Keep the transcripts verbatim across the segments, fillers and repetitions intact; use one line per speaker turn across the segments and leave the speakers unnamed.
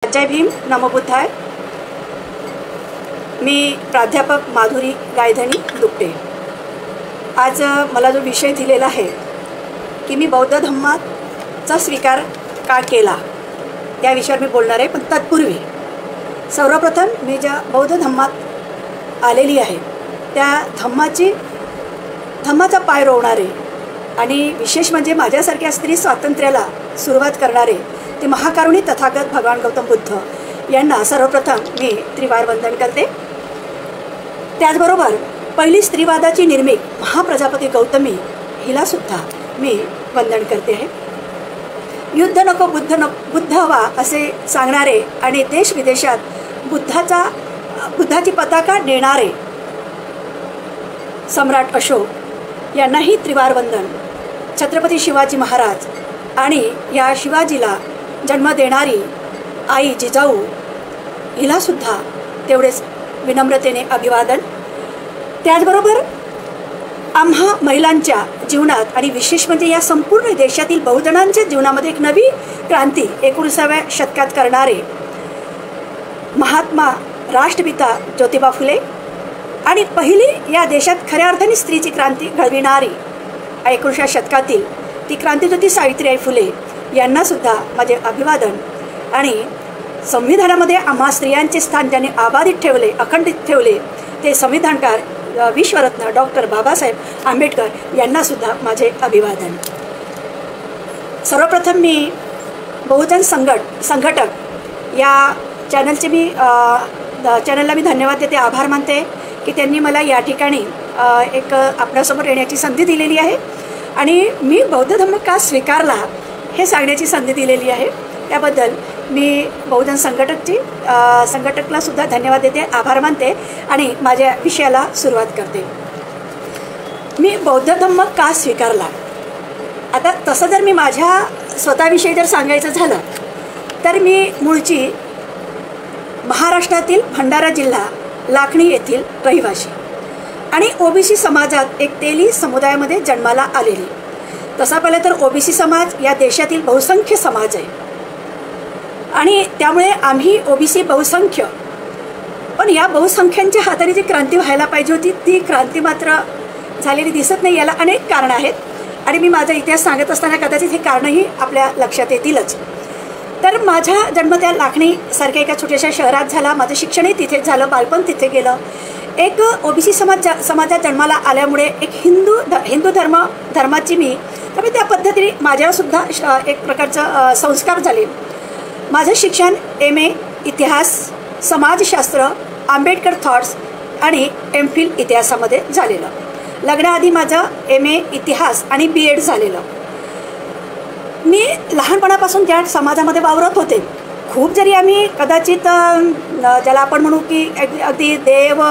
जय भीम, नमो बुद्धाय। मी प्राध्यापक माधुरी गायधनी दुपटे। आज मला जो विषय दिलेला आहे की मी बौद्ध धम्माचा स्वीकार का केला या विषयावर मी बोलणार आहे। पण तत्पूर्वी सर्वप्रथम मी ज्या बौद्ध धम्मात आलेली आहे त्या धम्माची धम्माचा पाय रोवणारे आणि विशेष म्हणजे माझ्यासारख्या स्त्री स्वातंत्र्याला सुरुवात करणारे ते महाकारुणी तथागत भगवान गौतम बुद्ध यांना सर्वप्रथम मी त्रिवार वंदन करते। त्याचबरोबर पहिली स्त्रीवादाची निर्मिक महाप्रजापती गौतमी हिला सुद्धा मी वंदन करते आहे। युद्ध नको बुद्ध नको बुद्ध हवा असे सांगणारे आणि देश विदेशात बुद्धाचा बुद्धाची पताका नेणारे सम्राट अशोक यांनाही त्रिवार वंदन। छत्रपती शिवाजी महाराज आणि या शिवाजीला जन्म देणारी आई जिजाऊ हिलासुद्धा तेवढेच विनम्रतेने अभिवादन। त्याचबरोबर आम्हा महिलांच्या जीवनात आणि विशेष म्हणजे या संपूर्ण देशातील बहुजनांच्या जीवनामध्ये एक नवी क्रांती एकोणिसाव्या शतकात करणारे महात्मा राष्ट्रपिता ज्योतिबा फुले आणि पहिली या देशात खऱ्या अर्थाने स्त्रीची क्रांती घडविणारी एकोणीसव्या शतकातील ती क्रांतीज्योती सावित्रीबाई फुले यांनासुद्धा माझे अभिवादन। आणि संविधानामध्ये आम्हा स्त्रियांचे स्थान ज्यांनी अबाधित ठेवले अखंडित ठेवले ते संविधानकार विश्वरत्न डॉक्टर बाबासाहेब आंबेडकर यांनासुद्धा माझे अभिवादन। सर्वप्रथम मी बहुजन संघट संघटक या चॅनलचे मी चॅनलला मी धन्यवाद देते, आभार मानते की त्यांनी मला या ठिकाणी एक आपल्यासमोर येण्याची संधी दिलेली आहे आणि मी बौद्ध धम्म का स्वीकारला हे सांगण्याची संधी दिलेली आहे। त्याबद्दल मी बहुजन संघटकची संघटकला सुद्धा धन्यवाद देते, आभार मानते आणि माझ्या विषयाला सुरुवात करते। मी बौद्ध धम्म का स्वीकारला, आता तसं जर मी माझ्या स्वतःविषयी जर सांगायचं झालं तर मी मूळची महाराष्ट्रातील भंडारा जिल्हा लाखणी येथील रहिवासी आणि ओबीसी समाजात एक तेली समुदायामध्ये जन्माला आलेली। तसा पहिलं तर ओबीसी समाज या देशातील बहुसंख्य समाज आहे आणि त्यामुळे आम्ही ओबीसी बहुसंख्य, पण या बहुसंख्यांच्या हाताने जी क्रांती व्हायला पाहिजे होती ती क्रांती मात्र झालेली दिसत नाही। याला अनेक कारणं आहेत आणि मी माझा इतिहास सांगत असताना कदाचित हे कारणंही आपल्या लक्षात येतीलच। तर माझा जन्म त्या लाखणीसारख्या एका छोट्याशा शहरात झाला, माझं शिक्षणही तिथेच झालं, बालपण तिथे गेलं। एक ओबीसी समाज समाजात जन्माला आल्यामुळे एक हिंदू ध हिंदू धर्म धर्माची मी त्यामुळे त्या पद्धतीने माझ्यासुद्धा एक प्रकारचं संस्कार झाले। माझं शिक्षण एम ए इतिहास समाजशास्त्र आंबेडकर थॉट्स आणि एम फिल इतिहासामध्ये झालेलं। लग्नाआधी माझं एम ए इतिहास आणि बी एड झालेलं। मी लहानपणापासून त्या समाजामध्ये वावरत होते। खूप जरी आम्ही कदाचित ज्याला आपण म्हणू की अगदी देव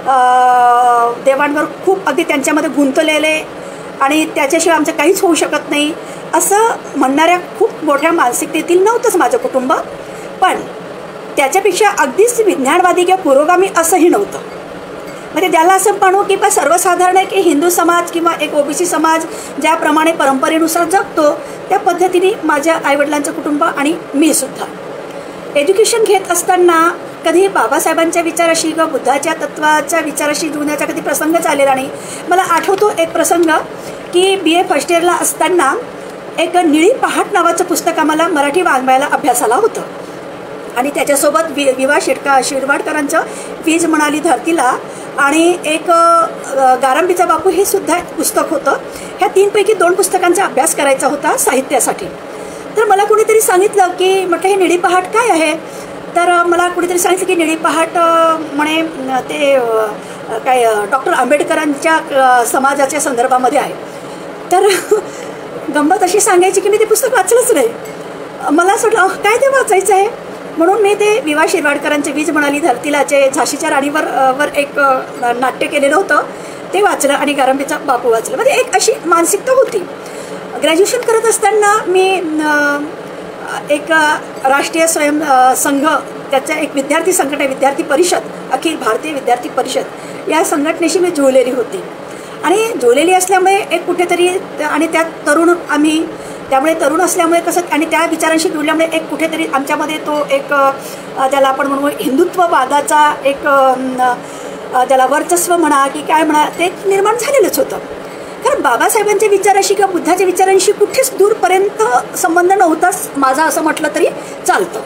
देवांवर खूप अगदी त्यांच्यामध्ये गुंतलेले आणि त्याच्याशिवाय आमचं काहीच होऊ शकत नाही असं म्हणणाऱ्या खूप मोठ्या मानसिकतेतील नव्हतंच माझं कुटुंब, पण त्याच्यापेक्षा अगदीच विज्ञानवादी किंवा पुरोगामी असंही नव्हतं। म्हणजे त्याला असं म्हणू की बा सर्वसाधारण आहे की हिंदू समाज किंवा एक ओबीसी समाज ज्याप्रमाणे परंपरेनुसार जगतो त्या पद्धतीने माझ्या आईवडिलांचं कुटुंब आणि मी सुद्धा एज्युकेशन घेत असताना कधी बाबासाहेबांच्या विचाराशी किंवा बुद्धाच्या तत्वाच्या विचाराशी जुळण्याचा कधी प्रसंगच आलेला नाही। मला आठवतो एक प्रसंग की बी ए फर्स्ट इयरला असताना एक निळी पहाट नावाचं पुस्तक आम्हाला मराठी वाङ्मयाला अभ्यासाला होतं आणि त्याच्यासोबत वि विवा शिरका शिरवाडकरांचं वीज म्हणाली धरतीला आणि एक गारंबीचा बापू हे सुद्धा पुस्तक होतं। ह्या तीनपैकी दोन पुस्तकांचा अभ्यास करायचा होता साहित्यासाठी। तर मला कुणीतरी सांगितलं की म्हटलं हे निळी पहाट काय आहे, तर मला कुणीतरी सांगितलं की निळी पहाट म्हणे ते काय डॉक्टर आंबेडकरांच्या समाजाच्या संदर्भामध्ये आहे। तर गंमत अशी सांगायची की मी ते पुस्तक वाचलंच नाही। मला असं वाटलं काय ते वाचायचं आहे म्हणून मी ते विवा शिरवाडकरांचे वीज म्हणाली धरतीलाचे झाशीच्या राणीवर वर एक नाट्य केलेलं होतं ते वाचलं आणि गारंबीचा बापू वाचलं। म्हणजे एक अशी मानसिकता होती। ग्रॅज्युएशन करत असताना मी एक राष्ट्रीय स्वयं संघ त्याच्या एक विद्यार्थी संघटना विद्यार्थी परिषद अखिल भारतीय विद्यार्थी परिषद या संघटनेशी मी जुळलेली होती आणि जुळलेली असल्यामुळे एक कुठेतरी आणि त्यात तरुण आम्ही त्यामुळे तरुण असल्यामुळे कसं आणि त्या विचारांशी जुळल्यामुळे एक कुठेतरी आमच्यामध्ये तो एक त्याला आपण म्हणू हिंदुत्ववादाचा एक त्याला वर्चस्व म्हणा की काय म्हणा ते निर्माण झालेलंच होतं. कारण बाबासाहेबांच्या विचाराशी किंवा बुद्धाच्या विचारांशी कुठेच दूरपर्यंत संबंध नव्हताच माझा असं म्हटलं तरी चालतं.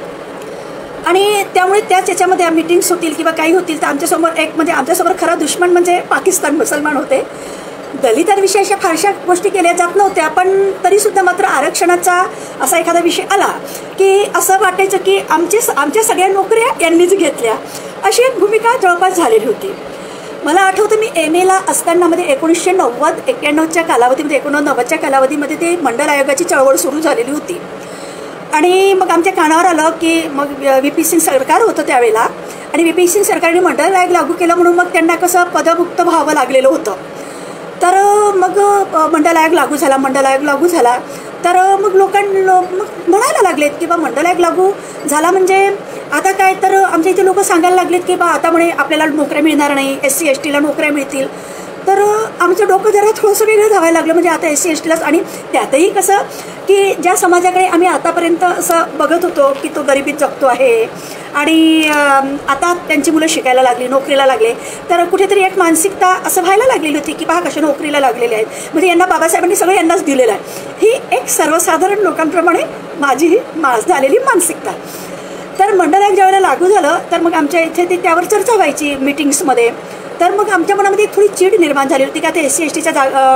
आणि त्यामुळे त्याच याच्यामध्ये मीटिंग्स होतील किंवा काही होतील तर आमच्यासमोर एक म्हणजे आमच्यासमोर खरा दुश्मन म्हणजे पाकिस्तान मुसलमान होते. दलितांविषयी अशा फारशा गोष्टी केल्या जात नव्हत्या पण तरीसुद्धा मात्र आरक्षणाचा असा एखादा विषय आला की असं वाटायचं की आमचे आमच्या सगळ्या नोकऱ्या यांनीच घेतल्या अशी एक भूमिका जवळपास झालेली होती. मला आठवतं मी एम एला असताना मध्ये एकोणीसशे नव्वद एक्क्याण्णवच्या कालावधीमध्ये एकोणनव्वदच्या कालावधीमध्ये ते मंडल आयोगाची चळवळ सुरू झालेली होती. आणि मग आमच्या कानावर आलं की मग व्ही पी सिंग सरकार होतं त्यावेळेला आणि व्ही पी सिंग सरकारने मंडल आयोग लागू केलं म्हणून मग त्यांना कसं पदमुक्त व्हावं लागलेलं होतं. तर मग मंडल आयोग लागू झाला मंडल आयोग लागू झाला तर मग लोकांना मग म्हणायला लागलेत की बा मंडल आयोग लागू झाला म्हणजे आता काय तर आमच्या इथे लोक सांगायला लागलेत की बा आता म्हणे आपल्याला नोकऱ्या मिळणार नाही एस सी एस टीला नोकऱ्या मिळतील. तर आमचं डोकं जरा थोडंसं वेगळं धावायला लागलं म्हणजे आता एस सी एस टीलाच आणि त्यातही कसं की ज्या समाजाकडे आम्ही आतापर्यंत असं बघत होतो की तो गरिबीत जगतो आहे आणि आता त्यांची मुलं शिकायला लागली नोकरीला लागले तर कुठेतरी एक मानसिकता असं व्हायला लागलेली होती की पहा कशा नोकरीला लागलेले आहेत म्हणजे यांना बाबासाहेबांनी सगळं यांनाच दिलेलं आहे. ही एक सर्वसाधारण लोकांप्रमाणे माझी ही मास झालेली मानसिकता. तर मंडल आयोग ज्यावेळेला लागू झालं तर मग आमच्या इथे ती त्यावर चर्चा व्हायची मीटिंग्समध्ये. तर मग आमच्या मनामध्ये थोडी चीड निर्माण झाली होती की आता एस सी एस टीच्या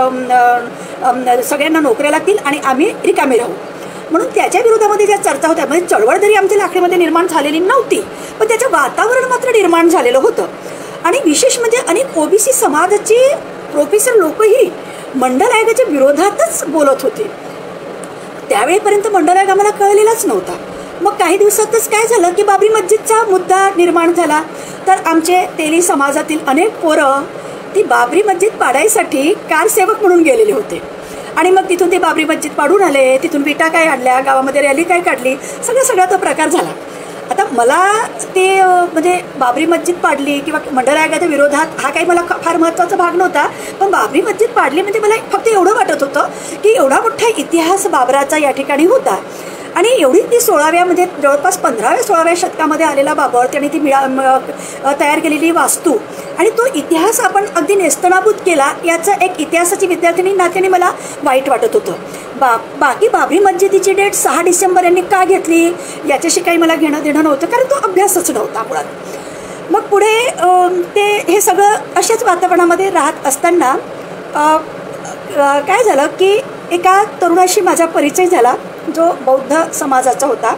जाग सगळ्यांना नोकऱ्या लागतील आणि आम्ही रिकामे राहू म्हणून त्याच्या विरोधामध्ये ज्या चर्चा होत्या म्हणजे चळवळ जरी आमच्या लाकडीमध्ये निर्माण झालेली नव्हती पण त्याचं वातावरण मात्र निर्माण झालेलं होतं. आणि विशेष म्हणजे अनेक ओबीसी समाजाची प्रोफेसर लोकही मंडल आयोगाच्या विरोधातच बोलत होते. त्यावेळेपर्यंत मंडल आयोग आम्हाला कळलेलाच नव्हता. मग काही दिवसातच काय झालं की बाबरी मस्जिदचा मुद्दा निर्माण झाला. तर आमचे तेली समाजातील अनेक पोरं ती बाबरी मस्जिद पाडायसाठी कारसेवक म्हणून गेलेले होते आणि मग तिथून ते बाबरी मस्जिद पाडून आले. तिथून विटा काय आणल्या गावामध्ये रॅली काय काढली सगळा सगळा तो प्रकार झाला. आता मला ते म्हणजे बाबरी मस्जिद पाडली किंवा मंडल आयोगाच्या विरोधात हा काही मला फार महत्त्वाचा भाग नव्हता पण बाबरी मस्जिद पाडली म्हणजे मला फक्त एवढं वाटत होतं की एवढा मोठा इतिहास बाबराचा या ठिकाणी होता आणि एवढी ती सोळाव्या म्हणजे जवळपास पंधराव्या सोळाव्या शतकामध्ये आलेला बाबर त्याने ती मिळा तयार केलेली वास्तू आणि तो इतिहास आपण अगदी नेस्तनाबूत केला याचं एक इतिहासाची विद्यार्थिनी नात्याने मला वाईट वाटत होतं. बा बाकी बाबरी मस्जिदीची डेट सहा डिसेंबर यांनी का घेतली याच्याशी काही मला घेणं देणं नव्हतं कारण तो अभ्यासच नव्हता मुळात. मग पुढे ते हे सगळं अशाच वातावरणामध्ये राहत असताना काय झालं की एका तरुणाशी माझा परिचय झाला जो बौद्ध समाजाचा होता.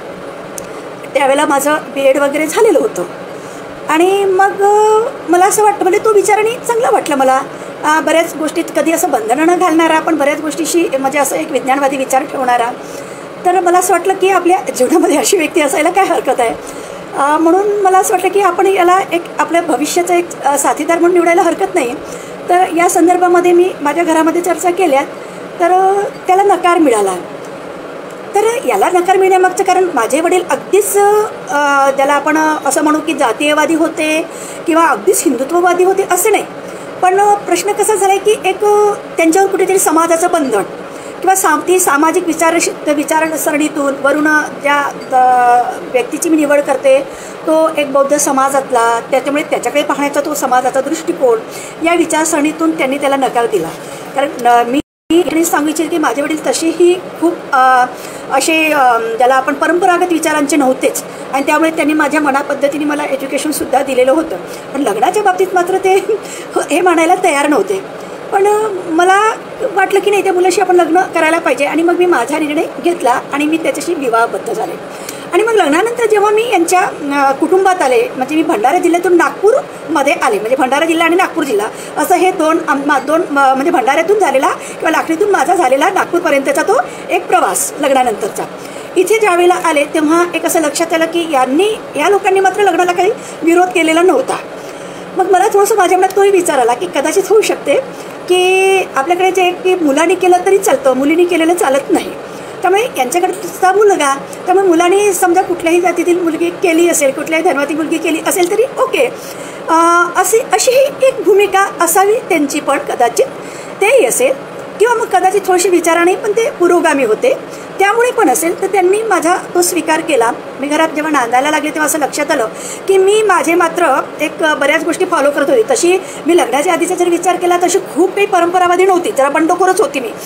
त्यावेळेला माझं बी एड वगैरे झालेलं होतं आणि मग मला असं वाटतं म्हणजे तो विचाराने चांगला वाटलं मला. बऱ्याच गोष्टीत कधी असं बंधनं न घालणारा पण बऱ्याच गोष्टीशी म्हणजे असं एक विज्ञानवादी विचार ठेवणारा. तर मला असं वाटलं की आपल्या जीवनामध्ये अशी व्यक्ती असायला काय हरकत आहे. म्हणून मला असं वाटलं की आपण याला एक आपल्या भविष्याचा एक साथीदार म्हणून निवडायला हरकत नाही. तर या संदर्भामध्ये मी माझ्या घरामध्ये चर्चा केल्या तर त्याला नकार मिळाला. तर याला नकार मिळण्यामागचं कारण माझे वडील अगदीच ज्याला आपण असं म्हणू की जातीयवादी होते किंवा अगदीच हिंदुत्ववादी होते असं नाही पण प्रश्न कसा झाला आहे की एक त्यांच्यावर कुठेतरी समाजाचं बंधन किंवा सा ती सामाजिक विचार विचारसरणीतून वरून ज्या व्यक्तीची मी निवड करते तो एक बौद्ध समाजातला त्याच्यामुळे त्याच्याकडे पाहण्याचा तो समाजाचा दृष्टिकोन या विचारसरणीतून त्यांनी त्याला नकार दिला. कारण मी आणि सांगू इच्छिते की माझे वडील तसेही खूप असे ज्याला आपण परंपरागत विचारांचे नव्हतेच आणि त्यामुळे त्यांनी माझ्या मनापद्धतीने मला एज्युकेशनसुद्धा दिलेलं होतं पण लग्नाच्या बाबतीत मात्र ते हे मानायला तयार नव्हते. पण मला वाटलं की नाही त्या मुलाशी आपण लग्न करायला पाहिजे आणि मग मी माझा निर्णय घेतला आणि मी त्याच्याशी विवाहबद्ध झाले. आणि मग लग्नानंतर जेव्हा मी यांच्या कुटुंबात आले म्हणजे मी भंडारा जिल्ह्यातून नागपूरमध्ये आले म्हणजे भंडारा जिल्हा आणि नागपूर जिल्हा असं हे दोन दोन म्हणजे भंडाऱ्यातून झालेला किंवा लाखणीतून माझा झालेला नागपूरपर्यंतचा तो एक प्रवास लग्नानंतरचा. इथे ज्यावेळेला आले तेव्हा एक असं लक्षात आलं की यांनी या लोकांनी मात्र लग्नाला काही विरोध केलेला नव्हता. मग मला थोडंसं माझ्या मनात तोही विचार आला की कदाचित होऊ शकते की आपल्याकडे जे की मुलांनी केलं तरी चालतं मुलींनी केलेलं चालत नाही. त्यामुळे यांच्याकडचा मुलगा त्यामुळे मुलांनी समजा कुठल्याही जातीतील मुलगी केली असेल कुठल्याही धर्मातील मुलगी केली असेल तरी ओके अशी अशी ही एक भूमिका असावी त्यांची पण कदाचित तेही असेल किंवा मग कदाचित थोडेसे विचाराने पण ते पुरोगामी होते, त्यामुळे पण असेल. तर त्यांनी माझा तो स्वीकार केला. मी घरात जेव्हा नांदायला लागले तेव्हा असं लक्षात आलं की मी माझे मात्र एक बऱ्याच गोष्टी फॉलो करत होते. तशी मी लग्नाच्या आधीचा जर विचार केला तशी खूप काही परंपरावादी नव्हती, जरा बंडखोरच होती मी.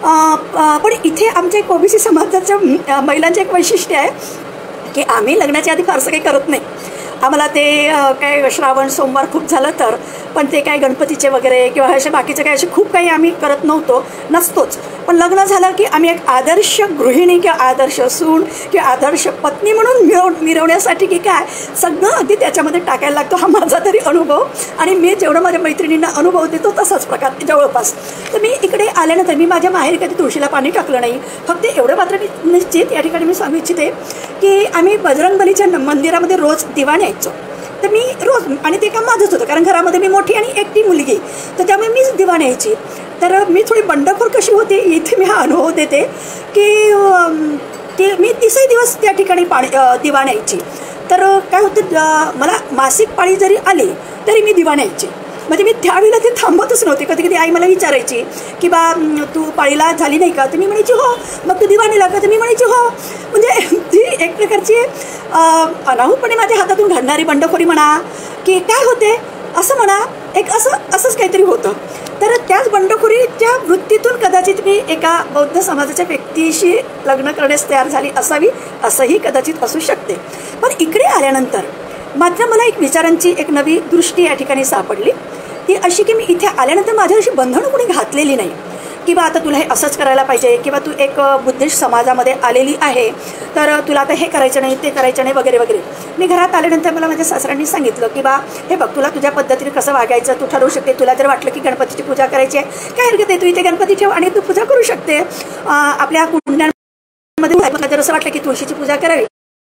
पण इथे आमच्या एक ओबीसी समाजाच्या महिलांचे एक वैशिष्ट्य आहे की आम्ही लग्नाच्या आधी फारसं काही करत नाही. आम्हाला ते काय श्रावण सोमवार खूप झालं तर, पण ते काय गणपतीचे वगैरे किंवा असे बाकीचे काय असे खूप काही आम्ही करत नव्हतो, नसतोच. पण लग्न झालं की आम्ही एक आदर्श गृहिणी किंवा आदर्श सून किंवा आदर्श पत्नी म्हणून मिरव मिरवण्यासाठी की काय सगळं अगदी त्याच्यामध्ये टाकायला लागतो. हा माझा तरी अनुभव, आणि मी जेवढं माझ्या मैत्रिणींना अनुभव देतो तसाच प्रकार जवळपास. तर मी इकडे आल्यानंतर मी माझ्या माहेरी कधी तुळशीला पाणी टाकलं नाही. फक्त एवढं मात्र मी निश्चित या ठिकाणी मी सांगू इच्छिते की आम्ही बजरंगबलीच्या मंदिरामध्ये रोज दिवा न्यायचो. तर मी रोज, आणि ते काम माझंच होतं कारण घरामध्ये मी मोठी आणि एकटी मुलगी, तर त्यामुळे मीच दिवा न्यायची. तर मी थोडी बंडखोर कशी होती इथे मी हा अनुभव देते की ते मी तीसही दिवस त्या ठिकाणी पाणी दिवा न्यायची. तर काय होतं, मला मासिक पाळी जरी आली तरी मी दिवा न्यायची. म्हणजे मी त्यावेळेला ते थांबतच नव्हते. कधी कधी आई मला विचारायची की बा तू पाळीला झाली नाही का, तर मी म्हणायची हो. मग तू दिवा नेला का, तर मी म्हणायची हो. म्हणजे ती एक प्रकारची अनाहूतपणे माझ्या हातातून घडणारी बंडखोरी म्हणा की काय होते असं म्हणा, एक असं असंच काहीतरी होतं. तर त्याच बंडखोरीच्या वृत्तीतून कदाचित मी एका बौद्ध समाजाच्या व्यक्तीशी लग्न करण्यास तयार झाली असावी, असंही कदाचित असू शकते. पण इकडे आल्यानंतर मात्र मला एक विचारांची एक नवी दृष्टी या ठिकाणी सापडली. ती अशी की मी इथे आल्यानंतर माझ्या अशी बंधनं कोणी घातलेली नाही की बा आता तुला हे असंच करायला पाहिजे किंवा तू एक बुद्धिस्ट समाजामध्ये आलेली आहे तर तुला आता हे करायचं नाही ते करायचं नाही वगैरे वगैरे. मी घरात आल्यानंतर मला माझ्या सासऱ्यांनी सांगितलं की बा हे बघ तुला तुझ्या पद्धतीने कसं वागायचं तू ठरवू शकते. तुला जर वाटलं की गणपतीची पूजा करायची आहे काय हरकत आहे, तू इथे गणपती ठेव आणि तू पूजा करू शकते. आपल्या कुंड्यांमध्ये जर असं वाटलं की तुळशीची पूजा करावी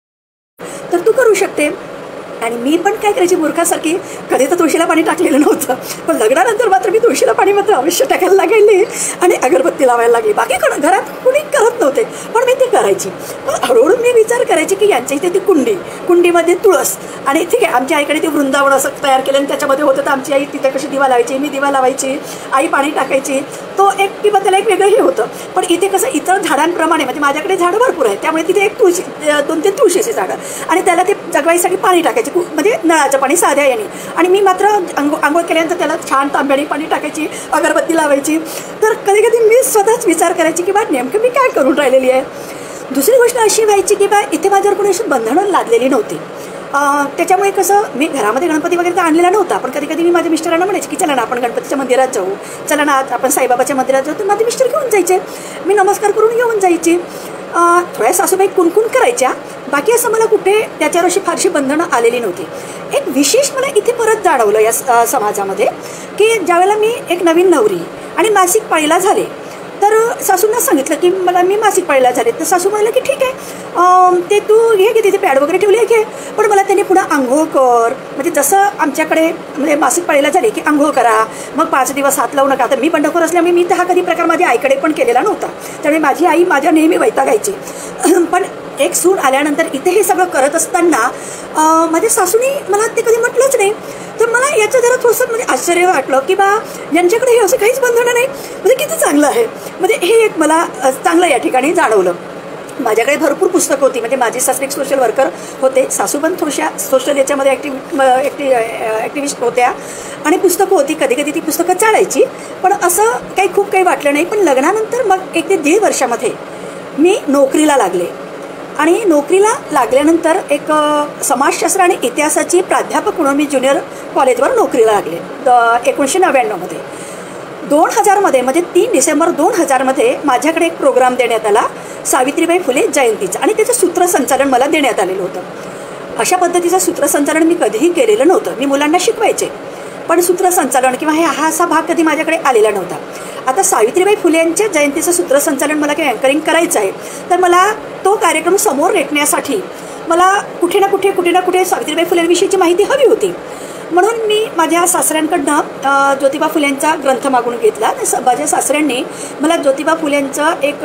तर तू करू शकते. आणि मी पण काय करायची मूर्खासारखी, कधी तर तुळशीला पाणी टाकलेलं नव्हतं, पण लग्नानंतर मात्र मी तुळशीला पाणी मात्र अवश्य टाकायला लागली आणि अगरबत्ती लावायला लागली. बाकी घरात कुणी करत नव्हते पण मी ते करायची. पण हळूहळू मी विचार करायची की यांच्या इथे ती कुंडी, कुंडीमध्ये तुळस, आणि ठीक आहे आमच्या आईकडे ते वृंदावन असं तयार केलं आणि त्याच्यामध्ये होतं तर आमची आई तिथे कशी दिवा लावायची, मी दिवा लावायची, आई पाणी टाकायची. तो एक किंवा त्याला एक वेगळं हे होतं. पण इथे कसं इतर झाडांप्रमाणे म्हणजे माझ्याकडे झाडं भरपूर आहेत त्यामुळे तिथे एक तुळशी दोन तीन तुळशीची झाडं आणि त्याला ते जगवायसाठी पाणी टाकायची म्हणजे नळाचं पाणी साध्या याने. आणि मी मात्र आंघोळ आंघोळ केल्यानंतर त्याला छान तांब्याने पाणी टाकायची, अगरबत्ती लावायची. तर कधी कधी मी स्वतःच विचार करायची की बा नेमकं मी काय करून राहिलेली आहे. दुसरी गोष्ट अशी व्हायची की बा इथे माझ्यावर कोणी अशी बंधनं लादलेली नव्हती. त्याच्यामुळे कसं मी घरामध्ये गणपती वगैरे तर आणलेला नव्हता, पण कधी कधी मी माझ्या मिस्टरांना म्हणायचे की चला ना आपण गणपतीच्या मंदिरात जाऊ, चला ना आपण साईबाबाच्या मंदिरात जाऊ. तर माझे मिस्टर घेऊन जायचे, मी नमस्कार करून घेऊन जायची. थोड्या सासूबाई कुणकुण करायच्या, बाकी असं मला कुठे त्याच्यावर अशी फारशी बंधनं आलेली नव्हती. एक विशेष मला इथे परत जाणवलं या समाजामध्ये की ज्यावेळेला मी एक नवीन नवरी आणि मासिक पाळीला झाले तर सासूंना सांगितलं की मला मी मासिक पाळीला झाले. तर सासू म्हणाले की ठीक आहे ते तू घे की तिथे पॅड वगैरे ठेवले घे, पण मला त्याने पुन्हा आंघोळ कर. म्हणजे जसं आमच्याकडे म्हणजे मासिक पाळीला झाले की आंघोळ करा, मग पाच दिवस हात लावू नका. तर मी बंडखोर असल्यामुळे मी तर हा कधी प्रकार माझ्या आईकडे पण केलेला नव्हता, त्यामुळे माझी आई माझ्या नेहमी वैतागायची. पण एक सून आल्यानंतर इथे हे सगळं करत असताना माझ्या सासूने मला ते कधी म्हटलंच नाही. तर मला याचं जरा थोडंसं म्हणजे आश्चर्य वाटलं की बा यांच्याकडे हे असं काहीच बंधनं नाही, म्हणजे किती चांगलं आहे. म्हणजे हे एक मला चांगलं या ठिकाणी जाणवलं. माझ्याकडे भरपूर पुस्तकं होती, म्हणजे माझे सासरे एक सोशल वर्कर होते, सासू पण थोड्याशा सोशल याच्यामध्ये ॲक्टिव्ह ॲक्टिव ॲक्टिव्हिस्ट होत्या आणि पुस्तकं होती. कधी कधी ती पुस्तकं चालायची, पण असं काही खूप काही वाटलं नाही. पण लग्नानंतर मग एक ते दीड वर्षामध्ये मी नोकरीला लागले आणि नोकरीला लागल्यानंतर एक समाजशास्त्र आणि इतिहासाची प्राध्यापक म्हणून मी ज्युनियर कॉलेजवर नोकरीला लागले द एकोणीसशे नव्याण्णवमध्ये. दोन हजारमध्ये म्हणजे तीन डिसेंबर दोन हजारमध्ये माझ्याकडे एक प्रोग्राम देण्यात आला सावित्रीबाई फुले जयंतीचं, आणि त्याचं सूत्रसंचालन मला देण्यात आलेलं होतं. अशा पद्धतीचं सूत्रसंचालन मी कधीही केलेलं नव्हतं. मी मुलांना शिकवायचे, पण सूत्रसंचालन किंवा हे हा असा भाग कधी माझ्याकडे आलेला नव्हता. आता सावित्रीबाई फुलेंच्या जयंतीचं सूत्रसंचालन मला काही अँकरिंग करायचं आहे, तर मला तो कार्यक्रम समोर रेटण्यासाठी मला कुठे ना कुठे कुठे ना कुठे सावित्रीबाई फुलेंविषयीची माहिती हवी होती. म्हणून मी माझ्या सासऱ्यांकडनं ज्योतिबा फुलेंचा ग्रंथ मागून घेतला. माझ्या सासऱ्यांनी मला ज्योतिबा फुलेंचं एक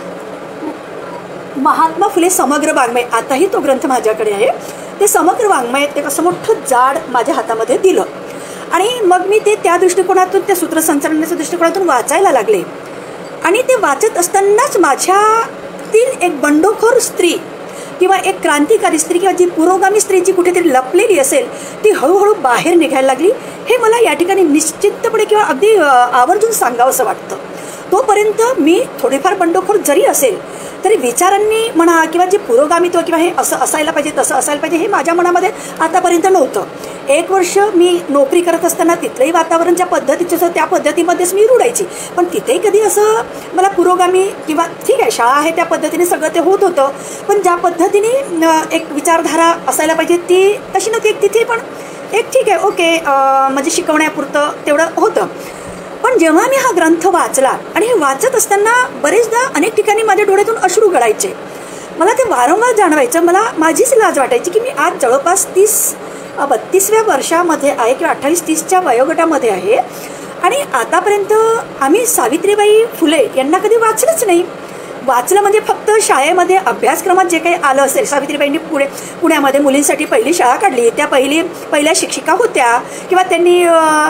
महात्मा फुले समग्र वाङ्मय, आताही तो ग्रंथ माझ्याकडे आहे, ते समग्र वाङ्मय एक असं मोठं जाड माझ्या हातामध्ये दिलं. आणि मग मी ते त्या दृष्टिकोनातून त्या सूत्रसंचालनाच्या दृष्टिकोनातून वाचायला लागले. आणि ते वाचत असतानाच माझ्यातील एक बंडखोर स्त्री किंवा एक क्रांतिकारी स्त्री किंवा जी पुरोगामी स्त्री जी कुठेतरी लपलेली असेल ती हळूहळू बाहेर निघायला लागली, हे मला या ठिकाणी निश्चितपणे किंवा अगदी आवर्जून सांगावंसं वाटतं. तोपर्यंत मी थोडीफार बंडखोर जरी असेल तरी विचारांनी म्हणा किंवा जे पुरोगामित्व किंवा हे असं असायला पाहिजे तसं असायला पाहिजे हे माझ्या मनामध्ये आतापर्यंत नव्हतं. एक वर्ष मी नोकरी करत असताना तिथलंही वातावरण ज्या पद्धतीचं होतं त्या पद्धतीमध्येच मी रुळायची, पण तिथेही कधी असं मला पुरोगामी किंवा ठीक आहे शाळा आहे त्या पद्धतीने सगळं ते होत होतं, पण ज्या पद्धतीने एक विचारधारा असायला पाहिजे ती तशी नव्हती. एक तिथे पण एक ठीक आहे ओके म्हणजे शिकवण्यापुरतं तेवढं होतं. पण जेव्हा मी हा ग्रंथ वाचला आणि हे वाचत असताना बरेचदा अनेक ठिकाणी माझ्या डोळ्यातून अश्रू गळायचे. मला ते वारंवार जाणवायचं. मला माझीच लाज वाटायची की मी आज जवळपास तीस बत्तीसव्या वर्षामध्ये आहे किंवा अठ्ठावीस तीसच्या वयोगटामध्ये आहे आणि आतापर्यंत आम्ही सावित्रीबाई फुले यांना कधी वाचलंच नाही. वाचलं म्हणजे फक्त शाळेमध्ये अभ्यासक्रमात जे काही आलं असेल. सावित्रीबाईंनी पुणे पुण्यामध्ये मुलींसाठी पहिली शाळा काढली, त्या पहिली पहिल्या शिक्षिका होत्या किंवा त्यांनी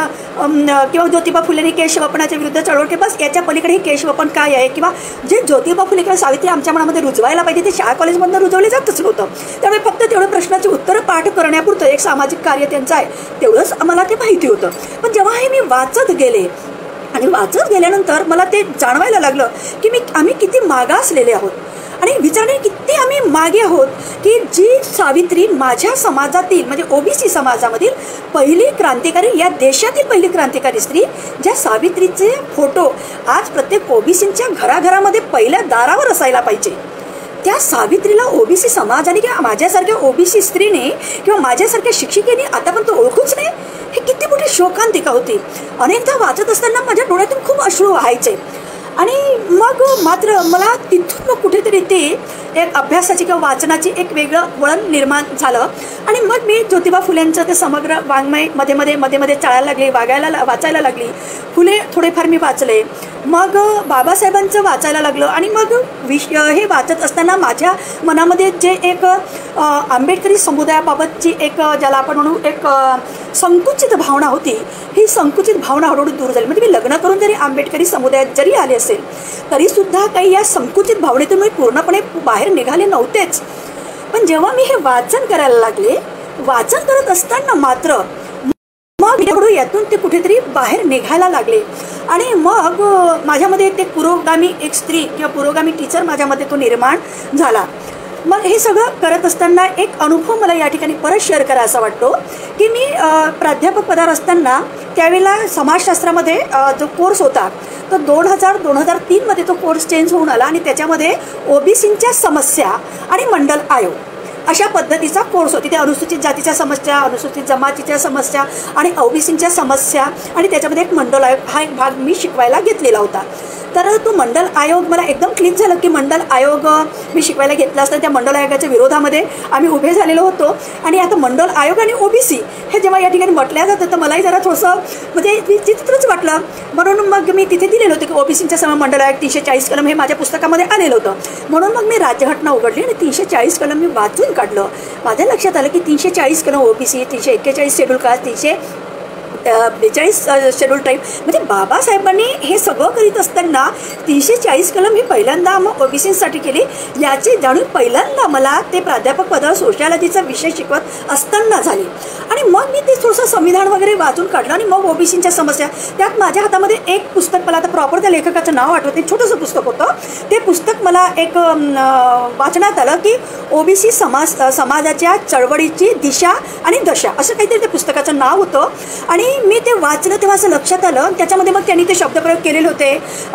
किंवा ज्योतिबा फुलेंनी केशवपनाच्या विरुद्ध चळवळ केली. बस याच्या पलीकडे हे केशवपन काय आहे किंवा जे ज्योतिबा फुले किंवा सावित्री आमच्या मनामध्ये रुजवायला पाहिजे ते शाळा कॉलेजमधून रुजवले जातच नव्हतं. त्यामुळे फक्त तेवढं प्रश्नाची उत्तरं पाठ करण्यापुरतं एक सामाजिक कार्य त्यांचं आहे तेवढंच आम्हाला ते माहिती होतं. पण जेव्हा हे मी वाचत गेले आणि वाचत गेल्यानंतर मला ते जाणवायला लागलं की मी आम्ही किती मागासलेले आहोत आणि विचारणे किती आम्ही मागे आहोत की जी सावित्री माझ्या समाजातील म्हणजे ओबीसी समाजामधील पहिली क्रांतिकारी, या देशातील पहिली क्रांतिकारी स्त्री, ज्या सावित्रीचे फोटो आज प्रत्येक ओबीसींच्या घराघरामध्ये पहिल्या दारावर असायला पाहिजे, त्या सावित्रीला ओबीसी समाजाने किंवा माझ्यासारख्या ओबीसी स्त्रीने किंवा माझ्यासारख्या शिक्षिकेने आतापर्यंत ओळखूच नाही, हे किती मोठी शोकांतिका होती. अनेकदा वाचत असताना माझ्या डोळ्यातून खूप अश्रू वाहायचे आणि मग मात्र मला तिथून मग कुठेतरी ते एक अभ्यासाची किंवा वाचनाची एक वेगळं वळण निर्माण झालं आणि मग मी ज्योतिबा फुलेंचं ते समग्र वाङ्मय मध्ये मध्ये मध्ये मध्ये चाळायला लागली, वागायला वाचायला लागली. फुले थोडेफार मी वाचले, मग बाबासाहेबांचं वाचायला लागलं आणि मग विष हे वाचत असताना माझ्या मनामध्ये जे एक आंबेडकरी समुदायाबाबतची एक ज्याला आपण म्हणू एक संकुचित भावना होती, ही संकुचित भावना हळूहळू दूर झाली. म्हणजे मी लग्न करून जरी आंबेडकरी समुदायात जरी आले असेल तरीसुद्धा काही या संकुचित भावनेतून मी पूर्णपणे बाहेर निघाले नव्हतेच. पण जेव्हा मी हे वाचन करायला लागले, वाचन करत असताना मात्र मग यातून ते कुठेतरी बाहेर निघायला लागले आणि मग माझ्यामध्ये ते पुरोगामी एक स्त्री किंवा पुरोगामी टीचर माझ्यामध्ये तो निर्माण झाला. मग हे सगळं करत असताना एक अनुभव मला या ठिकाणी परत शेअर करायचा वाटतो की मी प्राध्यापक पदावर असताना त्यावेळेला समाजशास्त्रामध्ये जो कोर्स होता तो दोन हजार दोन हजार तीनमध्ये तो कोर्स चेंज होऊन आला आणि त्याच्यामध्ये ओबीसींच्या समस्या आणि मंडल आयोग अशा पद्धतीचा कोर्स होती. त्या अनुसूचित जातीच्या समस्या, अनुसूचित जमातीच्या समस्या आणि ओबीसींच्या समस्या आणि त्याच्यामध्ये एक मंडल आयोग हा एक भाग मी शिकवायला घेतलेला होता. तर तो मंडल आयोग मला एकदम क्लिक झालं की मंडल आयोग मी शिकवायला घेतला असता त्या मंडल आयोगाच्या विरोधामध्ये आम्ही उभे झालेलो होतो आणि आता मंडल आयोग आणि ओबीसी हे जेव्हा या ठिकाणी म्हटल्या जातं तर मलाही जरा थोडंसं म्हणजे विचित्रच वाटलं. म्हणून मग मी तिथे दिलेलं होतं की ओबीसींच्या सम मंडल आयोग तीनशे चाळीस कलम हे माझ्या पुस्तकामध्ये आलेलं होतं. म्हणून मग मी राज्यघटना उघडली आणि तीनशे चाळीस कलम मी वाचून काढलं. माझ्या लक्षात आलं की तीनशे चाळीस कलम ओबीसी, तीनशे एक्केचाळीस शेड्यूल कास्ट, तीनशे बेचाळीस शेड्यूल ट्राईब म्हणजे बाबासाहेबांनी हे सगळं करीत असताना तीनशे चाळीस कलम ही पहिल्यांदा मग ओबीसींसाठी केली. याची जाणून पहिल्यांदा मला ते प्राध्यापक पदावर सोशलॉजीचा विषय शिकवत असताना झाली आणि मग मी ते थोडंसं संविधान वगैरे वाचून काढलं आणि मग ओबीसींच्या समस्या. त्यात माझ्या हातामध्ये एक पुस्तक, मला आता प्रॉपर त्या लेखकाचं नाव आठवत नाही, छोटंसं पुस्तक होतं. ते पुस्तक मला एक वाचण्यात आलं की ओबीसी समाज समाजाच्या चळवळीची दिशा आणि दशा असं काहीतरी ते पुस्तकाचं नाव होतं आणि मी ते वाचलं तेव्हा असं लक्षात आलं. त्याच्यामध्ये मग त्यांनी ते शब्दप्रयोग केलेले होते.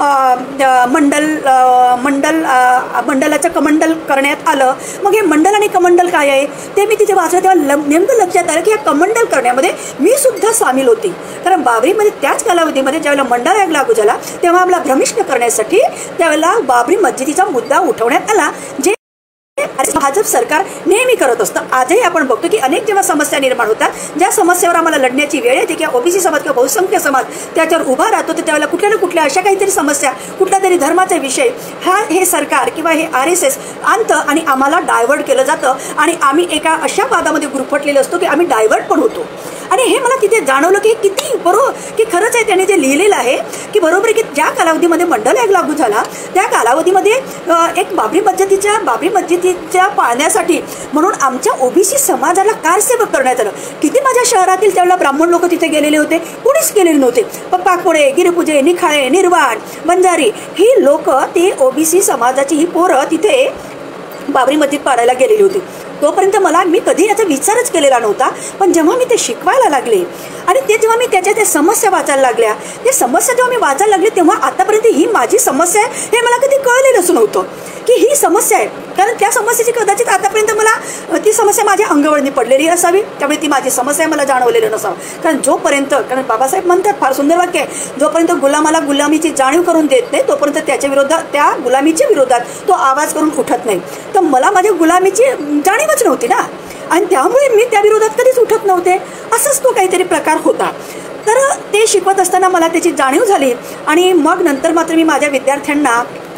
मंडल मंडल मंडलाचं कमंडल करण्यात आलं. मग हे मंडल आणि कमंडल काय आहे ते मी तिथे वाचलं तेव्हा नेमकं लक्षात आलं की या कमंडल करण्यामध्ये मी सुद्धा सामील होती. कारण बाबरीमध्ये त्याच कालावधीमध्ये ज्यावेळेला मंडल आयोग लागू झाला तेव्हा आम्हाला भ्रमिष्ट करण्यासाठी त्यावेळेला बाबरी मस्जिदीचा मुद्दा उठवण्यात आला, जे आणि भाजप सरकार नेहमी करत असतं. आजही आपण बघतो की अनेक जेव्हा समस्या निर्माण होतात, ज्या समस्येवर आम्हाला लढण्याची वेळ येते किंवा ओबीसी समाज किंवा बहुसंख्य समाज त्याच्यावर उभा राहतो, तर त्यावेळेला कुठल्या ना कुठल्या अशा काहीतरी समस्या, कुठला तरी धर्माचा विषय हा हे सरकार किंवा हे आर एस एस आणतं आणि आम्हाला डायव्हर्ट केलं जातं आणि आम्ही एका अशा वादामध्ये गुरफटलेलो असतो की आम्ही डायव्हर्ट पण होतो. आणि हे मला तिथे जाणवलं की किती बरोबर की खरंच आहे त्याने जे लिहिलेलं आहे की बरोबर की ज्या कालावधीमध्ये मंडल आयोग लागू झाला त्या कालावधीमध्ये एक बाबरी मस्जिदीच्या बाबरी मस्जिदीच्या पाळण्यासाठी म्हणून आमच्या ओबीसी समाजाला कारसेवक करण्यात आलं. किती माझ्या शहरातील त्यावेळेला ब्राह्मण लोक तिथे गेलेले होते, कोणीच गेलेले नव्हते. पण पाकपुडे, गिरीपूजे, निखाळे, निर्वाण, बंजारी ही लोक ती ओबीसी समाजाची ही पोरं तिथे बाबरी मस्जिद पाडायला गेलेली होती. तोपर्यंत मला मी कधी याचा विचारच केलेला नव्हता. पण जेव्हा मी ते शिकवायला लागले आणि ते जेव्हा मी त्याच्या त्या समस्या वाचायला लागल्या, ते समस्या जेव्हा मी वाचायला लागले तेव्हा आतापर्यंत ही माझी समस्या आहे हे मला कधी कळलेलंच नव्हतं की ही समस्या आहे. कारण त्या समस्येची कदाचित आतापर्यंत मला ती समस्या माझ्या अंगवळणी पडलेली असावी, त्यामुळे ती माझी समस्या मला जाणवलेलं नसावं. कारण जोपर्यंत, कारण बाबासाहेब म्हणतात फार सुंदर वाक्य आहे, जोपर्यंत गुलामाला गुलामीची जाणीव करून देत नाही तोपर्यंत त्याच्या विरोधात, त्या गुलामीच्या विरोधात तो आवाज करून उठत नाही. तर मला माझ्या गुलामीची जाणीवच नव्हती ना, आणि त्यामुळे मी त्या विरोधात कधीच उठत नव्हते. असंच तो काहीतरी प्रकार होता. तर ते शिकवत असताना मला त्याची जाणीव झाली आणि मग नंतर मात्र मी माझ्या विद्यार्थ्यांना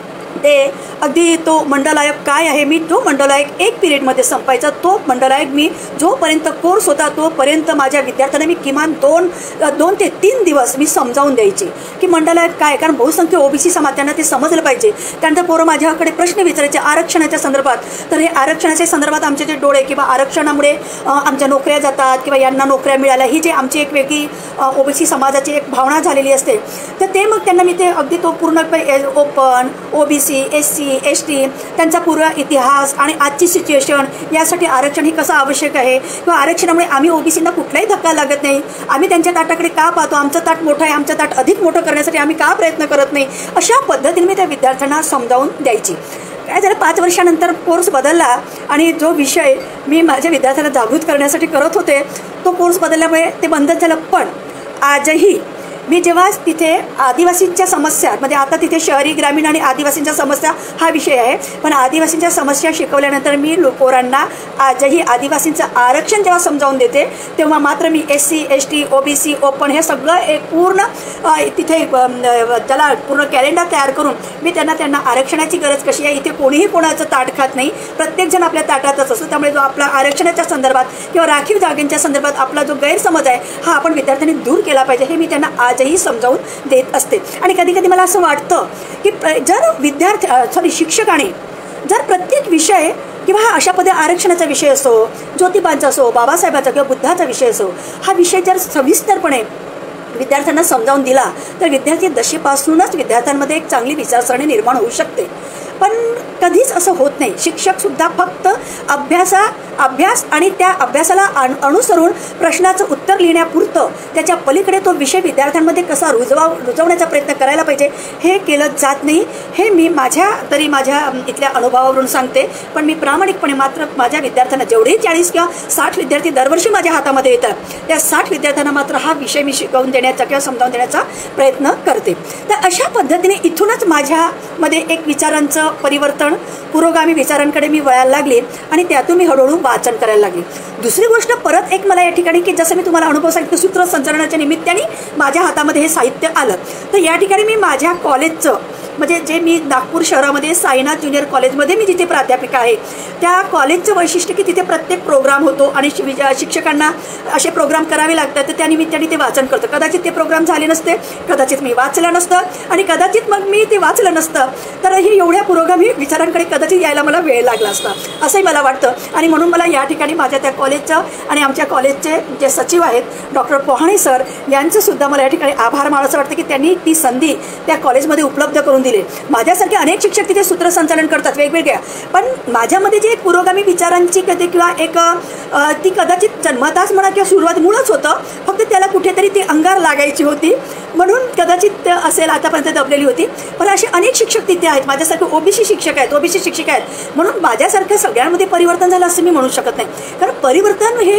ते अगदी तो मंडल आयोग काय आहे, मी तो मंडल आयोग एक पिरियडमध्ये संपायचा. तो मंडल आयोग मी जोपर्यंत कोर्स होता तोपर्यंत माझ्या विद्यार्थ्यांना मी किमान दोन दोन ते तीन दिवस मी समजावून द्यायची की मंडल आयोग काय. कारण बहुसंख्य ओबीसी समाज त्यांना ते समजलं पाहिजे. त्यानंतर पोरं माझ्याकडे प्रश्न विचारायचे आरक्षणाच्या संदर्भात. तर हे आरक्षणाच्या संदर्भात आमचे जे डोळे किंवा आरक्षणामुळे आमच्या नोकऱ्या जातात किंवा यांना नोकऱ्या मिळाल्या, ही जे आमची एक वेगळी ओबीसी समाजाची एक भावना झालेली असते, तर ते मग त्यांना मी ते अगदी तो पूर्णपणे open, OBC, S C, S T, त्यांचा पूर्ण इतिहास आणि आजची सिच्युएशन, यासाठी आरक्षण हे कसं आवश्यक आहे किंवा आरक्षणामुळे आम्ही ओबीसींना कुठलाही धक्का लागत नाही, आम्ही त्यांच्या ताटाकडे का पाहतो, आमचं ताट मोठं आहे, आमचं ताट अधिक मोठं करण्यासाठी आम्ही का प्रयत्न करत नाही, अशा पद्धतीने मी त्या विद्यार्थ्यांना समजावून द्यायची. काय झालं, पाच वर्षानंतर कोर्स बदलला आणि जो विषय मी माझ्या विद्यार्थ्यांना जागृत करण्यासाठी करत होते तो कोर्स बदलल्यामुळे ते बंदच झालं. पण आजही मी जेव्हा तिथे आदिवासींच्या समस्या, म्हणजे आता तिथे शहरी, ग्रामीण आणि आदिवासींच्या समस्या हा विषय आहे, पण आदिवासींच्या समस्या शिकवल्यानंतर मी पोरांना आजही आदिवासींचं आरक्षण जेव्हा समजावून देते तेव्हा मात्र मी S C, S T, OBC, open हे सगळं एक पूर्ण तिथे त्याला पूर्ण कॅलेंडर तयार करून मी त्यांना त्यांना आरक्षणाची गरज कशी आहे, इथे कोणीही कोणाचं ताट खात नाही, प्रत्येकजण आपल्या ताटातच असतो. त्यामुळे जो आपला आरक्षणाच्या संदर्भात किंवा राखीव जागेंच्या संदर्भात आपला जो गैरसमज आहे हा आपण विद्यार्थ्यांनी दूर केला पाहिजे, हे मी त्यांना आजही समजावून देत असते. आणि कधी कधी मला असं वाटतं की जर विद्यार्थी सॉरी शिक्षकाने जर प्रत्येक विषय किंवा हा अशा पद्धती आरक्षणाचा विषय असो, ज्योतिबांचा असो, बाबासाहेबांचा किंवा बुद्धाचा विषय असो, हा विषय जर सविस्तरपणे विद्यार्थ्यांना समजावून दिला तर विद्यार्थी दशेपासूनच विद्यार्थ्यांमध्ये एक चांगली विचारसरणी निर्माण होऊ शकते. पण कधीच असं होत नाही. शिक्षकसुद्धा फक्त अभ्यासा अभ्यास आणि त्या अभ्यासाला अनुसरून प्रश्नाचं उत्तर लिहिण्यापुरतं त्याच्या पलीकडे तो विषय विद्यार्थ्यांमध्ये कसा रुजवा रुजवण्याचा प्रयत्न करायला पाहिजे हे केलं जात नाही. हे मी माझ्या तरी माझ्या इथल्या अनुभवावरून सांगते. पण मी प्रामाणिकपणे मात्र माझ्या विद्यार्थ्यांना जेवढे चाळीस किंवा साठ विद्यार्थी दरवर्षी माझ्या हातामध्ये येतात त्या साठ विद्यार्थ्यांना मात्र हा विषय मी शिकवून देण्याचा किंवा समजावून देण्याचा प्रयत्न करते. तर अशा पद्धतीने इथूनच माझ्यामध्ये एक विचारांचं परिवर्तन, पुरोगामी विचारांकडे मी वळायला लागले आणि त्यातून मी हळूहळू वाचन करायला लागले. दुसरी गोष्ट परत एक मला या ठिकाणी की जसं मी तुम्हाला अनुभव सांगितलं सूत्रसंचलनाच्या निमित्ताने माझ्या हातामध्ये हे साहित्य आलं. तर या ठिकाणी मी माझ्या कॉलेजचं म्हणजे जे मी नागपूर शहरामध्ये साईनाथ ज्युनियर कॉलेजमध्ये मी जिथे प्राध्यापिका आहे त्या कॉलेजचं वैशिष्ट्य की तिथे प्रत्येक प्रोग्राम होतो आणि शिक्षकांना असे प्रोग्राम करावे लागतात. तर त्या निमित्ताने ते वाचन करतं. कदाचित ते प्रोग्राम झाले नसते, कदाचित मी वाचलं नसतं आणि कदाचित मग मी ते वाचलं नसतं तर ही एवढ्या पुरोगामी विचारांकडे कदाचित यायला मला वेळ लागला असता असंही मला वाटतं. आणि म्हणून मला या ठिकाणी माझ्या त्या कॉलेजचं आणि आमच्या कॉलेजचे जे सचिव आहेत डॉक्टर पोहाणे सर यांचं सुद्धा मला या ठिकाणी आभार मानावंसं वाटतं की त्यांनी ती संधी त्या कॉलेजमध्ये उपलब्ध करून दिले. माझ्यासारखे अनेक शिक्षक तिथे सूत्रसंचालन करतात वेगवेगळ्या, पण माझ्यामध्ये जे एक पुरोगामी विचारांची कधी किंवा एक ती कदाचित जन्मताच म्हणा किंवा सुरुवात मुळच होतं, फक्त त्याला कुठेतरी ती अंगार लागायची होती म्हणून कदाचित असेल आतापर्यंत दबलेली होती. पण असे अनेक शिक्षक तिथे आहेत, माझ्यासारखे ओबीसी शिक्षक आहेत, ओबीसी शिक्षक आहेत, म्हणून माझ्यासारख्या सगळ्यांमध्ये परिवर्तन झालं असं मी म्हणू शकत नाही. कारण परिवर्तन हे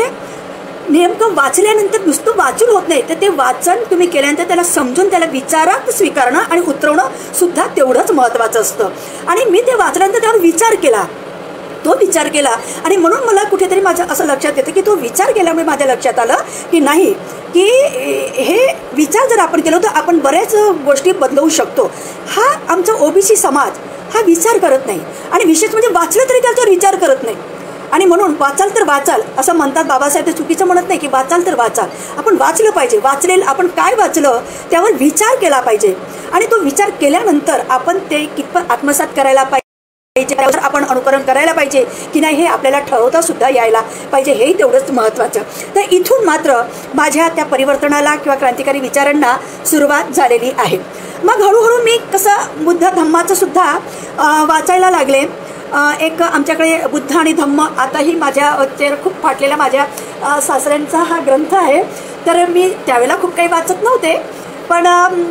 नेमकं वाचल्यानंतर नुसतं वाचून होत नाही, तर ते वाचन तुम्ही केल्यानंतर त्याला समजून त्याला विचारात स्वीकारणं आणि उतरवणं सुद्धा तेवढंच महत्त्वाचं असतं. आणि मी ते वाचल्यानंतर त्यावर विचार केला तो विचार केला आणि म्हणून मला कुठेतरी माझं असं लक्षात येतं की तो विचार केल्यामुळे माझ्या लक्षात आलं की नाही, की हे विचार जर आपण केलं तर आपण बऱ्याच गोष्टी बदलवू शकतो. हा आमचा ओबीसी समाज हा विचार करत नाही आणि विशेष म्हणजे वाचलं तरी त्याच्यावर विचार करत नाही. आणि म्हणून वाचाल तर वाचाल असं म्हणतात बाबासाहेब, ते चुकीचं म्हणत नाही की वाचाल तर वाचाल. आपण वाचलं पाहिजे, वाचलेलं आपण काय वाचलं त्यावर विचार केला पाहिजे आणि तो विचार केल्यानंतर आपण ते कितपत आत्मसात करायला पाहिजे, त्यावर आपण अनुकरण करायला पाहिजे की नाही हे आपल्याला ठरवता सुद्धा यायला पाहिजे, हेही तेवढंच महत्त्वाचं. तर इथून मात्र माझ्या त्या परिवर्तनाला किंवा क्रांतिकारी विचारांना सुरुवात झालेली आहे. मग हळूहळू मी कसं बुद्ध धम्माचं सुद्धा वाचायला लागले. एक आमच्याकडे बुद्ध आणि धम्म, आताही माझ्या चेहरा खूप फाटलेला माझ्या सासऱ्यांचा हा ग्रंथ आहे. तर मी त्यावेळेला खूप काही वाचत नव्हते, पण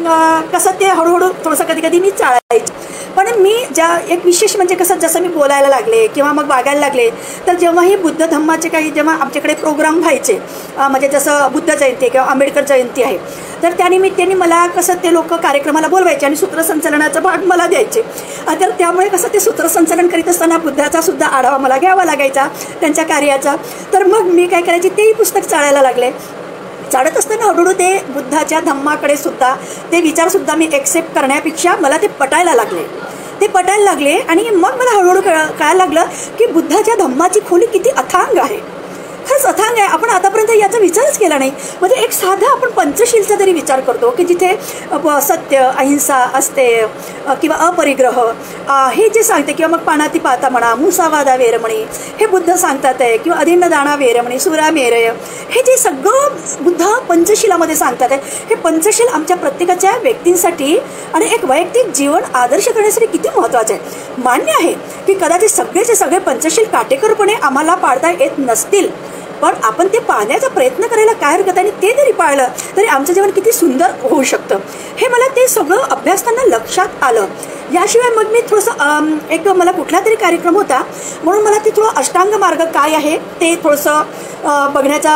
कसं ते हळूहळू थोडंसं कधी कधी मी चाळायचे. पण मी ज्या एक विशेष म्हणजे कसं जसं मी बोलायला लागले किंवा मग वागायला लागले, तर जेव्हाही बुद्ध धम्माचे काही जेव्हा आमच्याकडे प्रोग्राम व्हायचे, म्हणजे जसं बुद्ध जयंती किंवा आंबेडकर जयंती आहे, तर त्यानिमित्ताने मला कसं ते लोक कार्यक्रमाला बोलवायचे आणि सूत्रसंचलनाचा भाग मला द्यायचे. तर त्यामुळे कसं ते सूत्रसंचलन करीत असताना बुद्धाचा सुद्धा आढावा मला घ्यावा लागायचा त्यांच्या कार्याचा. तर मग मी काय करायचे, तेही पुस्तक चाळायला लागले. चाळत असताना हळूहळू ते बुद्धाच्या धम्माकडे सुद्धा ते विचारसुद्धा मी एक्सेप्ट करण्यापेक्षा मला ते पटायला लागले ते पटायला लागले आणि मग मला हळूहळू कळ कळायला लागलं की बुद्धाच्या धम्माची खोली किती अथांग आहे, खरंच अथांग आहे. आपण आतापर्यंत याचा विचारच केला नाही. म्हणजे एक साधा आपण पंचशीलचा जरी विचार करतो की जिथे सत्य, अहिंसा असते किंवा अपरिग्रह हे जे सांगते, किंवा मग पानाती पाता म्हणा, मुसावादा वेरमणी हे बुद्ध सांगतात आहे, किंवा अधीन दाणा वेरमणी, सुरा मेरय, हे जे सगळं बुद्ध पंचशिलामध्ये सांगतात आहे. हे पंचशील आमच्या प्रत्येकाच्या व्यक्तींसाठी आणि एक वैयक्तिक जीवन आदर्श करण्यासाठी किती महत्त्वाचं आहे. मान्य आहे की कदाचित सगळेचे सगळे पंचशील काटेकोरपणे आम्हाला पाळता येत नसतील, पण आपण ते पाळण्याचा प्रयत्न करायला काय हरकत आहे. आणि ते जरी पाळलं तरी आमचं जीवन किती सुंदर होऊ शकतं, हे मला ते सगळं अभ्यासताना लक्षात आलं. याशिवाय मग मी थोडंसं एक मला कुठला तरी कार्यक्रम होता म्हणून मला ते थोडं अष्टांग मार्ग काय आहे ते थोडंसं बघण्याचा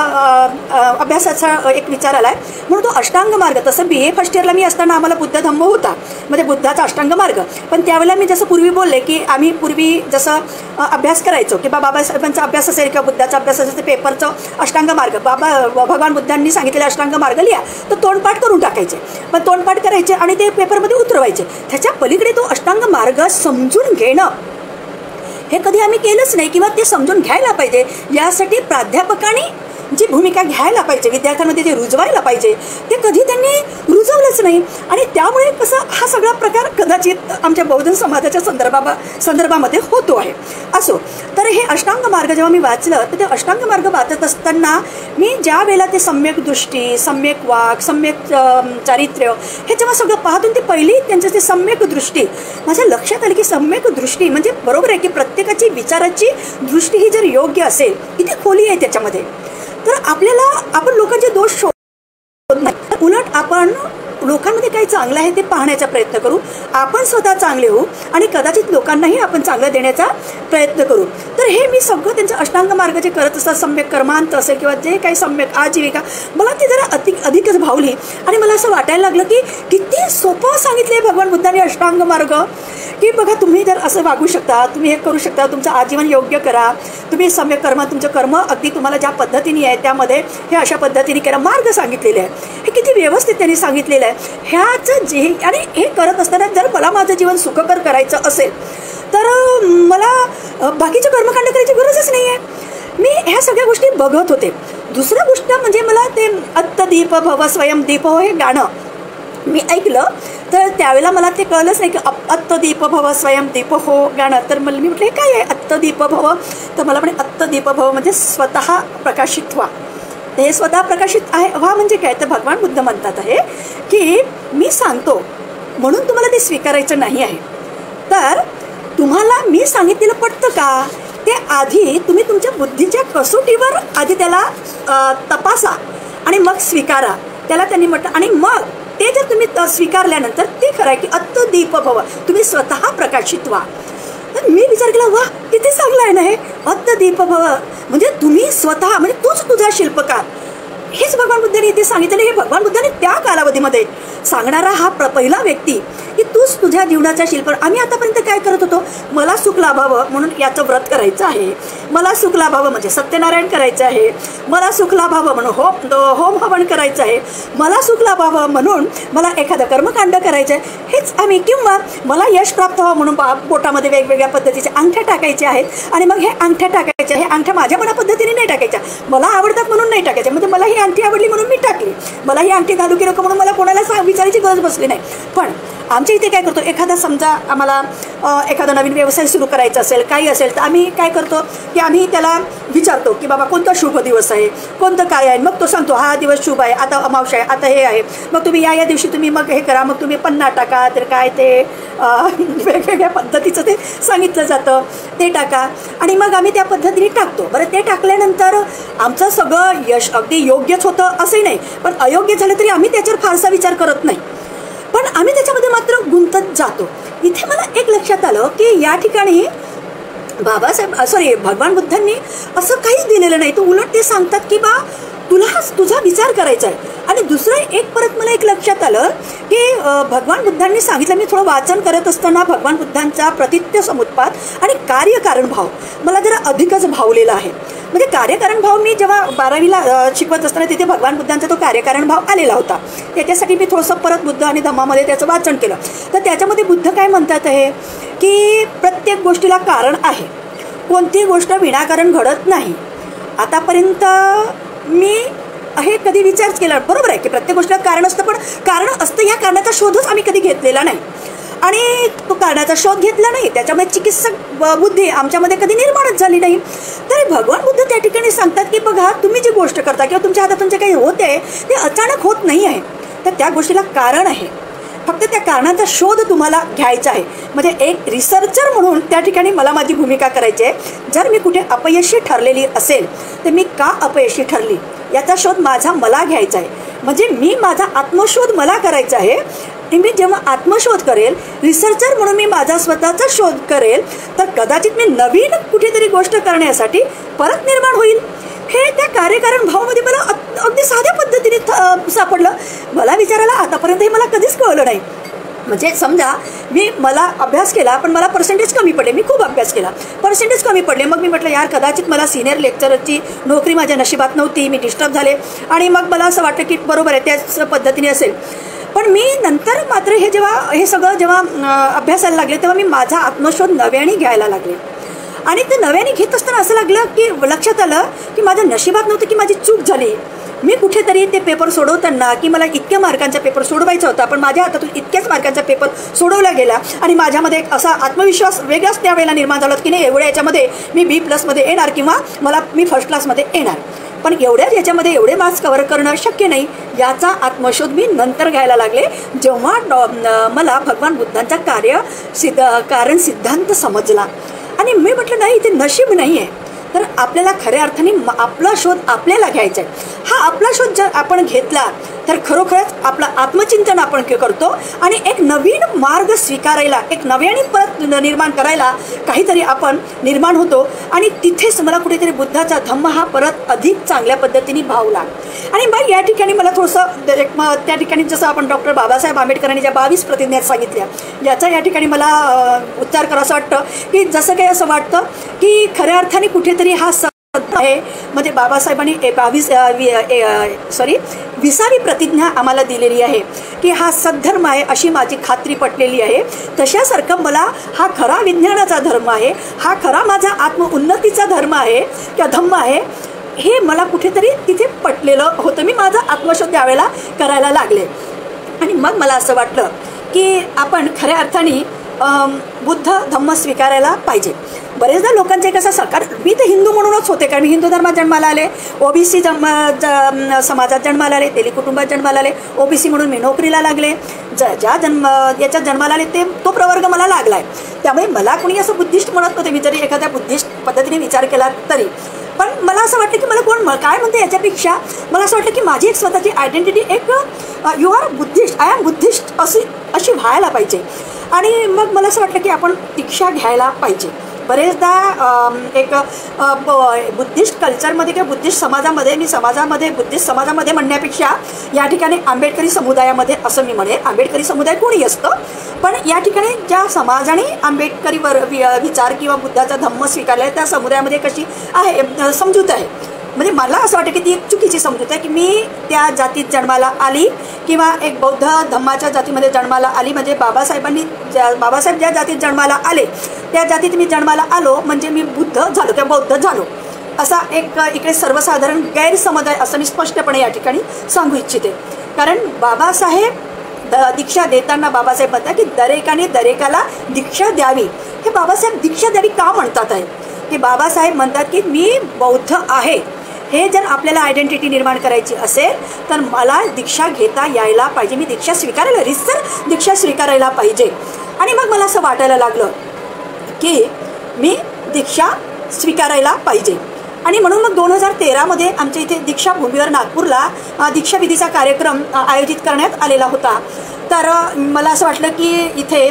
अभ्यासाचा एक विचार आला आहे. म्हणून तो अष्टांग मार्ग, तसं बी ए फर्स्ट इयरला मी असताना आम्हाला बुद्ध धम्म होता, म्हणजे बुद्धाचा अष्टांग मार्ग. पण त्यावेळेला मी जसं पूर्वी बोलले की आम्ही पूर्वी जसं अभ्यास करायचो की बा बाबासाहेबांचा अभ्यास असेल किंवा बुद्धाचा अभ्यास असेल, ते पेपरचं अष्टांग मार्ग, बाबा भगवान बुद्धांनी सांगितलेले अष्टांग मार्ग लिहा, तर तोंडपाठ करून टाकायचे. पण तोंडपाठ करायचे आणि ते पेपरमध्ये उतरवायचे. त्याच्या पलीकडे तो अष्टांग मार्ग समजून घेणं हे कधी आम्ही केलंच नाही, किंवा ते समजून घ्यायला पाहिजे. यासाठी प्राध्यापकांनी जी भूमिका घ्यायला पाहिजे, विद्यार्थ्यांमध्ये ते रुजवायला पाहिजे, ते कधी त्यांनी रुजवलंच नाही. आणि त्यामुळे कसं हा सगळा प्रकार कदाचित आमच्या बहुजन समाजाच्या संदर्भा संदर्भामध्ये होतो आहे. असो, तर हे अष्टांग मार्ग जेव्हा मी वाचलं, तर ते अष्टांग मार्ग वाचत असताना मी ज्या वेळेला ते सम्यक दृष्टी, सम्यक वाक, सम्यक चारित्र्य हे जेव्हा सगळं पाहतून ते पहिली त्यांचं ते सम्यक दृष्टी माझ्या लक्षात आली की सम्यक दृष्टी म्हणजे बरोबर आहे की प्रत्येकाची विचाराची दृष्टी ही जर योग्य असेल, किती खोली आहे त्याच्यामध्ये, तर आपल्याला आपण लोकांचे दोष शोधत नाही, उलट आपण लोकांमध्ये काही चांगलं आहे ते पाहण्याचा प्रयत्न करू, आपण स्वतः चांगले होऊ आणि कदाचित लोकांनाही आपण चांगलं देण्याचा प्रयत्न करू. तर हे मी सगळं त्यांचं अष्टांग मार्ग जे करत असतात, सम्यक कर्मांत असेल किंवा जे काही सम्यक आजीविका, मला ती जरा अधिक अधिकच भावली आणि मला असं वाटायला लागलं की किती सोपं सांगितले भगवान बुद्धांनी अष्टांग मार्ग, की बघा तुम्ही जर असं वागू शकता, तुम्ही हे करू शकता, तुमचं आजीवन योग्य करा, तुम्ही सम्यक कर्म, तुमचं कर्म अगदी तुम्हाला ज्या पद्धतीने आहे त्यामध्ये हे अशा पद्धतीने करा, मार्ग सांगितलेले आहे. हे किती व्यवस्थित त्यांनी सांगितलेलं आहे. ह्याचं जे आणि हे करत असताना जर मला माझं जीवन सुखकर करायचं असेल तर मला बाकीचे कर्मकांड करायची गरजच नाही आहे. मी ह्या सगळ्या गोष्टी बघत होते. दुसरं गोष्ट म्हणजे मला ते अत्तदीप भव स्वयं दीप हो हे गाणं मी ऐकलं, तर त्यावेळेला मला ते कळलंच नाही की अत्तदीप भव स्वयं दीप हो गाणं. तर मला मी म्हटलं हे काय आहे अत्तदीप भव, तर मला म्हणे अत्तदीप भव म्हणजे स्वतः प्रकाशित व्हा. हे स्वतः प्रकाशित आहे व्हा म्हणजे काय, तर भगवान बुद्ध म्हणतात आहे की मी सांगतो म्हणून तुम्हाला ते स्वीकारायचं नाही आहे, तर तुम्हाला मी सांगितलेलं पटतं का ते आधी तुम्ही तुमच्या बुद्धीच्या कसोटीवर आधी त्याला तपासा आणि मग स्वीकारा. त्याला त्यांनी म्हटलं आणि मग ते जर तुम्ही स्वीकारल्यानंतर ते खरं आहे की अत्तदीप भव, तुम्ही स्वतः प्रकाशित व्हा. तर मी विचार केला वा किती चांगलं आहे ना हे अत्तदीप भव, म्हणजे तुम्ही स्वतः म्हणजे तूच तुझा शिल्पकार. हेच भगवान बुद्धांनी इथे सांगितलं. हे भगवान बुद्धांनी त्या कालावधीमध्ये सांगणारा हा प्र पहिला व्यक्ती की तूच तुझ्या जीवनाचा शिल्प. आम्ही आतापर्यंत काय करत होतो, मला सुख लाभावं म्हणून याचं व्रत करायचं आहे, मला सुख लाभावं म्हणजे सत्यनारायण करायचं आहे, मला सुख लाभावं म्हणून होम होम हवन करायचं आहे, मला सुख लाभावं म्हणून मला एखादं कर्मकांड करायचं आहे, हेच आम्ही. किंवा मला यश प्राप्त व्हावं म्हणून बोटामध्ये वेगवेगळ्या पद्धतीचे अंगठ्या टाकायचे आहेत आणि मग हे अंगठ्या टाकायचे, हे अंगठ्या माझ्या मना पद्धतीने नाही टाकायच्या, मला आवडतात म्हणून नाही टाकायच्या. म्हणजे मला ही अंगठी आवडली म्हणून मी टाकली, मला ही अंगठी घालू की नको म्हणून मला कोणाला सांग विचारायची गरज बसली नाही. पण आमच्या इथे काय करतो, एखादा समजा आम्हाला एखादा नवीन व्यवसाय सुरू करायचा असेल, काही असेल, तर आम्ही काय करतो की आम्ही त्याला विचारतो की बाबा कोणता शुभ दिवस आहे, कोणतं काय आहे. मग तो सांगतो हा दिवस शुभ आहे, आता अमावस्या आहे, आता हे आहे, मग तुम्ही या या दिवशी तुम्ही मग हे करा, मग तुम्ही पन्ना टाका, तर काय ते वेगवेगळ्या पद्धतीचं ते सांगितलं जातं, ते टाका. आणि मग आम्ही त्या पद्धतीने टाकतो. बरं, ते टाकल्यानंतर आमचं सगळं यश अगदी योग्यच होतं असंही नाही, पण अयोग्य झालं तरी आम्ही त्याच्यावर फारसा विचार करत नाही, पण आम्ही त्याच्यामध्ये मात्र गुंतत जातो. इथे मला एक लक्षात आलं की या ठिकाणी बाबासाहेब सॉरी भगवान बुद्धांनी असं काहीच दिलेलं नाही. तो उलट ते सांगतात की बा तुला तुझा विचार करायचा आहे. आणि दुसरं एक परत मला एक लक्षात आलं की भगवान बुद्धांनी सांगितलं, मी थोडं वाचन करत असताना भगवान बुद्धांचा प्रतित्य समुत्पाद आणि कार्यकारण भाव मला जरा अधिकच भावलेला आहे. म्हणजे कार्यकारण भाव मी जेव्हा बारावीला शिकवत असताना तिथे भगवान बुद्धांचा तो कार्यकारण भाव आलेला होता. त्याच्यासाठी मी थोडंसं परत बुद्ध आणि धम्मामध्ये त्याचं वाचन केलं. तर त्याच्यामध्ये बुद्ध काय म्हणतात आहे की प्रत्येक गोष्टीला कारण आहे, कोणती गोष्ट विनाकारण घडत नाही. आतापर्यंत मी हे कधी विचारच केला, बरोबर आहे की प्रत्येक गोष्टीला कारण असतं, पण कारण असतं या कारणाचा शोधच आम्ही कधी घेतलेला नाही आणि तो कारणाचा शोध घेतला नाही, त्याच्यामुळे चिकित्सक बुद्धी आमच्यामध्ये कधी निर्माणच झाली नाही. तर भगवान बुद्ध त्या ठिकाणी सांगतात की बघा तुम्ही जी गोष्ट करता किंवा तुमच्या हातातून जे काही होते ते अचानक होत नाही आहे, तर त्या गोष्टीला कारण आहे, फक्त त्या कारणाचा शोध तुम्हाला घ्यायचा आहे. म्हणजे एक रिसर्चर म्हणून त्या ठिकाणी मला माझी भूमिका करायची आहे. जर मी कुठे अपयशी ठरलेली असेल तर मी का अपयशी ठरली याचा शोध माझा मला घ्यायचा आहे. म्हणजे मी माझा आत्मशोध मला करायचा आहे. मी जेव्हा आत्मशोध करेल, रिसर्चर म्हणून मी माझा स्वतःचा शोध करेल, तर कदाचित मी नवीन कुठेतरी गोष्ट करण्यासाठी परत निर्माण होईल. हे त्या कार्यकारण भावामध्ये मला अगदी साध्या पद्धतीने सापडलं. मला विचारायला आतापर्यंतही मला कधीच कळलं नाही. म्हणजे समजा मी मला अभ्यास केला पण मला पर्सेंटेज कमी पडले, मी खूप अभ्यास केला, पर्सेंटेज कमी पडले, मग मी म्हटलं यार कदाचित मला सिनियर लेक्चरची नोकरी माझ्या नशिबात नव्हती, मी डिस्टर्ब झाले आणि मग मला असं वाटलं की बरोबर आहे त्याच पद्धतीने असेल. पण मी नंतर मात्र हे जेव्हा हे सगळं जेव्हा अभ्यासाला लागले तेव्हा मी माझा आत्मशोध नव्याने घ्यायला लागले. आणि ते नव्याने घेत असताना असं लागलं की लक्षात आलं की माझ्या नशिबात नव्हतं की माझी चूक झाली. मी कुठेतरी ते पेपर सोडवताना की मला इतक्या मार्कांचा पेपर सोडवायचा होता, पण माझ्या हातातून इतक्याच मार्कांचा पेपर सोडवला गेला आणि माझ्यामध्ये एक असा आत्मविश्वास वेगळाच त्यावेळेला निर्माण झाला की नाही एवढ्या याच्यामध्ये मी बी प्लसमध्ये येणार किंवा मला मी फर्स्ट क्लासमध्ये येणार. पण एवढ्याच याच्यामध्ये एवढे मार्क्स कव्हर करणं शक्य नाही याचा आत्मशोध मी नंतर घ्यायला लागले, जेव्हा मला भगवान बुद्धांचा कार्य सिद्ध कारण सिद्धांत समजला. आणि मी म्हटलं नाही ते नशीब नाही आहे, तर आपल्याला खऱ्या अर्थाने आपला शोध आपल्याला घ्यायचा आहे. हा आपला शोध जर आपण घेतला तर खरोखरच आपलं आत्मचिंतन आपण करतो आणि एक नवीन मार्ग स्वीकारायला, एक नव्याने परत निर्माण करायला काहीतरी आपण निर्माण होतो. आणि तिथेच मला कुठेतरी बुद्धाचा धम्म हा परत अधिक चांगल्या पद्धतीने भावला. आणि मग या ठिकाणी मला थोडंसं एक त्या ठिकाणी जसं आपण डॉक्टर बाबासाहेब आंबेडकरांनी ज्या बावीस प्रतिज्ञा सांगितल्या याचा या ठिकाणी मला उच्चार करावं वाटतं की जसं काही असं वाटतं की खऱ्या अर्थाने कुठेतरी हा आहे. म्हणजे बाबासाहेबांनी बावीस सॉरी विसावी प्रतिज्ञा आम्हाला दिलेली आहे की हा सद्धर्म आहे अशी माझी खात्री पटलेली आहे. तशासारखं मला हा खरा विज्ञानाचा धर्म आहे, हा खरा माझा आत्मउन्नतीचा धर्म आहे किंवा धम्म आहे, हे मला कुठेतरी तिथे पटलेलं होतं. मी माझा आत्मशोध त्यावेळेला करायला लागले. आणि मग मला असं वाटलं की आपण खऱ्या अर्थाने बुद्ध धम्म स्वीकारायला पाहिजे. बरेचदा लोकांचे कसं सरकार, मी तर हिंदू म्हणूनच होते कारण मी हिंदू धर्मात जन्माला आले, ओबीसी जन्म समाजात जन्माला आले, तेली कुटुंबात जन्माला आले, ओबीसी म्हणून मी नोकरीला लागले. ज ज्या जन्म याच्यात जन्माला आले ते तो प्रवर्ग मला लागला आहे. त्यामुळे मला कोणी असं बुद्धिस्ट म्हणत नव्हते, मी जरी एखाद्या बुद्धिस्ट पद्धतीने विचार केला तरी. पण मला असं वाटतं की मला कोण काय म्हणते याच्यापेक्षा मला असं वाटतं की माझी एक स्वतःची आयडेंटिटी एक you are Buddhist, I am Buddhist अशी अशी व्हायला पाहिजे. आणि मग मला असं वाटलं की आपण दीक्षा घ्यायला पाहिजे. बरेचदा एक बुद्धिस्ट कल्चरमध्ये किंवा बुद्धिस्ट समाजामध्ये, मी समाजामध्ये बुद्धिस्ट समाजामध्ये म्हणण्यापेक्षा या ठिकाणी आंबेडकरी समुदायामध्ये असं मी म्हणेन. आंबेडकरी समुदाय कोणी असतं, पण या ठिकाणी ज्या समाजाने आंबेडकरी वर विचार किंवा बुद्धाचा धम्म स्वीकारला आहे त्या समुदायामध्ये कशी आहे समजूत आहे. म्हणजे मला असं वाटतं की ती एक चुकीची समजूत आहे की मी त्या जातीत जन्माला आली किंवा एक बौद्ध धम्माच्या जातीमध्ये जन्माला आली, म्हणजे बाबासाहेबांनी ज्या बाबासाहेब ज्या जातीत जन्माला आले त्या जातीत मी जन्माला आलो म्हणजे मी बुद्ध झालो किंवा बौद्ध झालो, असा एक इकडे सर्वसाधारण गैरसमज आहे असं मी स्पष्टपणे या ठिकाणी सांगू इच्छिते. कारण बाबासाहेब द दीक्षा देताना बाबासाहेब म्हणतात की दरेकाने दरेकाला दीक्षा द्यावी. हे बाबासाहेब दीक्षा द्यावी का म्हणतात आहे की बाबासाहेब म्हणतात की मी बौद्ध आहे, हे जर आपल्याला आयडेंटिटी निर्माण करायची असेल तर मला दीक्षा घेता यायला पाहिजे, मी दीक्षा स्वीकारायला रितसर दीक्षा स्वीकारायला पाहिजे. आणि मग मला असं वाटायला लागलं की मी दीक्षा स्वीकारायला पाहिजे. आणि म्हणून मग दोन हजार तेरामध्ये आमच्या इथे दीक्षाभूमीवर नागपूरला दीक्षाविधीचा कार्यक्रम आयोजित करण्यात आलेला होता. तर मला असं वाटलं की इथे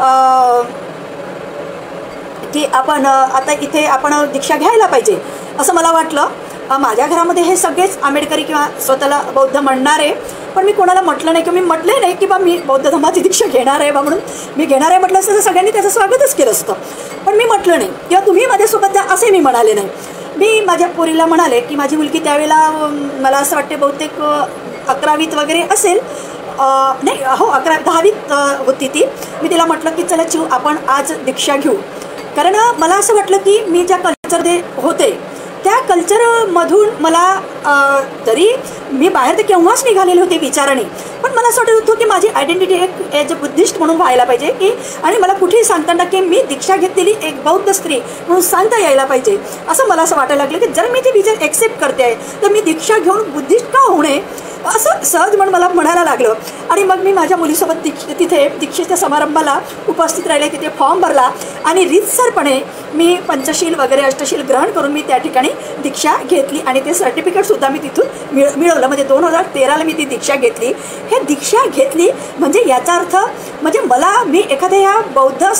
की आपण आता इथे आपण दीक्षा घ्यायला पाहिजे असं मला वाटलं. माझ्या घरामध्ये हे सगळेच आंबेडकरी किंवा स्वतःला बौद्ध म्हणणारे, पण मी कोणाला म्हटलं नाही किंवा मी म्हटले नाही की बा मी बौद्ध धर्माची दीक्षा घेणार आहे बा म्हणून. मी घेणार आहे म्हटलं असतं तर सगळ्यांनी त्याचं स्वागतच केलं असतं, पण मी म्हटलं नाही किंवा तुम्ही माझ्यासोबत जा असे मी म्हणाले नाही. मी माझ्या पोरीला म्हणाले की माझी मुलगी त्यावेळेला मला असं वाटते बहुतेक अकरावीत वगैरे असेल, नाही हो अकरा दहावीत होती ती. मी तिला म्हटलं की चला चिव आपण आज दीक्षा घेऊ. कारण मला असं वाटलं की मी ज्या कल्चरमध्ये होते त्या कल्चरमधून मला जरी मी बाहेर तर केव्हाच निघालेले होते विचाराने, पण मला असं वाटत होतं की माझी आयडेंटिटी एक ॲज अ बुद्धिस्ट म्हणून व्हायला पाहिजे की, आणि मला कुठेही सांगताना की मी दीक्षा घेतलेली एक बौद्ध स्त्री म्हणून सांगता यायला पाहिजे असं मला असं वाटायला लागलं की जर मी ते विचार ॲक्सेप्ट करते आहे तर मी दीक्षा घेऊन बुद्धिस्ट का होऊ नये असं सहज म्हणून मला म्हणायला लागलं. आणि मग मी माझ्या मुलीसोबत दीक्ष तिथे दीक्षेच्या समारंभाला उपस्थित राहिले, तिथे फॉर्म भरला आणि रीतसरपणे मी पंचशील वगैरे अष्टशील ग्रहण करून मी त्या ठिकाणी दीक्षा घेतली आणि ते सर्टिफिकेटसुद्धा मी तिथून मिळ मिळवलं. म्हणजे दोन हजार तेराला मी ती दीक्षा घेतली. हे दीक्षा घेतली म्हणजे याचा अर्थ म्हणजे मला मी एखाद्या या बौद्ध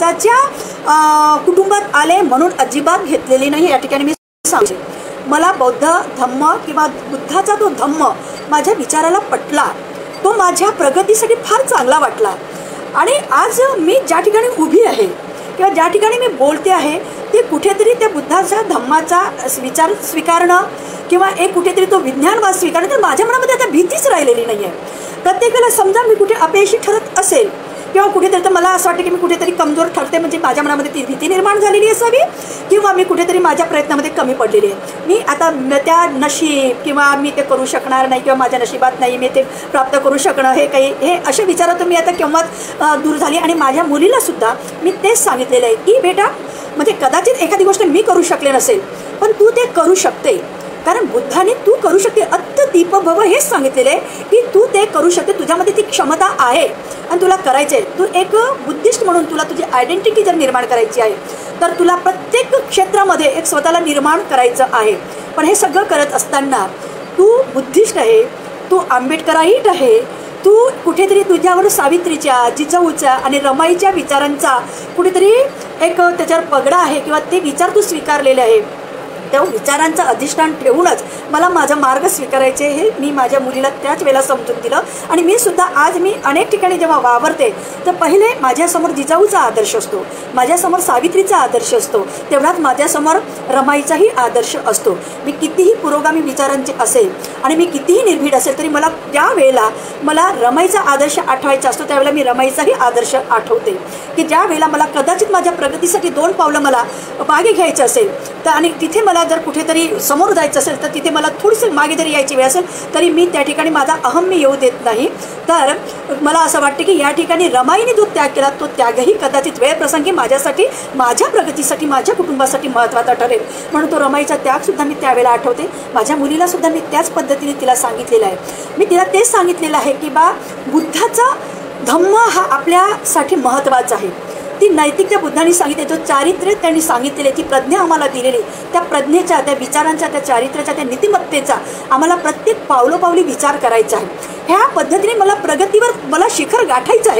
समाजाच्या कुटुंबात आले म्हणून अजिबात घेतलेली नाही या ठिकाणी मी सांगते. मला बौद्ध धम्म किंवा बुद्धाचा तो धम्म माझ्या विचाराला पटला, तो माझ्या प्रगतीसाठी फार चांगला वाटला. आणि आज मी ज्या ठिकाणी उभी आहे किंवा ज्या ठिकाणी मी बोलते आहे ते कुठेतरी त्या बुद्धाच्या धम्माचा विचार स्वीकारणं किंवा एक कुठेतरी तो विज्ञानवाद स्वीकारणं, तर माझ्या मनामध्ये आता भीतीच राहिलेली नाही आहे. प्रत्येकाला समजा मी कुठे अपयशी ठरत असेल किंवा कुठेतरी तर मला असं वाटतं की मी कुठेतरी कमजोर ठरते, म्हणजे माझ्या मनामध्ये ती भीती निर्माण झालेली असावी किंवा मी कुठेतरी माझ्या प्रयत्नामध्ये कमी पडलेली आहे. मी आता त्या नशीब किंवा मी ते करू शकणार नाही किंवा माझ्या नशिबात नाही मी ते प्राप्त करू शकणं हे काही हे अशा विचारातून मी आता केव्हाच दूर झाली. आणि माझ्या मुलीलासुद्धा मी तेच सांगितलेलं आहे की बेटा म्हणजे कदाचित एखादी गोष्ट मी करू शकले नसेल पण तू ते करू शकते, कारण बुद्धाने तू करू शकते अत्त दीप भव हेच सांगितलेलं आहे की तू ते करू शकते, तुझ्यामध्ये ती क्षमता आहे आणि तुला करायचे आहे. तू एक बुद्धिस्ट म्हणून तुला तुझी आयडेंटिटी जर निर्माण करायची आहे तर तुला प्रत्येक क्षेत्रामध्ये एक स्वतःला निर्माण करायचं आहे. पण हे सगळं करत असताना तू बुद्धिस्ट आहे, तू आंबेडकराईट आहे, तू कुठेतरी तुझ्यावर सावित्रीच्या जिजाऊच्या आणि रमाईच्या विचारांचा कुठेतरी एक त्याच्यावर पगडा आहे किंवा ते विचार तू स्वीकारलेले आहे. त्या विचारांचं अधिष्ठान ठेवूनच मला माझा मार्ग स्वीकारायचे हे मी माझ्या मुलीला त्याच वेळेला समजून दिलं. आणि मी सुद्धा आज मी अनेक ठिकाणी जेव्हा वावरते तर पहिले माझ्यासमोर जिजाऊचा आदर्श असतो, माझ्यासमोर सावित्रीचा आदर्श असतो, तेवढाच माझ्यासमोर रमाईचाही आदर्श असतो. मी कितीही पुरोगामी विचारांचे असेल आणि मी कितीही निर्भीड असेल तरी मला त्या वेळेला मला रमाईचा आदर्श आठवायचा असतो, त्यावेळेला मी रमाईचाही आदर्श आठवते की ज्या वेळेला मला कदाचित माझ्या प्रगतीसाठी दोन पावलं मला मागे घ्यायचं असेल तर आणि तिथे मला जर कुठेतरी समोर जायचं असेल तर तिथे मला थोडीशी मागे जरी यायची वेळ असेल तरी मी त्या ठिकाणी माझा अहम मी येऊ देत नाही. तर मला असं वाटतं की या ठिकाणी रमाईने जो त्याग केला तो त्यागही कदाचित वेळप्रसंगी माझ्यासाठी माझ्या प्रगतीसाठी माझ्या कुटुंबासाठी महत्त्वाचा ठरेल, म्हणून तो रमाईचा त्यागसुद्धा मी त्यावेळेला आठवते. माझ्या मुलीलासुद्धा मी त्याच पद्धतीने तिला सांगितलेलं आहे. मी तिला तेच सांगितलेलं आहे की बा बुद्धाचा धम्म हा आपल्यासाठी महत्त्वाचा आहे. ती नैतिकता बुद्धांनी सांगितले, जो चारित्र्य त्यांनी सांगितलेले, ती प्रज्ञा आम्हाला दिलेली, त्या प्रज्ञेच्या त्या विचारांच्या त्या चारित्र्याच्या त्या नीतिमत्तेचा आम्हाला प्रत्येक पावलोपावली विचार करायचा आहे. ह्या पद्धतीने मला प्रगतीवर मला शिखर गाठायचं आहे.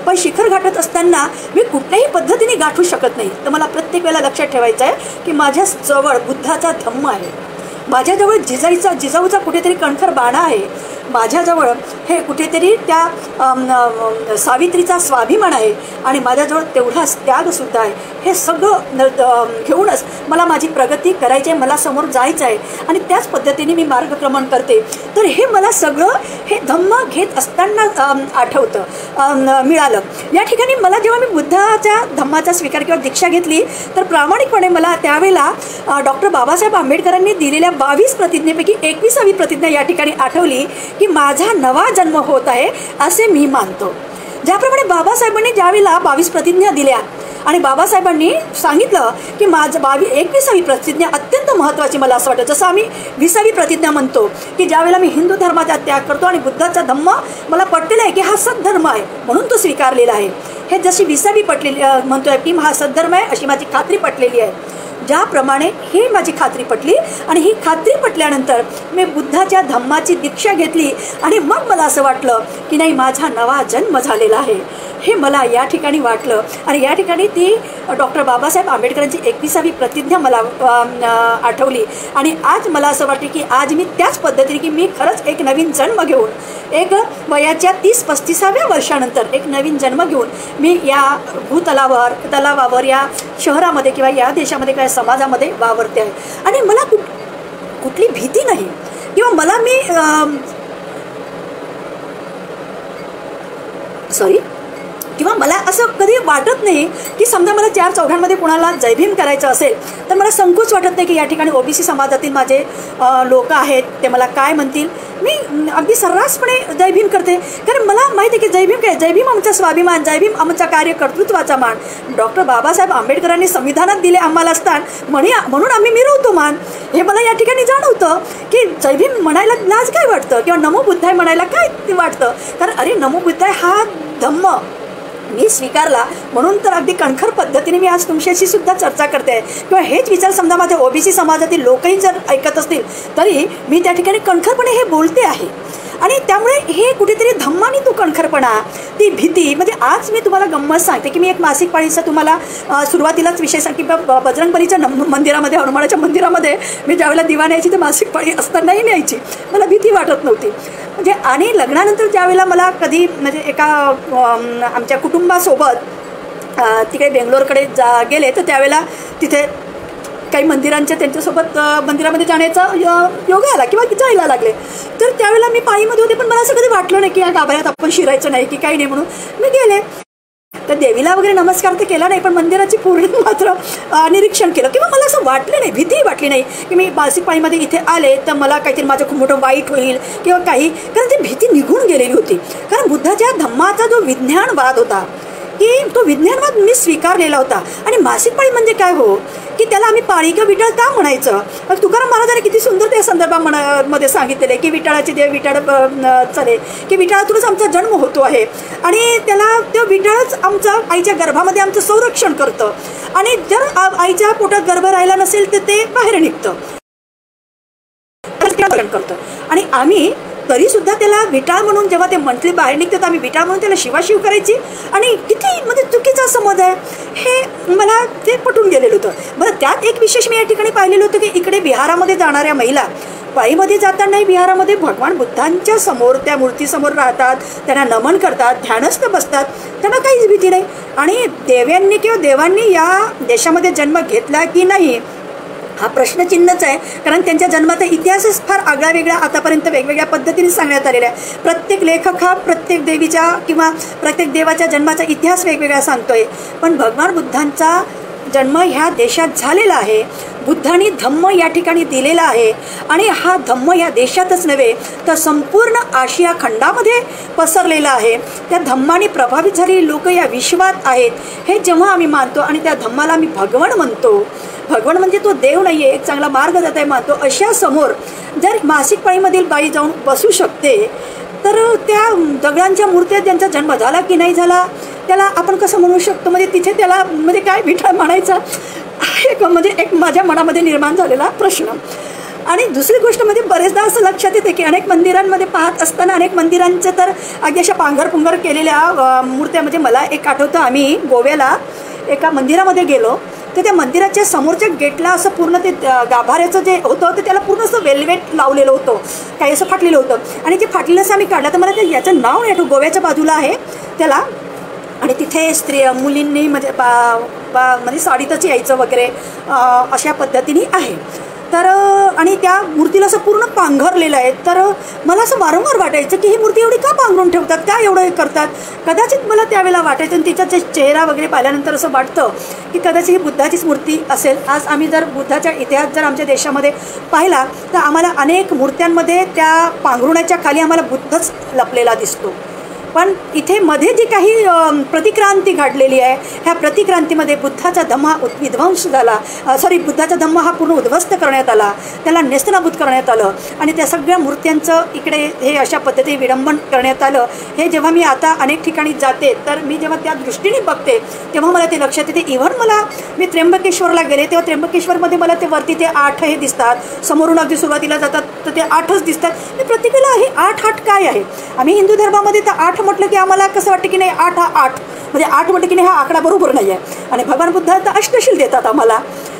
पण शिखर गाठत असताना मी कुठल्याही पद्धतीने गाठू शकत नाही. तर मला प्रत्येक वेळेला लक्षात ठेवायचं आहे की माझ्या जवळ बुद्धाचा धम्म आहे, माझ्याजवळ जिजाईचा जिजाऊचा कुठेतरी कणखर बाणा आहे, माझ्याजवळ हे कुठेतरी त्या सावित्रीचा स्वाभिमान आहे आणि माझ्याजवळ तेवढाच त्यागसुद्धा आहे. हे सगळं घेऊनच मला माझी प्रगती करायची आहे, मला समोर जायचं आहे आणि त्याच पद्धतीने मी मार्गक्रमण करते. तर हे मला सगळं हे धम्म घेत असताना आठवतं मिळालं. या ठिकाणी मला जेव्हा मी बुद्धाच्या धम्माचा स्वीकार किंवा दीक्षा घेतली तर प्रामाणिकपणे मला त्यावेळेला डॉक्टर बाबासाहेब आंबेडकरांनी दिलेल्या बावीस प्रतिज्ञेपैकी एकविसावी प्रतिज्ञा या ठिकाणी आठवली की माझा नवा जन्म होत आहे असे मी मानतो. ज्याप्रमाणे बाबासाहेबांनी ज्यावेळेला बावीस प्रतिज्ञा दिल्या आणि बाबासाहेबांनी सांगितलं की माझं बावी एकविसावी प्रतिज्ञा अत्यंत महत्त्वाची मला असं वाटतं. जसं आम्ही विसावी प्रतिज्ञा म्हणतो की ज्यावेळेला मी हिंदू धर्माचा त्याग करतो आणि बुद्धाचा धम्म मला पटलेला आहे की हा सद्धर्म आहे म्हणून तो स्वीकारलेला आहे, हे जशी विसावी पटलेली म्हणतो आहे की हा सद्धर्म आहे अशी माझी खात्री पटलेली आहे. ज्याप्रमाणे ही माझी खात्री पटली आणि ही खात्री पटल्यानंतर मी बुद्धाच्या धम्माची दीक्षा घेतली आणि मग मला असं वाटलं की नाही माझा नवा जन्म झालेला आहे हे मला या ठिकाणी वाटलं. आणि या ठिकाणी ती डॉक्टर बाबासाहेब आंबेडकरांची एकविसावी प्रतिज्ञा मला आठवली आणि आज मला असं वाटतं की आज मी त्याच पद्धतीने की मी खरंच एक नवीन जन्म घेऊन एक वयाच्या तीस पस्तीसाव्या वर्षानंतर एक नवीन जन्म घेऊन मी या भूतलावर तलावावर या शहरामध्ये किंवा या देशामध्ये किंवा समाजामध्ये वावरते आहे. आणि मला कुठ कुठली भीती नाही किंवा मला मी सॉरी किंवा मला असं कधी वाटत नाही की समजा मला चार चौघांमध्ये कुणाला जयभीम करायचं असेल तर मला संकोच वाटत नाही की या ठिकाणी ओबीसी समाजातील माझे लोक आहेत ते मला काय म्हणतील. मी अगदी सर्रासपणे जयभीम करते कारण मला माहिती आहे की जयभीम काय, जयभीम आमचा स्वाभिमान, जयभीम आमचा कार्य कर्तृत्वाचा मान. डॉक्टर बाबासाहेब आंबेडकरांनी संविधानात दिले आम्हाला असताना म्हणे म्हणून आम्ही मिरवतो मान. हे मला या ठिकाणी जाणवतं की जयभीम म्हणायला लाज काय वाटतं किंवा नमो बुद्धाय म्हणायला काय वाटतं. कारण अरे नमो बुद्धाय हा धम्म मी स्वीकारला म्हणून तर अगदी कणखर पद्धतीने मी आज तुमच्याशी सुद्धा चर्चा करते आहे. किंवा हेच विचार समजा माझ्या ओबीसी समाजातील लोकही जर ऐकत असतील तरी मी त्या ठिकाणी कणखरपणे हे बोलते आहे. आणि त्यामुळे हे कुठेतरी धम्माने तो कणखरपणा ती भीती म्हणजे आज मी तुम्हाला गंमत सांगते की मी एक मासिक पाळीचा तुम्हाला सुरुवातीलाच विषय सांग की बजरंगबलीच्या मंदिरामध्ये हनुमानाच्या मंदिरामध्ये मी ज्यावेळेला दिवा न्यायची तर मासिक पाळी असतानाही न्यायची, मला भीती वाटत नव्हती. म्हणजे आणि लग्नानंतर ज्यावेळेला मला कधी म्हणजे एका आमच्या कुटुंबासोबत तिकडे बेंगलोरकडे जा गेले तर त्यावेळेला तिथे काही मंदिरांच्या त्यांच्यासोबत मंदिरामध्ये जाण्याचा योग आला किंवा जायला लागले. तर त्यावेळेला मी पाळीमध्ये होते पण मला असं कधी वाटलं नाही की या गाभाऱ्यात आपण शिरायचं नाही की काही नाही म्हणून मी गेले. तर देवीला वगैरे नमस्कार तर केला नाही पण मंदिराची पूर्ण मात्र निरीक्षण केलं किंवा मला असं वाटलं नाही, भीती वाटली नाही की मी मासिक पाळीमध्ये इथे आले तर मला काहीतरी माझं खूप मोठं वाईट होईल किंवा काही, कारण ती भीती निघून गेलेली होती. कारण बुद्धाच्या धम्माचा जो विज्ञानवाद होता की तो विज्ञानवाद मी स्वीकारलेला होता. आणि मासिक पाळी म्हणजे काय हो की त्याला आम्ही पाळी किंवा विटाळ का म्हणायचं. मग तुकाराम महाराजांनी किती सुंदर त्या संदर्भामध्ये सांगितलेले की विटाळाचे देव विटाळ चले की विटाळातूनच आमचा जन्म होतो आहे आणि त्याला तो विटाळच आमचं आईच्या गर्भामध्ये आमचं संरक्षण करतं आणि जर आईच्या पोटात गर्भ राहिला नसेल तर ते बाहेर निघतं करतं. आणि आम्ही तरीसुद्धा त्याला विटाळ म्हणून जेव्हा ते म्हटले बाहेर निघतात आम्ही विटाळ म्हणून त्याला शिवाशिव करायची आणि किती म्हणजे चुकीचा समज आहे हे मला ते पटून गेलेलं होतं. बरं त्यात एक विशेष मी या ठिकाणी पाहिलेलं होतं की इकडे बिहारामध्ये जाणाऱ्या महिला पायीमध्ये जातानाही बिहारामध्ये भगवान बुद्धांच्या समोर त्या मूर्तीसमोर राहतात, त्यांना नमन करतात, ध्यानस्थ बसतात, त्यांना काहीच भीती नाही. आणि देव्यांनी किंवा देवांनी या देशामध्ये जन्म घेतला की नाही हा प्रश्नचिन्हच आहे. कारण त्यांच्या जन्माचा इतिहासच फार आगळा वेगळा आतापर्यंत वेगवेगळ्या पद्धतीने सांगण्यात आलेला आहे. प्रत्येक लेखक हा प्रत्येक देवीच्या किंवा प्रत्येक देवाच्या जन्माचा इतिहास वेगवेगळा सांगतोय. पण भगवान बुद्धांचा जन्म ह्या देशात झालेला आहे, बुद्धांनी धम्म या ठिकाणी दिलेला आहे आणि हा धम्म या देशातच नव्हे तर संपूर्ण आशिया खंडामध्ये पसरलेला आहे. त्या धम्माने प्रभावित झालेली लोक या विश्वात आहेत हे जेव्हा आम्ही मानतो आणि त्या धम्माला आम्ही भगवान म्हणतो, भगवान म्हणजे तो देव नाही आहे, एक चांगला मार्गदत्ता मानतो, अशा समोर जर मासिक पाळीमधील बाई जाऊन बसू शकते तर त्या दगडांच्या मूर्त्या ज्यांचा जन्म झाला की नाही झाला त्याला आपण कसं म्हणू शकतो. म्हणजे तिथे त्याला म्हणजे काय विठाळ म्हणायचा एक म्हणजे एक माझ्या मनामध्ये निर्माण झालेला प्रश्न. आणि दुसरी गोष्ट म्हणजे बरेचदा असं लक्षात लक्षात येते की अनेक मंदिरांमध्ये पाहत असताना अनेक मंदिरांचे तर अगदी अशा पांघर पुंघर केलेल्या मूर्त्या, म्हणजे मला एक आठवतं, आम्ही गोव्याला एका मंदिरामध्ये गेलो तर त्या मंदिराच्या समोरच्या गेटला असं पूर्ण ते गाभाऱ्याचं जे होतं ते त्याला पूर्ण असं वेल्वेट लावलेलं होतं, काही असं फाटलेलं होतं आणि ते फाटलेलं असं आम्ही काढलं. तर मला ते याचं नाव नाही आठवत, गोव्याच्या बाजूला आहे त्याला, आणि तिथे स्त्री मुलींनी म्हणजे बा बा म्हणजे साडीतच यायचं वगैरे अशा पद्धतीने आहे. तर आणि त्या मूर्तीला असं पूर्ण पांघरलेलं आहे. तर मला असं वारंवार वाटायचं की ही मूर्ती एवढी का पांघरून ठेवतात, का एवढं करतात. कदाचित मला त्यावेळेला वाटायचं आणि तिचा जे चेहरा वगैरे पाहिल्यानंतर असं वाटतं की कदाचित ही बुद्धाचीच मूर्ती असेल. आज आम्ही जर बुद्धाचा इतिहास जर आमच्या देशामध्ये पाहिला तर आम्हाला अनेक मूर्त्यांमध्ये त्या पांघरुणाच्या खाली आम्हाला बुद्धच लपलेला दिसतो. पण इथे मध्ये जी काही प्रतिक्रांती घडलेली आहे, ह्या प्रतिक्रांतीमध्ये बुद्धाचा धम्म हा विध्वंस झाला, सॉरी बुद्धाचा धम्म हा पूर्ण उद्ध्वस्त करण्यात आला, त्याला नेस्तनाबूत करण्यात आलं आणि त्या सगळ्या मूर्त्यांचं इकडे हे अशा पद्धतीने विडंबन करण्यात आलं. हे जेव्हा मी आता अनेक ठिकाणी जाते तर मी जेव्हा त्या दृष्टीने बघते तेव्हा मला ते लक्षात येते. इव्हन मला मी त्र्यंबकेश्वरला गेले तेव्हा त्र्यंबकेश्वरमध्ये मला ते वरती ते आठ हे दिसतात, समोरून अगदी सुरुवातीला जातात तर ते आठच दिसतात. मी प्रत्येकाला हे आठ आठ काय आहे. आम्ही हिंदू धर्मामध्ये तर आठ म्हटलं की आम्हाला कसं वाटतं की नाही आठ हा आठ म्हणजे आठ म्हटलं की नाही हा आकडा बरोबर नाही आहे. आणि भगवान बुद्ध तर अष्टशील देतात आम्हाला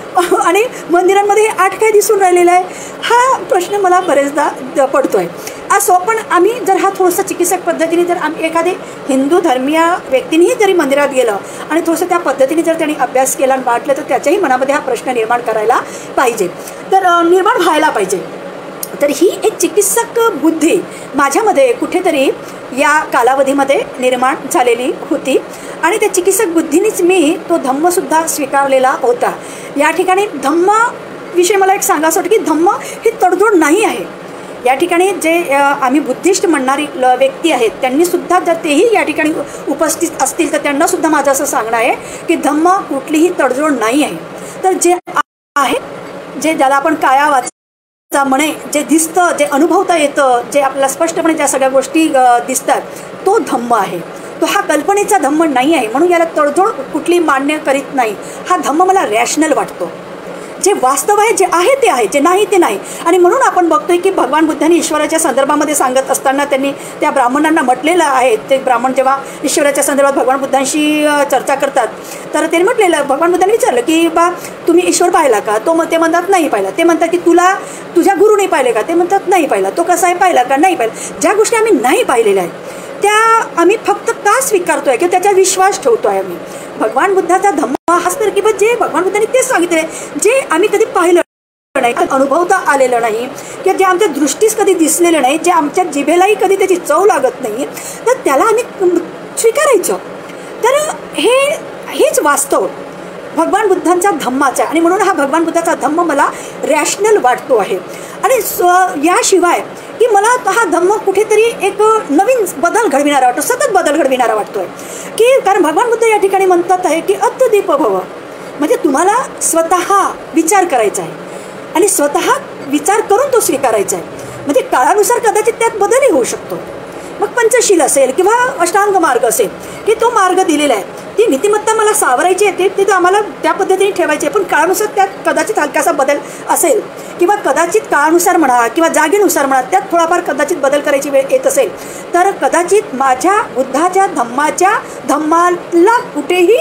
आणि मंदिरांमध्ये आठ काय दिसून राहिलेला आहे हा प्रश्न मला बरेचदा पडतो आहे. असो, पण आम्ही जर हा थोडंसं चिकित्सक पद्धतीने जर आम्ही एखादे हिंदू धर्मीय व्यक्तीनेही जरी मंदिरात गेलं आणि थोडंसं त्या पद्धतीने जर त्यांनी अभ्यास केला आणि वाटलं तर त्याच्याही मनामध्ये हा प्रश्न निर्माण करायला पाहिजे, तर निर्माण व्हायला पाहिजे. तर ही एक चिकित्सक बुद्धी माझ्यामध्ये कुठेतरी या कालावधीमध्ये निर्माण झालेली होती आणि त्या चिकित्सक बुद्धीनेच मी तो धम्मसुद्धा स्वीकारलेला होता. या ठिकाणी धम्माविषयी मला एक सांगायचं वाटतं की धम्म ही तडजोड नाही आहे. या ठिकाणी जे आम्ही बुद्धिस्ट म्हणणारी व्यक्ती आहेत त्यांनीसुद्धा जर तेही या ठिकाणी उपस्थित असतील तर त्यांनासुद्धा माझं असं सांगणं आहे की धम्म कुठलीही तडजोड नाही आहे. तर जे आहे, जे ज्याला आपण काया वाच म्हणे, जे दिसतं, जे अनुभवता येतं, जे आपल्याला स्पष्टपणे ज्या सगळ्या गोष्टी दिसतात तो धम्म आहे. तो हा कल्पनेचा धम्म नाही आहे. म्हणून याला तडजोड कुठली मान्य करीत नाही. हा धम्म मला रॅशनल वाटतो. जे वास्तव आहे, जे आहे ते आहे, जे नाही ते नाही. आणि म्हणून आपण बघतोय की भगवान बुद्धांनी ईश्वराच्या संदर्भामध्ये सांगत असताना त्यांनी त्या ब्राह्मणांना म्हटलेलं आहे. ते ब्राह्मण जेव्हा ईश्वराच्या संदर्भात भगवान बुद्धांशी चर्चा करतात तर त्यांनी म्हटलेलं, भगवान बुद्धांनी विचारलं की बा तुम्ही ईश्वर पाहिला का. तो मग ते म्हणतात नाही पाहिला. ते म्हणतात की तुला तुझ्या गुरुने पाहिले का. ते म्हणतात नाही पाहिला. तो कसा आहे पाहिला का. नाही पाहिला. ज्या गोष्टी आम्ही नाही पाहिलेल्या आहेत त्या आम्ही फक्त का स्वीकारतो आहे किंवा त्याच्यावर विश्वास ठेवतो आहे आम्ही. भगवान बुद्धाचा धम्म हाच तर किंवा जे भगवान बुद्धांनी तेच सांगितले जे आम्ही कधी पाहिलं नाही, अनुभवता आलेलं नाही किंवा जे आमच्या दृष्टीस कधी दिसलेलं नाही, जे आमच्या जिभेलाही कधी त्याची चव लागत नाही, तर त्याला आम्ही स्वीकारायचं. तर हे हेच वास्तव भगवान बुद्धांचा धम्माचा. आणि म्हणून हा भगवान बुद्धाचा धम्म मला रॅशनल वाटतो आहे. आणि याशिवाय की मला हा धम्म कुठेतरी एक नवीन बदल घडविणारा वाटतो, सतत बदल घडविणारा वाटतो आहे की कारण भगवान बुद्ध या ठिकाणी म्हणतात आहे की अत्यदीप भव, म्हणजे तुम्हाला स्वतः विचार करायचा आहे आणि स्वतः विचार करून तो स्वीकारायचा आहे. म्हणजे काळानुसार कदाचित त्यात बदलही होऊ शकतो. मग पंचशील असेल किंवा अष्टांग मार्ग असेल की तो मार्ग दिलेला आहे, ती नीतिमत्ता मला सावरायची आहे, ते तर आम्हाला त्या पद्धतीने ठेवायची आहे. पण काळानुसार त्यात कदाचित हलकासा बदल असेल किंवा कदाचित काळानुसार म्हणा किंवा जागेनुसार म्हणा त्यात थोडाफार कदाचित बदल करायची वेळ येत असेल तर कदाचित माझ्या बुद्धाच्या धम्माच्या धम्माला कुठेही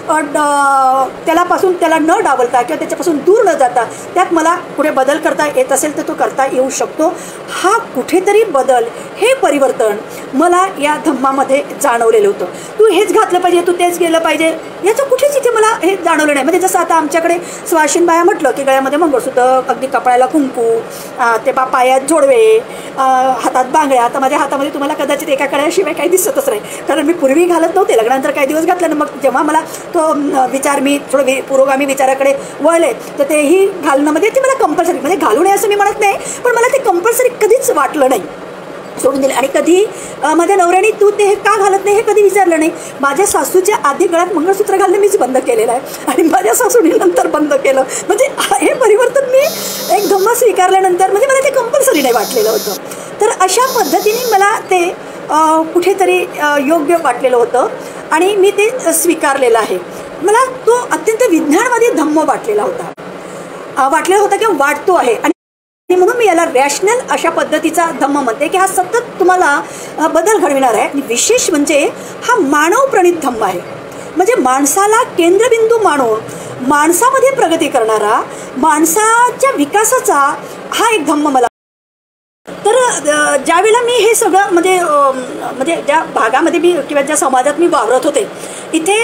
त्यालापासून त्याला न डावलता किंवा त्याच्यापासून दूर न जाता त्यात मला पुढे बदल करता येत असेल तर तो करता येऊ शकतो. हा कुठेतरी बदल, हे परिवर्तन मला या धम्मामध्ये जाणवलेलं होतं. तू हेच घातलं पाहिजे, तू तेच गेलं पाहिजे, याचं कुठेच इथे मला हे जाणवलं नाही. म्हणजे जसं आता आमच्याकडे सुवासिन बाया म्हटलं की गळ्यामध्ये मंगळसूत्र, अगदी कपाळाला कुंकू, ते बा पायात जोडवे, हातात बांगड्या. आता माझ्या हातामध्ये तुम्हाला कदाचित एका कड्याशिवाय काही दिसतच नाही, कारण मी पूर्वी घालत नव्हते, लग्नानंतर काही दिवस घातलं ना. मग जेव्हा मला तो विचार, मी थोडं वि पुरोगामी विचाराकडे वळले तर तेही घालणं म्हणजे ते मला कंपल्सरी, म्हणजे घालू नये असं मी म्हणत नाही, पण मला ते कंपल्सरी कधीच वाटलं नाही, सोडून दिले. आणि कधी माझ्या नवऱ्याने तू ते का घालत नाही हे कधी विचारलं नाही. माझ्या सासूच्या आधी गळ्यात मंगळसूत्र घालणं मीच बंद केलेलं आहे आणि माझ्या सासूने नंतर बंद केलं. म्हणजे हे परिवर्तन मी एक धम्म स्वीकारल्यानंतर म्हणजे मला ते कंपल्सरी नाही वाटलेलं होतं. तर अशा पद्धतीने मला ते कुठेतरी योग्य वाटलेलं होतं आणि मी ते स्वीकारलेलं आहे. मला तो अत्यंत विज्ञानवादी धम्म वाटलेला होता वाटलेला होता किंवा वाटतो आहे. आणि आणि म्हणून मी याला रॅशनल अशा पद्धतीचा धम्म म्हणते की हा सतत तुम्हाला बदल घडविणार आहे. आणि विशेष म्हणजे हा मानव प्रणित धम्म आहे. म्हणजे माणसाला केंद्रबिंदू मानून माणसामध्ये प्रगती करणारा, माणसाच्या विकासाचा हा एक धम्म मला. तर ज्यावेळेला मी हे सगळं म्हणजे म्हणजे ज्या भागामध्ये मी किंवा ज्या समाजात मी वावरत होते, इथे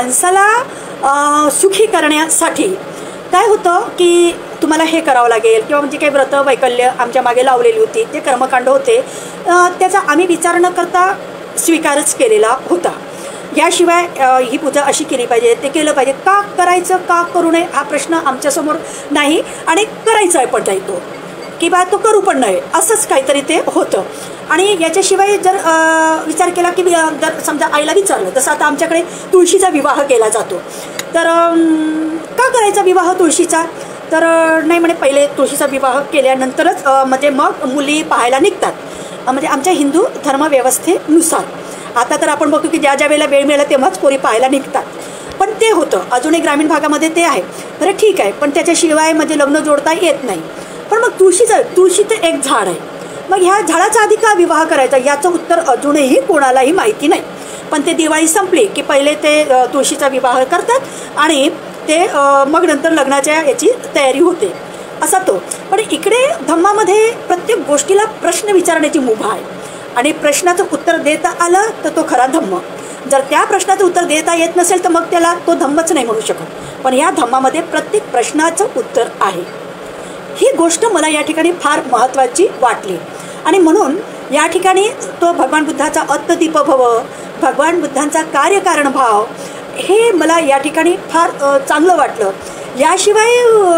माणसाला सुखी करण्यासाठी काय होतं की तुम्हाला हे करावं लागेल किंवा म्हणजे काही व्रत वैकल्य आमच्या मागे लावलेली होती, ते कर्मकांड होते, त्याचा आम्ही विचार न करता स्वीकारच केलेला होता. याशिवाय ही पूजा अशी केली पाहिजे, ते केलं पाहिजे, का करायचं का करू नये हा प्रश्न आमच्यासमोर नाही. आणि करायचं आहे पण नाही तो, की बा तो करू पण नये, असंच काहीतरी ते होतं. आणि याच्याशिवाय जर विचार केला की जर समजा आईला विचारलं, जसं आता आमच्याकडे तुळशीचा विवाह केला जातो, तर का करायचा विवाह तुळशीचा, तर नाही म्हणे पहिले तुळशीचा विवाह केल्यानंतरच म्हणजे मग मुली पाहायला निघतात, म्हणजे आमच्या हिंदू धर्मव्यवस्थेनुसार. आता तर आपण बघतो की ज्या ज्या वेळेला वेळ मिळाला तेव्हाच पोरी पाहायला निघतात, पण ते होतं अजूनही ग्रामीण भागामध्ये ते आहे. तर ठीक आहे, पण त्याच्याशिवाय म्हणजे लग्न जोडता येत नाही. पण मग तुळशीचं तुळशी तर एक झाड आहे, मग ह्या झाडाचा आधी का विवाह करायचा याचं उत्तर अजूनही कोणालाही माहिती नाही. पण ते दिवाळी संपली की पहिले ते तुळशीचा विवाह करतात आणि ते मग नंतर लग्नाच्या याची तयारी होते, असा तो. पण इकडे धम्मामध्ये प्रत्येक गोष्टीला प्रश्न विचारण्याची मुभा आहे आणि प्रश्नाचं उत्तर देता आलं तर तो खरा धम्म. जर त्या प्रश्नाचं उत्तर देता येत नसेल तर मग त्याला तो धम्मच नाही म्हणू शकत. पण या धम्मामध्ये प्रत्येक प्रश्नाचं उत्तर आहे. ही गोष्ट मला या ठिकाणी फार महत्त्वाची वाटली आणि म्हणून या ठिकाणी तो भगवान बुद्धाचा अत्तदीप भव, भगवान बुद्धांचा कार्यकारण भाव, हे मला या ठिकाणी फार चांगलं वाटलं. याशिवाय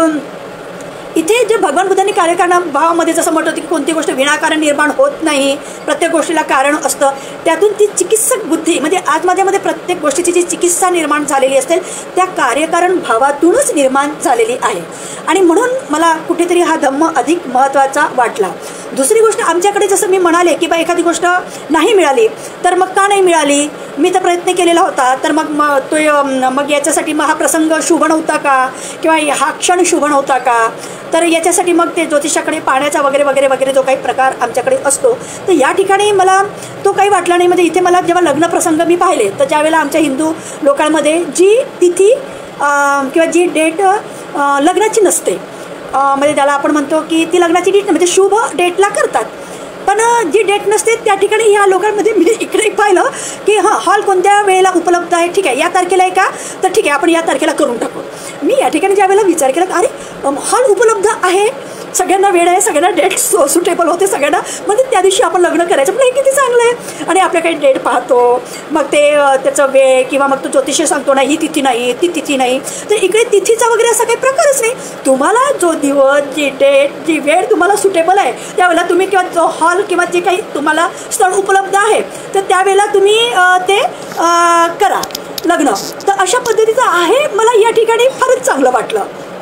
इथे जे भगवान बुद्धांनी कार्यकारण भावामध्ये जसं म्हटलं होतं की कोणती गोष्ट विनाकारण निर्माण होत नाही, प्रत्येक गोष्टीला कारण असतं, त्यातून ती चिकित्सक बुद्धी म्हणजे आतमध्येमध्ये प्रत्येक गोष्टीची जी चिकित्सा निर्माण झालेली असते त्या कार्यकारण भावातूनच निर्माण झालेली आहे. आणि म्हणून मला कुठेतरी हा धम्म अधिक महत्त्वाचा वाटला. दुसरी गोष्ट आमच्याकडे जसं मी म्हणाले की बा एखादी गोष्ट नाही मिळाली तर मग का नाही मिळाली, मी तर प्रयत्न केलेला होता, तर मग मग तो मग याच्यासाठी मग हा प्रसंग शुभ नव्हता का किंवा हा क्षण शुभ नव्हता का, तर याच्यासाठी मग ते ज्योतिषाकडे पाहण्याचा वगैरे वगैरे वगैरे जो काही प्रकार आमच्याकडे असतो, तर या ठिकाणी मला तो काही वाटला नाही. म्हणजे इथे मला जेव्हा लग्न प्रसंग मी पाहिले तर ज्यावेळेला आमच्या हिंदू लोकांमध्ये जी तिथी किंवा जी डेट लग्नाची नसते, म्हणजे त्याला आपण म्हणतो की ती लग्नाची डेट म्हणजे शुभ डेटला करतात, पण जी डेट नसते त्या ठिकाणी ह्या लोकांमध्ये मी इकडे पाहिलं की हां हॉल कोणत्या वेळेला उपलब्ध आहे, ठीक आहे या तारखेला आहे का, तर ठीक आहे आपण या तारखेला करून टाकू. मी या ठिकाणी ज्या वेळेला विचार केला अरे हॉल उपलब्ध आहे, सगळ्यांना वेळ आहे, सगळ्यांना डेट सुटेबल होते सगळ्यांना, म्हणजे त्या दिवशी आपण लग्न करायचं, पण हे किती चांगलं आहे. आणि आपल्याकडे डेट पाहतो, मग ते त्याचं वेळ किंवा मग तो ज्योतिषी सांगतो ना ही तिथी नाही ती तिथी नाही, तर इकडे तिथीचा वगैरे असा काही प्रकारच नाही. तुम्हाला जो दिवस जी डेट जी वेळ तुम्हाला सुटेबल आहे त्यावेळेला तुम्ही किंवा जो हॉल किंवा जे काही तुम्हाला स्थळ उपलब्ध आहे तर त्यावेळेला तुम्ही ते करा लग्न. तर अशा पद्धतीचं आहे. मला या ठिकाणी फारच चांगलं वाटलं.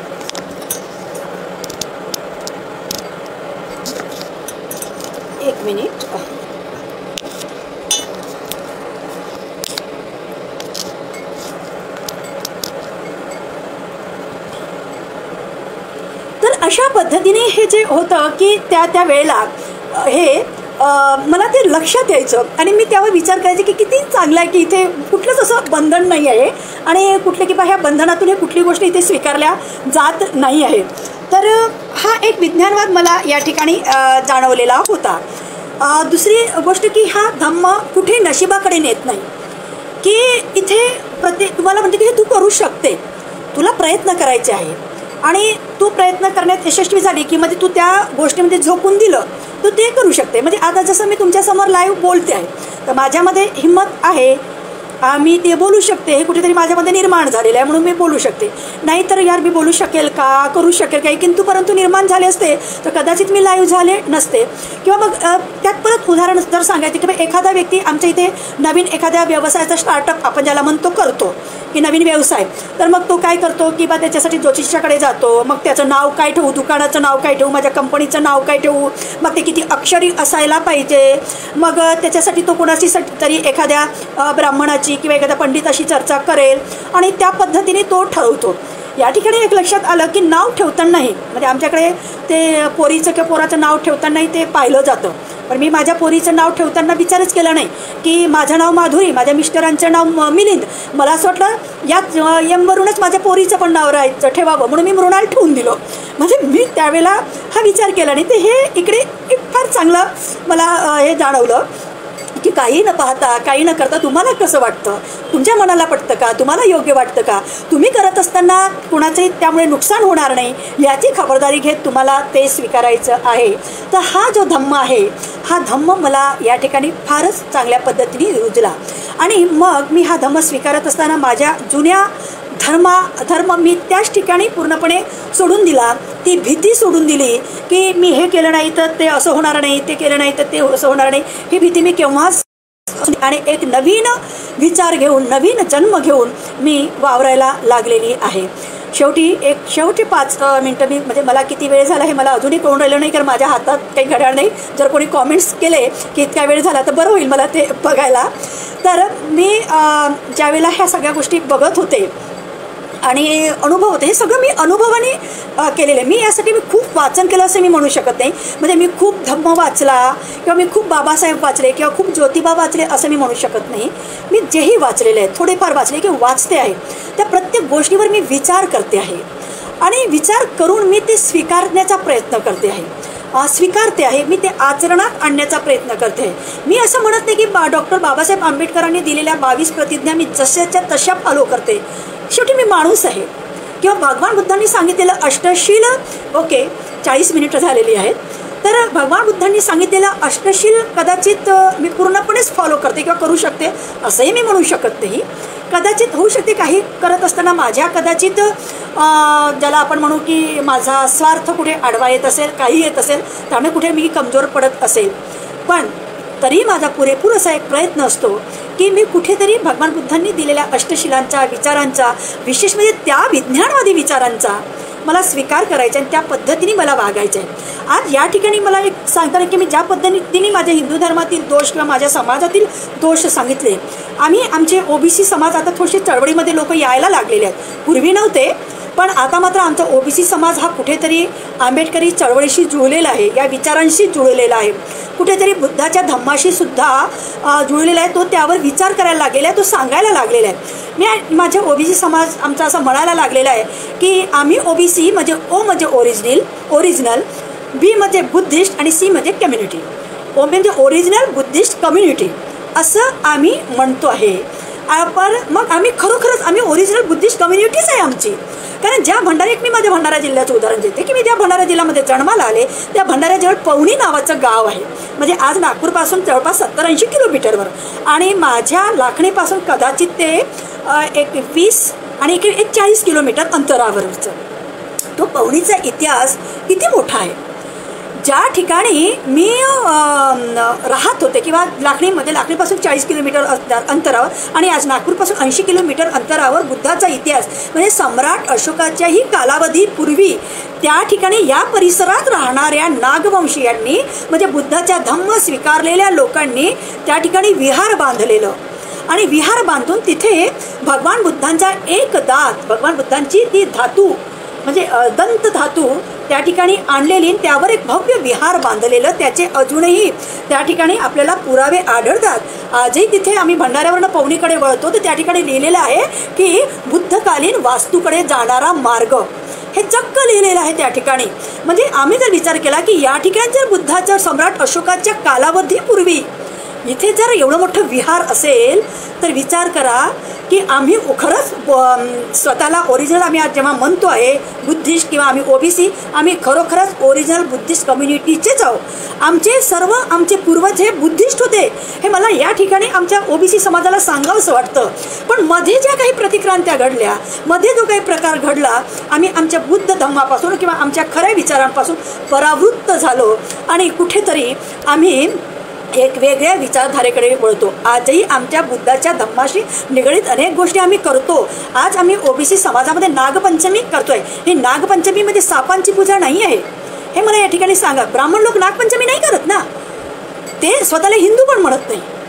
एक मिनिट. तर अशा पद्धतीने हे जे होतं की त्या त्या वेळेला हे मला ते लक्षात यायचं आणि मी त्यावर विचार करायचे की किती चांगलं आहे की इथे कुठलंच असं बंधन नाही आहे आणि कुठले की बा ह्या बंधनातून हे कुठली गोष्ट इथे स्वीकारल्या जात नाही आहे. तर हा एक विज्ञानवाद मला या ठिकाणी जाणवलेला होता. दुसरी गोष्ट की हा धम्म कुठे नशिबाकडे नेत नाही, की इथे प्रत्येक तुम्हाला म्हणते की हे तू करू शकते, तुला प्रयत्न करायचे आहे आणि तू प्रयत्न करण्यात यशस्वी झाली की म्हणजे तू त्या गोष्टीमध्ये झोकून दिलं तू ते करू शकते. म्हणजे आता जसं मी तुमच्यासमोर लाईव्ह बोलते आहे तर माझ्यामध्ये हिंमत आहे, मी ते बोलू शकते, हे कुठेतरी माझ्यामध्ये निर्माण झालेलं आहे म्हणून मी बोलू शकते. नाहीतर यार मी बोलू शकेल का, करू शकेल काही, किंतु परंतु निर्माण झाले असते तर कदाचित मी लाईव्ह झाले नसते. किंवा मग त्यात परत उदाहरण जर सांगायचं की एखादा व्यक्ती आमच्या इथे नवीन एखाद्या व्यवसायाचा स्टार्टअप आपण ज्याला म्हणतो करतो की नवीन व्यवसाय, तर मग तो काय करतो की बा त्याच्यासाठी ज्योतिषाकडे जातो, मग त्याचं नाव काय ठेवू, दुकानाचं नाव काय ठेवू, माझ्या कंपनीचं नाव काय ठेवू, मग ते किती अक्षरी असायला पाहिजे, मग त्याच्यासाठी तो कोणाची तरी एखाद्या ब्राह्मणाची किंवा एखाद्या पंडिताशी चर्चा करेल आणि त्या पद्धतीने तो ठरवतो. या ठिकाणी एक लक्षात आलं की नाव ठेवतानाही म्हणजे आमच्याकडे ते पोरीचं किंवा पोराचं नाव ठेवतानाही ते पाहिलं जातं, पण मी माझ्या पोरीचं नाव ठेवताना विचारच केला नाही की माझं नाव माधुरी, माझ्या मिस्टरांचं नाव मिलिंद. मला असं वाटलं याच एमवरूनच माझ्या पोरीचं पण नाव राहायचं ठेवावं, म्हणून मी मृणाल ठेवून दिलं. म्हणजे मी त्यावेळेला हा विचार केला नाही. तर हे इकडे एक फार चांगलं मला हे जाणवलं की काही न पाहता काही न करता तुम्हाला कसं वाटतं, तुमच्या मनाला पटतं का, तुम्हाला योग्य वाटतं का, तुम्ही करत असताना कुणाचंही त्यामुळे नुकसान होणार नाही याची खबरदारी घेत तुम्हाला ते स्वीकारायचं आहे. तर हा जो धम्म आहे हा धम्म मला या ठिकाणी फारच चांगल्या पद्धतीने रुजला. आणि मग मी हा धम्म स्वीकारत असताना माझ्या जुन्या धर्मा धर्म मी त्याच ठिकाणी पूर्णपणे सोडून दिला. ती भीती सोडून दिली की मी हे केलं नाही तर ते असं होणार नाही, ते केलं नाही तर ते असं होणार नाही, ही भीती मी केव्हाच. आणि एक नवीन विचार घेऊन नवीन जन्म घेऊन मी वावरायला लागलेली आहे. शेवटी एक शेवटी पाच मिनटं मी म्हणजे मला किती वेळ झाला हे मला अजूनही कळून राहिलं नाही, कारण माझ्या हातात काही घड्याळ नाही. जर कोणी कॉमेंट्स केले की इतका वेळ झाला तर बरं होईल मला ते बघायला. तर मी ज्यावेळेला ह्या सगळ्या गोष्टी बघत होते आणि अनुभव होते, हे सगळं मी अनुभवाने केलेलं आहे. मी यासाठी मी खूप वाचन केलं असं मी म्हणू शकत नाही. म्हणजे मी खूप धम्म वाचला किंवा मी खूप बाबासाहेब वाचले किंवा खूप ज्योतिबा वाचले असं मी म्हणू शकत नाही. मी जेही वाचलेले आहे, थोडेफार वाचले किंवा वाचते आहे, त्या प्रत्येक गोष्टीवर मी विचार करते आहे आणि विचार करून मी ते स्वीकारण्याचा प्रयत्न करते आहे, स्वीकारते आहे, मी ते आचरणात आणण्याचा प्रयत्न करते. मी असं म्हणत नाही की बा डॉक्टर बाबासाहेब आंबेडकरांनी दिलेल्या बावीस प्रतिज्ञा मी जशाच्या तशा फॉलो करते. शेवटी मी माणूस आहे. किंवा भगवान बुद्धांनी सांगितलेलं अष्टशील, ओके चाळीस मिनिटं झालेली आहेत, तर भगवान बुद्धांनी सांगितलेलं अष्टशील कदाचित मी पूर्णपणेच फॉलो करते किंवा करू शकते असंही मी म्हणू शकत नाही. कदाचित होऊ शकते काही करत असताना माझ्या कदाचित ज्याला आपण म्हणू की माझा स्वार्थ कुठे आडवा येत असेल, काही येत असेल, त्यामुळे कुठे मी कमजोर पडत असेल. पण तरी माझा पुरेपूर असा एक प्रयत्न असतो की मी कुठेतरी भगवान बुद्धांनी दिलेल्या अष्टशिलांचा विचारांचा, विशेष म्हणजे त्या विज्ञानवादी विचारांचा मला स्वीकार करायचा आणि त्या पद्धतीने मला वागायचं आहे. आज या ठिकाणी मला एक सांगताना की मी ज्या पद्धतीने माझ्या हिंदू धर्मातील दोष किंवा माझ्या समाजातील दोष सांगितले, आम्ही आमचे ओबीसी समाज आता थोडेसे चळवळीमध्ये लोक यायला लागलेले आहेत, पूर्वी नव्हते, पण आता मात्र आमचा ओबीसी समाज हा कुठेतरी आंबेडकरी चळवळीशी जुळलेला आहे, या विचारांशी जुळलेला आहे, कुठेतरी बुद्धाच्या धम्माशी सुद्धा जुळलेला आहे. तो त्यावर विचार करायला लागलेला आहे, तो सांगायला लागलेला आहे. मी माझ्या ओबीसी समाज आमचा असं म्हणायला लागलेला आहे की आम्ही ओबीसी म्हणजे ओ म्हणजे ओरिजिनल ओरिजिनल बी म्हणजे बुद्धिस्ट आणि सी म्हणजे कम्युनिटी. ओ म्हणजे ओरिजिनल बुद्धिस्ट कम्युनिटी असं आम्ही म्हणतो आहे. पण मग आम्ही खरोखरच आम्ही ओरिजिनल बुद्धिस्ट कम्युनिटीच आहे आमची. कारण ज्या भंडारा, एक मी माझ्या भंडारा जिल्ह्याचं उदाहरण देते की मी ज्या भंडारा जिल्ह्यामध्ये जन्माला आले, त्या भंडाऱ्याजवळ पवनी नावाचं गाव आहे. म्हणजे आज नागपूरपासून जवळपास सत्तर ऐंशी किलोमीटरवर, आणि माझ्या लाखणीपासून कदाचित ते एक वीस आणि एक एक चाळीस किलोमीटर अंतरावरचं तो पवनीचा इतिहास किती मोठा आहे. ज्या ठिकाणी मी राहत होते किंवा लाखणीमध्ये लाखणीपासून चाळीस किलोमीटर अंतरावर आणि आज नागपूरपासून ऐंशी किलोमीटर अंतरावर बुद्धाचा इतिहास म्हणजे सम्राट अशोकाच्याही कालावधीपूर्वी त्या ठिकाणी या परिसरात राहणाऱ्या नागवंशीयांनी म्हणजे बुद्धाच्या धम्म स्वीकारलेल्या लोकांनी त्या ठिकाणी विहार बांधलेलं आणि विहार बांधून तिथे भगवान बुद्धांचा एक दात, भगवान बुद्धांची ती धातू म्हणजे दंत धातू त्या ठिकाणी आणलेली, त्यावर एक भव्य विहार बांधलेलं, त्याचे अजूनही त्या ठिकाणी आपल्याला पुरावे आढळतात. आजही तिथे आम्ही भंडाऱ्यावरनं पवनीकडे वळतो तर त्या ठिकाणी लिहिलेलं आहे की बुद्धकालीन वास्तूकडे जाणारा मार्ग, हे चक्क लिहिलेलं आहे त्या ठिकाणी. म्हणजे आम्ही जर विचार केला की या ठिकाणी जर बुद्धाच्या सम्राट अशोकाच्या कालावधीपूर्वी इथे जर एवढं मोठं विहार असेल तर विचार करा की आम्ही खरंच स्वतःला ओरिजिनल आम्ही आज जेव्हा म्हणतो आहे बुद्धिस्ट किंवा आम्ही ओबीसी, आम्ही खरोखरच ओरिजिनल बुद्धिस्ट कम्युनिटीचेच आहोत. आमचे सर्व आमचे पूर्वज हे बुद्धिस्ट होते, हे मला या ठिकाणी आमच्या ओबीसी समाजाला सांगावंसं वाटतं. पण मध्ये ज्या काही प्रतिक्रांत्या घडल्या, मध्ये जो काही प्रकार घडला, आम्ही आमच्या बुद्ध धम्मापासून किंवा आमच्या खऱ्या विचारांपासून परावृत्त झालो आणि कुठेतरी आम्ही एक वेगळ्या विचारधारेकडे वळतो. आजही आमच्या बुद्धाच्या धम्माशी निगडीत अनेक गोष्टी आम्ही करतो. आज आम्ही ओबीसी समाजामध्ये नागपंचमी करतोय. ही नागपंचमीमध्ये सापांची पूजा नाही आहे, हे मला या ठिकाणी सांगा. ब्राह्मण लोक नागपंचमी नाही करत ना, ते स्वतःला हिंदू पण म्हणत नाही.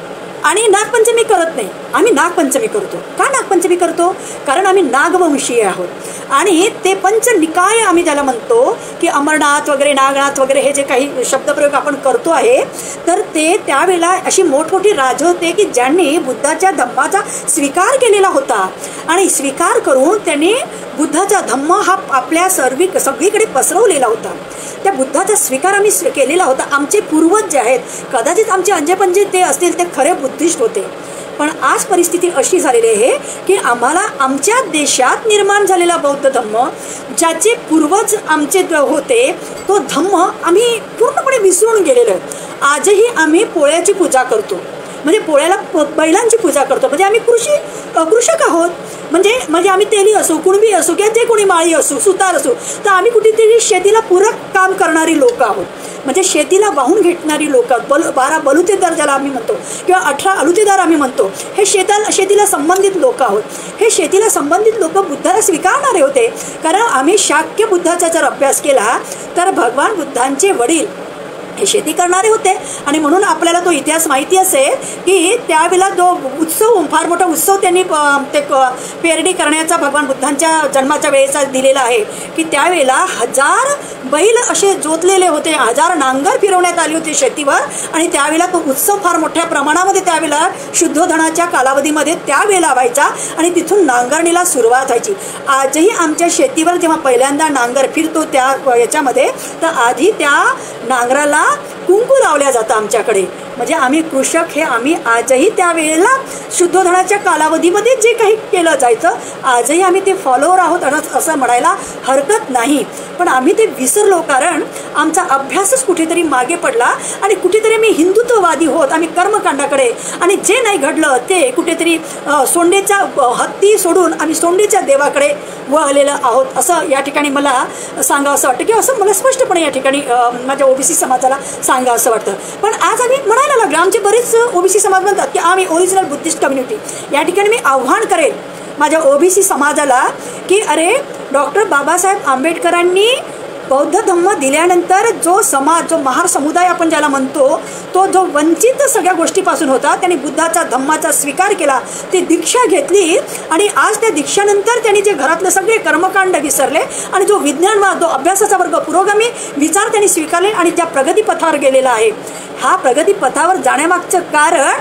आणि नागपंचमी करत नाही, आम्ही नागपंचमी करतो. का नागपंचमी करतो? कारण आम्ही नागवंशीय आहोत आणि ते पंचनिकाय आम्ही त्याला म्हणतो की अमरनाथ वगैरे नागनाथ वगैरे हे जे काही शब्दप्रयोग आपण करतो आहे, तर ते त्यावेळेला अशी मोठमोठी राजे होते की ज्यांनी बुद्धाच्या धम्माचा स्वीकार केलेला होता आणि स्वीकार करून त्यांनी बुद्धाचा धम्म हा आपल्या सर्वी सगळीकडे पसरवलेला होता. त्या बुद्धाचा स्वीकार आम्ही केलेला होता. आमचे पूर्वज जे आहेत, कदाचित आमचे अंजेपंजे ते असतील, ते खरे बुद्धिस्ट होते. पण आज परिस्थिती अशी झालेली आहे की आम्हाला आमच्या देशात निर्माण झालेला बौद्ध धम्म, ज्याचे पूर्वज आमचे होते, तो धम्म आम्ही पूर्णपणे विसरून गेलेलो आहे. आजही आम्ही पोळ्याची पूजा करतो, म्हणजे पोळ्याला बैलांची पूजा करतो. म्हणजे आम्ही कृषी कृषक आहोत. म्हणजे म्हणजे आम्ही तेली असू, कुणबी असू किंवा जे कोणी माळी असू, सुतार असू, तर आम्ही कुठेतरी शेतीला पूरक काम करणारी लोक आहोत. म्हणजे शेतीला वाहून घेतणारी लोक, बल बारा बलुतेदार ज्याला आम्ही म्हणतो किंवा अठरा अलुतेदार आम्ही म्हणतो, हे शेताला शेतीला संबंधित लोक आहोत. हे शेतीला संबंधित लोक बुद्धाला स्वीकारणारे होते. कारण आम्ही शाक्य बुद्धाचा जर अभ्यास केला तर भगवान बुद्धांचे वडील हे शेती करणारे होते आणि म्हणून आपल्याला तो इतिहास माहिती असेल की त्यावेळेला जो उत्सव, फार मोठा उत्सव त्यांनी ते पेरणी करण्याचा भगवान बुद्धांच्या जन्माच्या वेळेचा दिलेला आहे की त्यावेळेला हजार बैल असे जोतलेले होते, हजार नांगर फिरवण्यात आले होते शेतीवर आणि त्यावेळेला तो उत्सव फार मोठ्या प्रमाणामध्ये त्यावेळेला शुद्धोधनाच्या कालावधीमध्ये त्यावेळेला व्हायचा आणि तिथून नांगरणीला सुरुवात व्हायची. आजही आमच्या शेतीवर जेव्हा पहिल्यांदा नांगर फिरतो त्या याच्यामध्ये, तर आधी त्या नांगराला कुंकू लावल्या जातं आमच्याकडे. म्हणजे आम्ही कृषक हे आम्ही आजही त्यावेळेला शुद्धोधनाच्या कालावधीमध्ये जे काही केलं जायचं, आजही आम्ही ते फॉलोअर आहोत असं म्हणायला हरकत नाही. पण आम्ही ते विसरलो कारण आमचा अभ्यासच कुठेतरी मागे पडला आणि कुठेतरी मी हिंदुत्ववादी होत आम्ही कर्मकांडाकडे, आणि जे नाही घडलं ते कुठेतरी सोंडेच्या हत्ती सोडून आम्ही सोंडेच्या देवाकडे वळलेलं आहोत असं या ठिकाणी मला सांगावं असं वाटतं, किंवा असं मला स्पष्टपणे या ठिकाणी माझ्या ओबीसी समाजाला सांगावं असं वाटतं. पण आज आम्ही म्हणायला लागलो, आमचे बरेच ओबीसी समाज म्हणतात की आम्ही ओरिजिनल बुद्धिस्ट कम्युनिटी. या ठिकाणी मी आव्हान करेल माझ्या ओबीसी समाजाला की अरे, डॉक्टर बाबासाहेब आंबेडकरांनी बौद्ध धम्म दिल्यानंतर जो समाज, जो महार समुदाय आपण ज्याला म्हणतो, तो जो वंचित सगळ्या गोष्टीपासून होता, त्यांनी बुद्धाचा धम्माचा स्वीकार केला, ती दीक्षा घेतली आणि आज त्या दीक्षानंतर त्यांनी जे घरातले सगळे कर्मकांड विसरले आणि जो विज्ञानवाद, जो अभ्यासाचा वर्ग, पुरोगामी विचार त्यांनी स्वीकारले आणि त्या प्रगतीपथावर गेलेला आहे. हा प्रगतीपथावर जाण्यामागचं कारण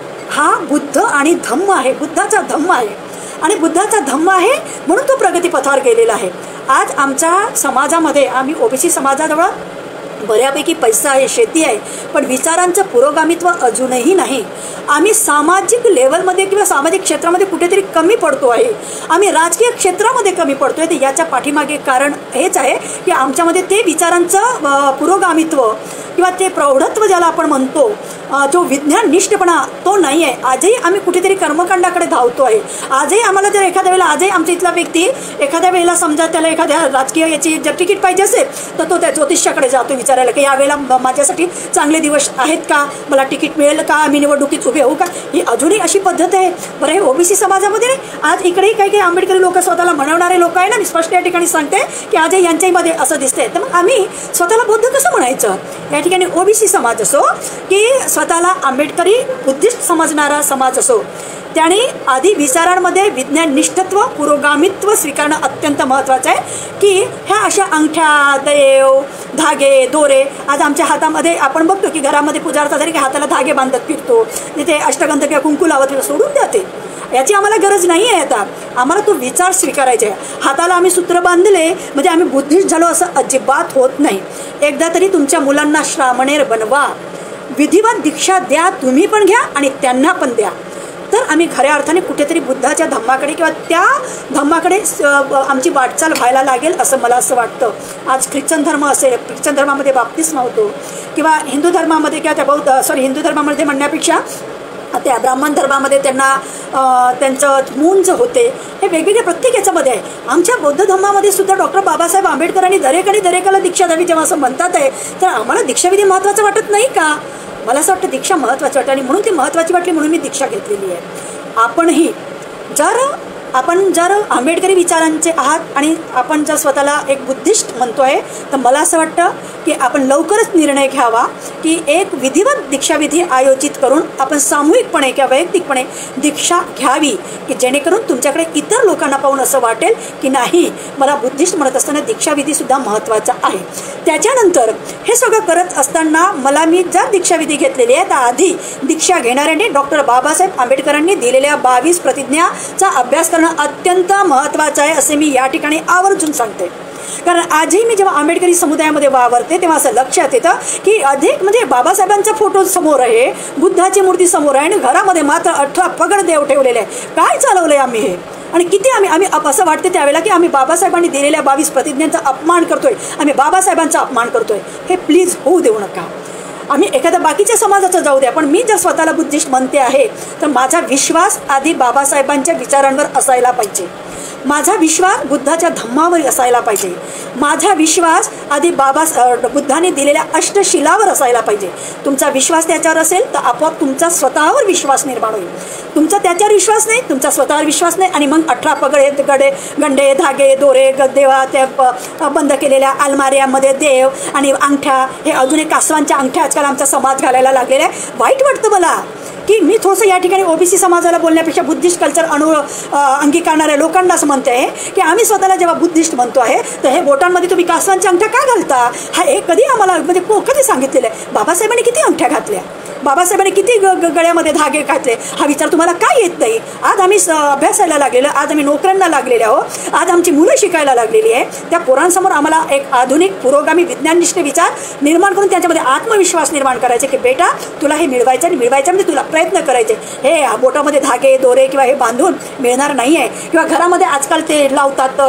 हा बुद्ध आणि धम्म आहे, बुद्धाचा धम्म आहे आणि बुद्धाचा धम्म आहे म्हणून तो प्रगतीपथावर गेलेला आहे. आज आमच्या समाजामध्ये, आम्ही ओबीसी समाजाजवळ बऱ्यापैकी पैसा आहे, शेती आहे, पण विचारांचं पुरोगामित्व अजूनही नाही. आम्ही सामाजिक लेवलमध्ये किंवा सामाजिक क्षेत्रामध्ये कुठेतरी कमी पडतो आहे, आम्ही राजकीय क्षेत्रामध्ये कमी पडतो आहे. तर याच्या पाठीमागे कारण हेच आहे की आमच्यामध्ये ते विचारांचं पुरोगामित्व किंवा ते प्रौढत्व ज्याला आपण म्हणतो, जो विज्ञान निष्ठपणा तो नाही आहे. आजही आम्ही कुठेतरी कर्मकांडाकडे धावतो आहे. आजही आम्हाला जर एखाद्या वेळेला, आजही आमच्या इथला व्यक्ती एखाद्या वेळेला समजा त्याला एखाद्या राजकीय याची जर तिकीट पाहिजे असेल तर तो त्या ज्योतिषाकडे जातो विचारायला की यावेळेला माझ्यासाठी चांगले दिवस आहेत का, मला तिकीट मिळेल का, मी निवडणुकीत उभे होऊ का. ही अजूनही अशी पद्धत आहे. बरं, हे ओबीसी समाजामध्ये नाही, आज इकडेही काही काही आंबेडकरी लोक स्वतःला म्हणवणारे लोक आहे ना, मी स्पष्ट या ठिकाणी सांगते की आजही यांच्यामध्ये असं दिसतंय. तर मग आम्ही स्वतःला बौद्ध कसं म्हणायचं? या ठिकाणी ओबीसी समाज असो की स्वतःला आंबेडकरी बुद्धिस्ट समजणारा समाज असो, त्याने आधी विचारांमध्ये विज्ञान निष्ठत्व, पुरोगामित्व स्वीकारणं अत्यंत महत्त्वाचं आहे. की ह्या अशा अंगठ्या, देव, धागे, दोरे, आज आमच्या हातामध्ये आपण बघतो की घरामध्ये पूजार्थ झाली की हाताला धागे बांधत फिरतो, तिथे अष्टगंध किंवा कुंकू लावत सोडून द्याते. याची आम्हाला गरज नाही आहे. आता आम्हाला तो विचार स्वीकारायचा आहे. हाताला आम्ही सूत्र बांधले म्हणजे आम्ही बुद्धिस्ट झालो असं अजिबात होत नाही. एकदा तरी तुमच्या मुलांना श्रामणेर बनवा, विधिवत दीक्षा द्या, तुम्ही पण घ्या आणि त्यांना पण द्या. तर आम्ही खऱ्या अर्थाने कुठेतरी बुद्धाच्या धम्माकडे किंवा त्या धम्माकडे आमची वाटचाल व्हायला लागेल असं मला असं वाटतं. आज ख्रिश्चन धर्म असेल, ख्रिश्चन धर्मामध्ये बाप्तिस्मा होतो किंवा हिंदू धर्मामध्ये किंवा त्या बौद्ध सॉरी हिंदू धर्मामध्ये म्हणण्यापेक्षा त्या ब्राह्मण धर्मामध्ये त्यांना त्यांचं मुंज होते, हे वेगवेगळे प्रत्येक याच्यामध्ये आहे. आमच्या बौद्ध धर्मामध्ये सुद्धा डॉक्टर बाबासाहेब आंबेडकरांनी दरेकडे दरेकाला दीक्षा द्यावी जेव्हा असं म्हणतात आहे, तर आम्हाला दीक्षाविधी महत्त्वाचं वाटत नाही का? मला असं वाटतं दीक्षा महत्त्वाची वाटते आणि म्हणून ती महत्त्वाची वाटली म्हणून मी दीक्षा घेतलेली आहे. आपणही जर आपण जर आंबेडकरी विचारांचे आहात आणि आपण जर स्वतःला एक बुद्धिस्ट म्हणतो आहे, तर मला असं वाटतं की आपण लवकरच निर्णय घ्यावा की एक विधिवत दीक्षाविधी आयोजित करून आपण सामूहिकपणे किंवा वैयक्तिकपणे दीक्षा घ्यावी, की जेणेकरून तुमच्याकडे इतर लोकांना पाहून असं वाटेल की नाही, मला बुद्धिस्ट म्हणत असताना दीक्षाविधीसुद्धा महत्त्वाचा आहे. त्याच्यानंतर हे सगळं करत असताना मला मी जर दीक्षाविधी घेतलेली आहे, तर आधी दीक्षा घेणाऱ्यांनी डॉक्टर बाबासाहेब आंबेडकरांनी दिलेल्या बावीस प्रतिज्ञाचा अभ्यास करणं अत्यंत महत्त्वाचं आहे, असे मी या ठिकाणी आवर्जून सांगते. कारण आजही मी जेव्हा आंबेडकरी समुदायामध्ये वावरते तेव्हा असं लक्षात येतं की अधिक म्हणजे बाबासाहेबांचा फोटो समोर आहे, बुद्धाची मूर्ती समोर आहे आणि घरामध्ये मात्र अठरा पगड देव ठेवलेले आहे. काय चालवलं आहे आम्ही हे? आणि किती आम्ही आम्ही असं वाटते त्यावेळेला की आम्ही बाबासाहेबांनी दिलेल्या बावीस प्रतिज्ञांचा अपमान करतोय, आम्ही बाबासाहेबांचा अपमान करतोय. हे प्लीज होऊ देऊ नका. आम्ही एखाद्या बाकीच्या समाजाचं जाऊ द्या, पण मी जर स्वतःला बुद्धिस्ट म्हणते आहे तर माझा विश्वास आधी बाबासाहेबांच्या विचारांवर असायला पाहिजे, माझा विश्वास बुद्धाच्या धम्मावर असायला पाहिजे, माझा विश्वास आधी बाबा बुद्धाने दिलेल्या अष्टशिलावर असायला पाहिजे. तुमचा विश्वास त्याच्यावर असेल तर आपोआप तुमचा स्वतःवर विश्वास निर्माण होईल. तुमचा त्याच्यावर विश्वास नाही, तुमचा स्वतःवर विश्वास नाही, आणि मग अठरा पगडे गडे गंडे धागे दोरे देवा त्या बंद केलेल्या अलमाऱ्यामध्ये देव आणि अंगठ्या, हे अजून एक कासवांच्या अंगठ्या आजकाल आमचा समाज घालायला लागलेला आहे. वाईट वाटतं मला की मी थोडंसं या ठिकाणी ओबीसी समाजाला बोलण्यापेक्षा बुद्धिस्ट कल्चर अनु अंगीकारणाऱ्या लोकांना असं म्हणते आहे की आम्ही स्वतःला जेव्हा बुद्धिस्ट म्हणतो आहे तर हे बोटांमध्ये तुम्ही कासवांच्या अंगठ्या का घालता? हा एक कधी आम्हाला म्हणजे कधी सांगितलेलं आहे? बाबासाहेबांनी किती अंगठ्या घातल्या, बाबासाहेबांनी किती ग गळ्यामध्ये धागे घातले, हा विचार तुम्हाला काय येत नाही? आज आम्ही अभ्यासायला लागलेलो, आज आम्ही नोकऱ्यांना लागलेले आहो, आज आमची मुलं शिकायला लागलेली आहे. त्या पोरांसमोर आम्हाला एक आधुनिक पुरोगामी विज्ञाननिष्ठ विचार निर्माण करून त्यांच्यामध्ये आत्मविश्वास निर्माण करायचे की बेटा तुला हे मिळवायचं आणि मिळवायचं म्हणजे तुला प्रयत्न करायचे. हे बोटामध्ये धागे दोरे किंवा हे बांधून मिळणार नाही आहे. किंवा घरामध्ये आजकाल ते लावतात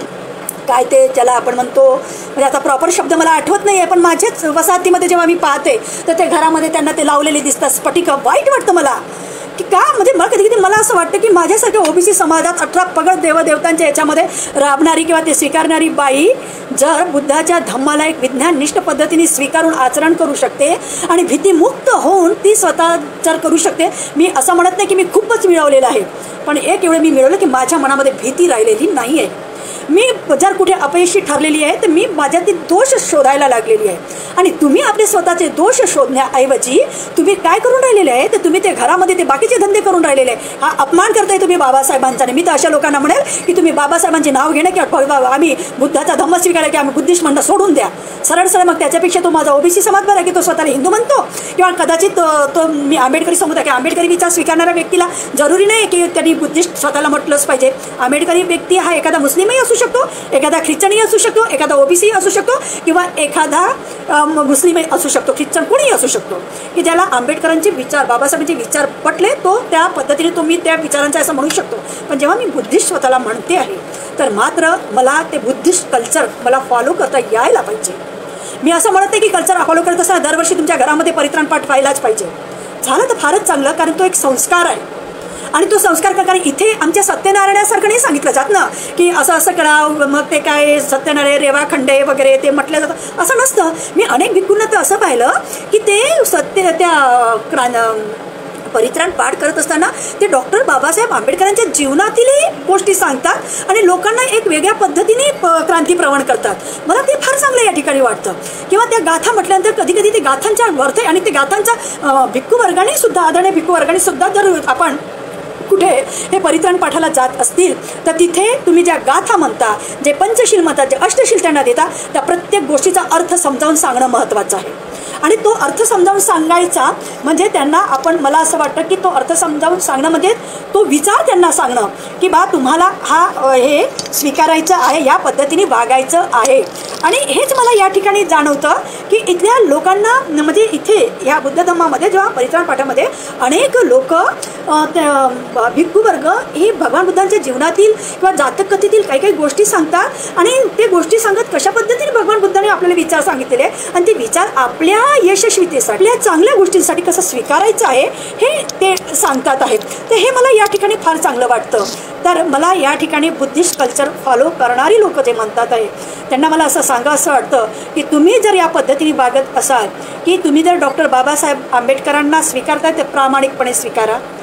काय ते ज्याला आपण म्हणतो, म्हणजे आता प्रॉपर शब्द मला आठवत नाही आहे, पण माझ्याच वसाहतीमध्ये जेव्हा मी पाहते तर ते घरामध्ये त्यांना ते लावलेले दिसतात स्फटिक. वाईट वाटतं मला की का, म्हणजे मला कधी कधी मला असं वाटतं की माझ्यासारख्या ओबीसी समाजात अठरा पगड देवदेवतांच्या याच्यामध्ये राबणारी किंवा ते स्वीकारणारी बाई जर बुद्धाच्या धम्माला एक विज्ञाननिष्ठ पद्धतीने स्वीकारून आचरण करू शकते आणि भीतीमुक्त होऊन ती स्वतः जर करू शकते, मी असं म्हणत नाही की मी खूपच मिळवलेलं आहे, पण एक एवढं मी मिळवलं की माझ्या मनामध्ये भीती राहिलेली नाही आहे. मी जर कुठे अपयशी ठरलेली आहे तर मी माझ्यातील दोष शोधायला लागलेली आहे. आणि तुम्ही आपले स्वतःचे दोष शोधण्याऐवजी तुम्ही काय करून राहिलेले आहे तर तुम्ही ते घरामध्ये ते बाकीचे धंदे करून राहिलेले आहे. हा अपमान करताय तुम्ही बाबासाहेबांचा. मी तर अशा लोकांना म्हणेल की तुम्ही बाबासाहेबांचे नाव घेणं किंवा आम्ही बुद्धाचा धम्म स्वीकारायला की आम्ही बुद्धिस्ट म्हणणं सोडून द्या सरळ सरळ. मग त्याच्यापेक्षा तो माझा ओबीसी समाज बरा की तो स्वतःला हिंदू म्हणतो, किंवा कदाचित तो मी आंबेडकरी समुदाय की आंबेडकरी विचार स्वीकारणाऱ्या व्यक्तीला जरुरी नाही की त्यांनी बुद्धिस्ट स्वतःला म्हटलंच पाहिजे. आंबेडकरी व्यक्ती हा एखादा मुस्लिमही असू शकतो, एखादा ख्रिश्चनही असू शकतो, एखादा ओबीसी असू शकतो, किंवा एखादा मुस्लिमही असू शकतो, ख्रिश्चन कोणीही असू शकतो की ज्याला आंबेडकरांचे विचार बाबासाहेबांचे विचार पटले, तो त्या पद्धतीने तो मी त्या विचारांचा असं म्हणू शकतो. पण जेव्हा मी बुद्धिस्ट स्वतःला म्हणते आहे तर मात्र मला ते बुद्धिस्ट कल्चर मला फॉलो करता यायला पाहिजे. मी असं म्हणत नाही की कल्चर फॉलो करत असताना दरवर्षी तुमच्या घरामध्ये परित्राण पाठ व्हायलाच पाहिजे. झालं तर फारच चांगलं, कारण तो एक संस्कार आहे. आणि तो संस्कार प्रकारे इथे आमच्या सत्यनारायणासारखं नाही सांगितलं जात ना की असं असं करा, मग ते काय सत्यनारायण रेवाखंडे वगैरे ते म्हटलं जातं, असं नसतं. मी अनेक भिक्खूंना तर असं पाहिलं की ते सत्य त्या क्रां परित्राण पाठ करत असताना ते डॉक्टर बाबासाहेब आंबेडकरांच्या जीवनातीलही गोष्टी सांगतात आणि लोकांना एक वेगळ्या पद्धतीने क्रांतीप्रवण करतात. मला ते फार चांगलं या ठिकाणी वाटतं. किंवा त्या गाथा म्हटल्यानंतर कधी कधी ते गाथांच्या अर्थ आणि ते गाथांचा भिक्खू वर्गाने सुद्धा आदरणीय भिक्खू वर्गाने सुद्धा जर आपण कुठे हे परित्राण पाठाला जात असतील तर तिथे तुम्ही ज्या गाथा म्हणता, जे पंचशील म्हणतात, जे अष्टशील त्यांना देता, त्या प्रत्येक गोष्टीचा अर्थ समजावून सांगणं महत्त्वाचं आहे. आणि तो अर्थ समजावून सांगायचा म्हणजे त्यांना आपण मला असं वाटतं की तो अर्थ समजावून सांगणं म्हणजे तो विचार त्यांना सांगणं की बा तुम्हाला हा हे स्वीकारायचं आहे, या पद्धतीने वागायचं आहे. आणि हेच मला या ठिकाणी जाणवतं की इथल्या लोकांना म्हणजे इथे ह्या बुद्ध धम्मामध्ये जेव्हा परित्राण पाठामध्ये अनेक लोक भिक्खू वर्ग हे भगवान बुद्धांच्या जीवनातील किंवा जातककथेतील काही काही गोष्टी सांगतात आणि ते गोष्टी सांगत कशा पद्धतीने भगवान बुद्धांनी आपल्याला विचार सांगितलेले आणि ते विचार आपल्या यशस्वीतेसाठी, आपल्या चांगल्या गोष्टींसाठी कसं स्वीकारायचं आहे हे ते सांगतात आहेत. तर हे मला या ठिकाणी फार चांगलं वाटतं. तर मला या ठिकाणी बुद्धिस्ट कल्चर फॉलो करणारी लोक जे म्हणतात आहे त्यांना मला असं सांगा असं वाटतं की तुम्ही जर या पद्धतीने वागत असाल की तुम्ही जर डॉक्टर बाबासाहेब आंबेडकरांना स्वीकारताय ते प्रामाणिकपणे स्वीकारा.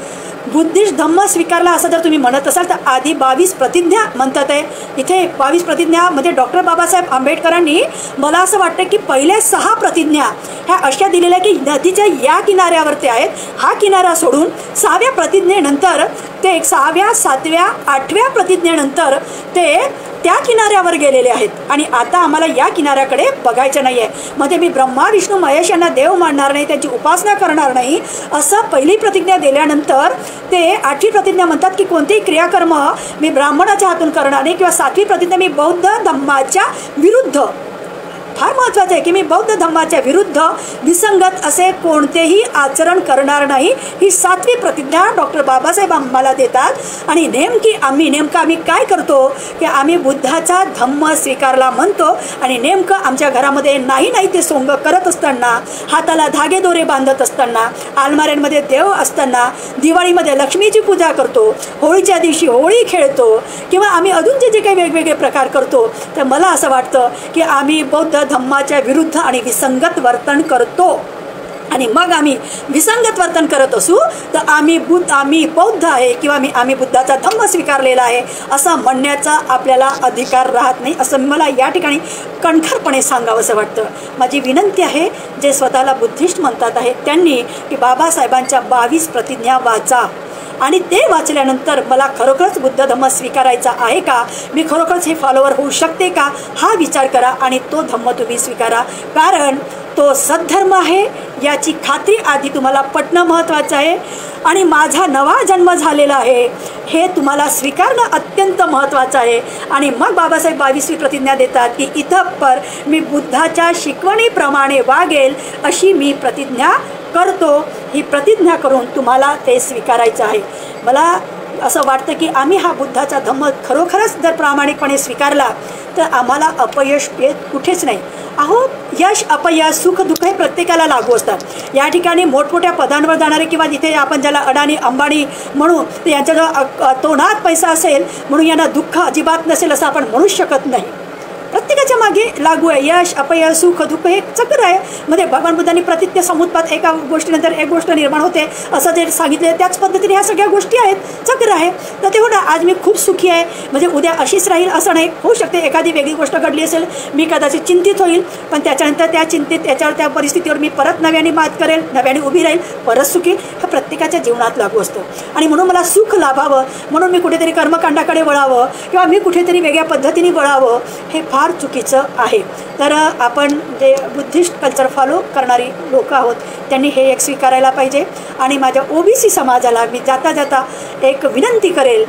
बुद्धिस्ट धम्म स्वीकारला असं जर तुम्ही म्हणत असाल तर आधी बावीस प्रतिज्ञा म्हणतात आहे. इथे बावीस प्रतिज्ञामध्ये डॉक्टर बाबासाहेब आंबेडकरांनी मला असं वाटतं की पहिल्या सहा प्रतिज्ञा ह्या अशा दिलेल्या की नदीच्या या किनाऱ्यावरती आहेत. हा किनारा सोडून सहाव्या प्रतिज्ञेनंतर ते एक सहाव्या सातव्या आठव्या प्रतिज्ञेनंतर ते त्या किनाऱ्यावर गेलेले आहेत आणि आता आम्हाला या किनाऱ्याकडे बघायचं नाही आहे. म्हणजे मी ब्रह्मा विष्णू महेश यांना देव मानणार नाही, त्यांची उपासना करणार नाही असं पहिली प्रतिज्ञा दिल्यानंतर ते आठवी प्रतिज्ञा म्हणतात की कोणतेही क्रियाकर्म मी ब्राह्मणाच्या हातून करणार नाही किंवा सातवी प्रतिज्ञा मी बौद्ध धम्माच्या विरुद्ध, फार महत्त्वाचं आहे की मी बौद्ध धम्माच्या विरुद्ध विसंगत असे कोणतेही आचरण करणार नाही. ही सातवी प्रतिज्ञा डॉक्टर बाबासाहेब आम्हाला देतात आणि नेमकी आम्ही नेमकं आम्ही काय करतो की आम्ही बुद्धाचा धम्म स्वीकारला म्हणतो आणि नेमकं आमच्या घरामध्ये नाही नाही ते सोंग करत असताना, हाताला धागेदोरे बांधत असताना, अलमाऱ्यांमध्ये देव असताना, दिवाळीमध्ये लक्ष्मीची पूजा करतो, होळीच्या दिवशी होळी खेळतो किंवा आम्ही अजून जे जे काही वेगवेगळे प्रकार करतो, तर मला असं वाटतं की आम्ही बौद्ध धम्माच्या विरुद्ध आणि विसंगत वर्तन करतो. आणि मग आम्ही विसंगत वर्तन करत असू तर आम्ही बुद्ध आम्ही बौद्ध आहे किंवा मी आम्ही बुद्धाचा धम्म स्वीकारलेला आहे असं म्हणण्याचा आपल्याला अधिकार राहत नाही, असं मला या ठिकाणी कणखरपणे सांगावंसं वाटतं. माझी विनंती आहे जे स्वतःला बुद्धिस्ट म्हणतात आहे त्यांनी की बाबासाहेबांच्या बावीस प्रतिज्ञा वाचा आणि ते वाचल्यानंतर मला खरोखरच बुद्ध धम्म स्वीकारायचा आहे का, मी खरोखरच हे फॉलोवर होऊ शकते का हा विचार करा आणि तो धम्म तुम्ही स्वीकारा. कारण तो सद्धर्म आहे याची खात्री आधी तुम्हाला पटणं महत्त्वाचं आहे आणि माझा नवा जन्म झालेला आहे हे तुम्हाला स्वीकारणं अत्यंत महत्त्वाचं आहे. आणि मग बाबासाहेब बावीसवी प्रतिज्ञा देतात की इथं पर मी बुद्धाच्या शिकवणीप्रमाणे वागेल अशी मी प्रतिज्ञा करतो. ही प्रतिज्ञा करून तुम्हाला ते स्वीकारायचं आहे. मला असं वाटतं की आम्ही हा बुद्धाचा धम्म खरोखरच जर प्रामाणिकपणे स्वीकारला तर आम्हाला अपयश येत कुठेच नाही. अहो यश अपयश सुख दुःख हे प्रत्येकाला लागू असतात. या ठिकाणी मोठमोठ्या पदांवर जाणारे किंवा जिथे आपण ज्याला अडाणी अंबानी म्हणू तर यांच्याजवळ तोंडात पैसा असेल म्हणून यांना दुःख अजिबात नसेल असं आपण म्हणूच शकत नाही. प्रत्येकाच्या मागे लागू आहे यश अपयश सुख दुःख हे चक्र आहे. म्हणजे भगवान बुद्धांनी प्रतिज्ञा समुत्पात एका गोष्टीनंतर एक गोष्ट निर्माण होते असं जे सांगितले त्याच पद्धतीने ह्या सगळ्या गोष्टी आहेत, चक्र आहे. तर ते होणार आज मी खूप सुखी आहे म्हणजे उद्या अशीच राहील असं नाही. होऊ शकते एखादी वेगळी गोष्ट घडली असेल, मी कदाचित चिंतित होईल पण त्याच्यानंतर त्या चिंतित त्याच्यावर त्या परिस्थितीवर मी परत नव्याने मात करेल, नव्याने उभी राहील, परत सुखी. हा प्रत्येकाच्या जीवनात लागू असतं आणि म्हणून मला सुख लाभावं म्हणून मी कुठेतरी कर्मकांडाकडे वळावं किंवा मी कुठेतरी वेगळ्या पद्धतीने वळावं हे फार चुकीचं आहे. तर आपण जे बुद्धिस्ट कल्चर फॉलो करणारी लोक आहोत त्यांनी हे एक स्वीकारायला पाहिजे. आणि माझ्या ओबीसी समाजाला मी जाता जाता एक विनंती करेल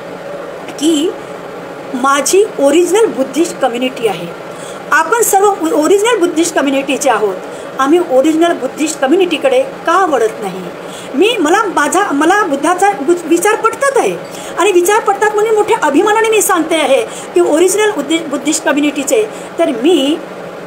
की माझी ओरिजिनल बुद्धिस्ट कम्युनिटी आहे. आपण सर्व ओरिजिनल बुद्धिस्ट कम्युनिटीचे आहोत. आम्ही ओरिजिनल बुद्धिस्ट कम्युनिटीकडे का वळत नाही. मी मला माझा मला बुद्धाचा विचार पटतात आहे आणि विचार पटतात म्हणून मोठ्या अभिमानाने मी सांगते आहे की ओरिजिनल बुद्धि बुद्धिस्ट कम्युनिटीचे. तर मी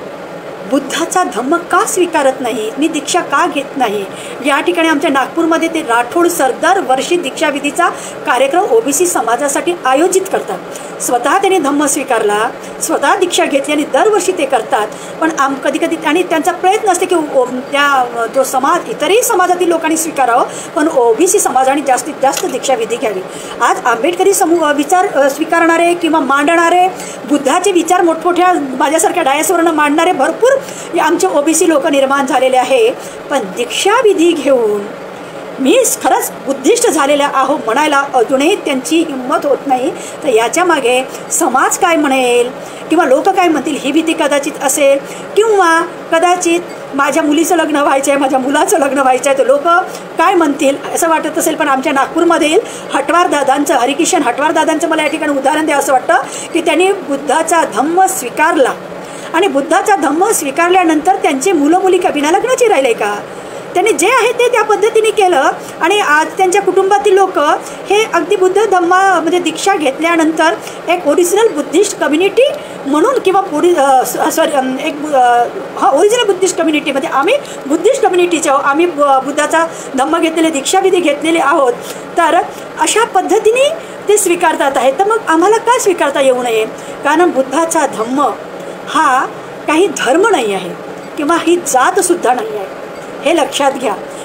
बुद्धाचा धम्म का स्वीकारत नाही, मी दीक्षा का घेत नाही. या ठिकाणी आमच्या नागपूरमध्ये ते राठोड सरदार वर्षी दीक्षाविधीचा कार्यक्रम ओबीसी समाजासाठी आयोजित करतात. स्वतः त्यांनी धम्म स्वीकारला, स्वतः दीक्षा घेतली आणि दरवर्षी ते करतात. पण आम कधी कधी आणि त्यांचा प्रयत्न असते की त्या जो समाज इतरही समाजातील लोकांनी स्वीकारावं पण ओबीसी समाजाने जास्तीत जास्त दीक्षाविधी घ्यावी. आज आंबेडकरी समूह विचार स्वीकारणारे किंवा मांडणारे बुद्धाचे विचार मोठमोठ्या माझ्यासारख्या डायसवरनं मांडणारे भरपूर आमचे ओबीसी लोक निर्माण झालेले आहे. पण दीक्षाविधी घेऊन मी खरंच बुद्धिस्ट झालेल्या आहो म्हणायला अजूनही त्यांची हिंमत होत नाही. तर याच्या मागे समाज काय म्हणेल किंवा लोक काय म्हणतील ही भीती कदाचित असेल किंवा कदाचित माझ्या मुलीचं लग्न व्हायचं आहे, माझ्या मुलाचं लग्न व्हायचं आहे तर लोक काय म्हणतील असं वाटत असेल. पण आमच्या नागपूरमधील हटवार दादांचं हरिकिशन हटवार दादांचं मला या ठिकाणी उदाहरण द्यावं असं वाटतं की त्यांनी बुद्धाचा धम्म स्वीकारला आणि बुद्धाचा धम्म स्वीकारल्यानंतर त्यांचे मुलं मुली का बिना लग्नाची राहिले का. त्यांनी जे आहे ते त्या पद्धतीने केलं आणि आज त्यांच्या कुटुंबातील लोक हे अगदी बुद्ध धम्मा म्हणजे दीक्षा घेतल्यानंतर एक ओरिजिनल बुद्धिस्ट कम्युनिटी म्हणून किंवा पुरी सॉरी एक हा ओरिजिनल बुद्धिस्ट कम्युनिटीमध्ये आम्ही बुद्धिस्ट कम्युनिटीचे आहोत. आम्ही बुद्धाचा धम्म घेतलेले दीक्षाविधी घेतलेले आहोत. तर अशा पद्धतीने ते स्वीकारतात आहे. तर मग आम्हाला का स्वीकारता येऊ नये. कारण बुद्धाचा धम्म हा काही धर्म नाही आहे किंवा ही जातसुद्धा नाही आहे. हे लक्षात घ्या.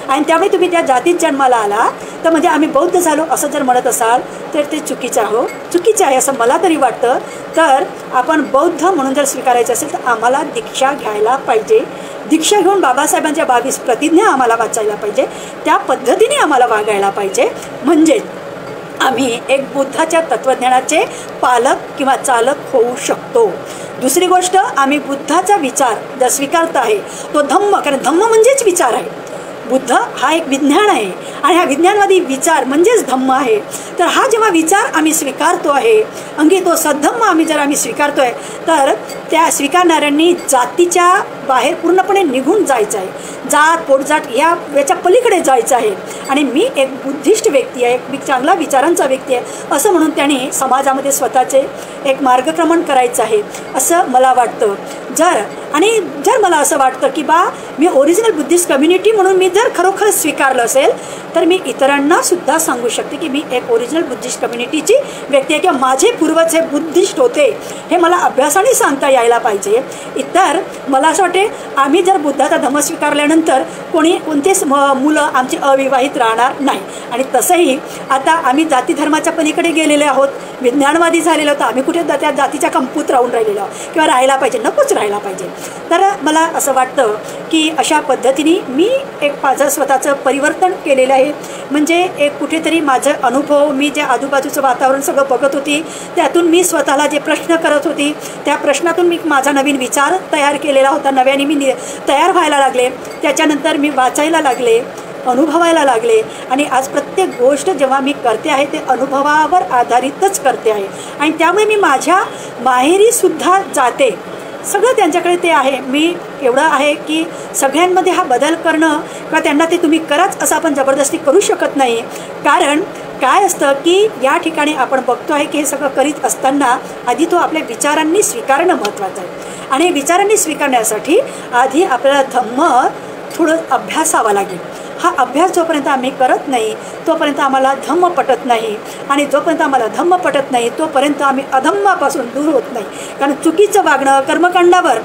आणि त्यामुळे तुम्ही त्या जातीत जन्माला आला तर म्हणजे आम्ही बौद्ध झालो असं जर म्हणत असाल तर ते चुकीचं हो चुकीचं आहे असं मला तरी वाटतं. तर आपण बौद्ध म्हणून जर स्वीकारायचं असेल तर आम्हाला दीक्षा घ्यायला पाहिजे. दीक्षा घेऊन बाबासाहेबांच्या बावीस प्रतिज्ञा आम्हाला वाचायला पाहिजे, त्या पद्धतीने आम्हाला वागायला पाहिजे. म्हणजे आम्ही एक बुद्धाच्या तत्त्वज्ञानाचे पालक किंवा चालक होऊ शकतो. दुसरी गोष्ट, आम्ही बुद्धाचा विचार जर स्वीकारत आहे तो धम्म, कारण धम्म म्हणजेच विचार आहे. बुद्ध हा एक विज्ञान आहे आणि हा विज्ञानवादी विचार म्हणजेच धम्म आहे. तर हा जेव्हा विचार आम्ही स्वीकारतो आहे अंगी तो सद्धम्म आम्ही जर आम्ही स्वीकारतो आहे तर त्या स्वीकारणाऱ्यांनी जातीच्या बाहेर पूर्णपणे निघून जायचं आहे. जात पोटजाट या याच्या पलीकडे जायचं आहे. आणि मी एक बुद्धिस्ट व्यक्ती आहे, मी चांगला विचारांचा व्यक्ती आहे असं म्हणून त्यांनी समाजामध्ये स्वतःचे एक मार्गक्रमण करायचं आहे असं मला वाटतं. जर आणि जर मला असं वाटतं की बा मी ओरिजिनल बुद्धिस्ट कम्युनिटी म्हणून मी जर खरोखर स्वीकारलं असेल तर मी इतरांना सुद्धा सांगू शकते की मी एक ओरिजिनल बुद्धिस्ट कम्युनिटीची व्यक्ती आहे किंवा माझे पूर्वज हे बुद्धिस्ट होते हे मला अभ्यासाने सांगता यायला पाहिजे. इतर मला असं वाटते आम्ही जर बुद्धाचा धम्म स्वीकारल्यानंतर कोणी कोणतेच मुलं आमची अविवाहित राहणार नाही. आणि तसंही आता आम्ही जाती धर्माच्या पलीकडे गेलेले आहोत, विज्ञानवादी झालेलो आहोत, आम्ही कुठे त्या जातीच्या कंपूत राहून राहिलेलो आहोत किंवा राहायला पाहिजे, नकोच राहायला पाहिजे. तर मला असं वाटतं की अशा पद्धतीने मी एक माझं स्वतःचं परिवर्तन केलेलं आहे. म्हणजे एक कुठेतरी माझं अनुभव, मी जे आजूबाजूचं वातावरण सगळं बघत होती त्यातून मी स्वतःला जे प्रश्न करत होती त्या प्रश्नातून मी माझा नवीन विचार तयार केलेला होता, नव्याने मी तयार व्हायला लागले. त्याच्यानंतर मी वाचायला लागले, अनुभवायला लागले आणि आज प्रत्येक गोष्ट जेव्हा मी करते आहे ते अनुभवावर आधारितच करते आहे. आणि त्यामुळे मी माझ्या माहेरीसुद्धा जाते, सगळं त्यांच्याकडे ते आहे. मी एवढं आहे की सगळ्यांमध्ये हा बदल करणं किंवा त्यांना ते तुम्ही कराच असं आपण जबरदस्ती करू शकत नाही. कारण काय असतं की या ठिकाणी आपण बघतो आहे की हे सगळं करीत असताना आधी तो आपल्या विचारांनी स्वीकारणं महत्त्वाचं आहे. आणि विचारांनी स्वीकारण्यासाठी आधी आपल्याला धम्म थोडं अभ्यासावा लागेल. हा अभ्यास जोपर्यंत आम्ही करत नाही तोपर्यंत आम्हाला धम्म पटत नाही. आणि जोपर्यंत आम्हाला धम्म पटत नाही तोपर्यंत आम्ही अधम्मापासून दूर होत नाही. कारण चुकीचं वागणं कर्मकांडावर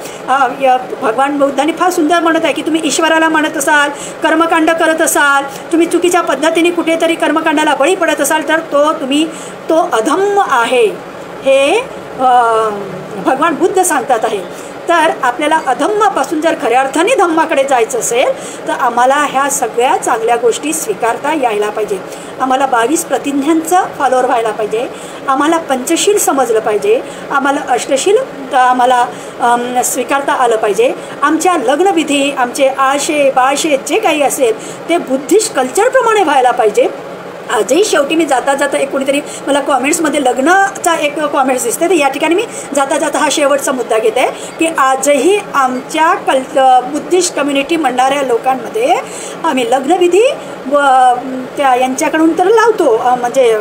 भगवान बुद्धांनी फार सुंदर म्हणत आहे की तुम्ही ईश्वराला म्हणत असाल, कर्मकांड करत असाल, तुम्ही चुकीच्या पद्धतीने कुठेतरी कर्मकांडाला बळी पडत असाल तर तो तुम्ही तो अधम्म आहे हे भगवान बुद्ध सांगतात आहे. तर आपल्याला अधम्मापासून जर खऱ्या अर्थाने धम्माकडे जायचं असेल तर आम्हाला ह्या सगळ्या चांगल्या गोष्टी स्वीकारता यायला पाहिजे. आम्हाला बावीस प्रतिज्ञांचं फॉलोअर व्हायला पाहिजे, आम्हाला पंचशील समजलं पाहिजे, आम्हाला अष्टशील आम्हाला स्वीकारता आलं पाहिजे. आमच्या लग्नविधी, आमचे आळशे बाळशे जे काही असेल ते बुद्धिस्ट कल्चरप्रमाणे व्हायला पाहिजे. आजही शेवटी मी जाता जाता एक कोणीतरी मला कॉमेंट्समध्ये लग्नाचा एक कॉमेंट्स दिसते, तर या ठिकाणी मी जाता जाता हा शेवटचा मुद्दा घेत आहे की आजही आमच्या कल बुद्धिस्ट कम्युनिटी म्हणणाऱ्या लोकांमध्ये आम्ही लग्नविधी व त्या यांच्याकडून तर लावतो, म्हणजे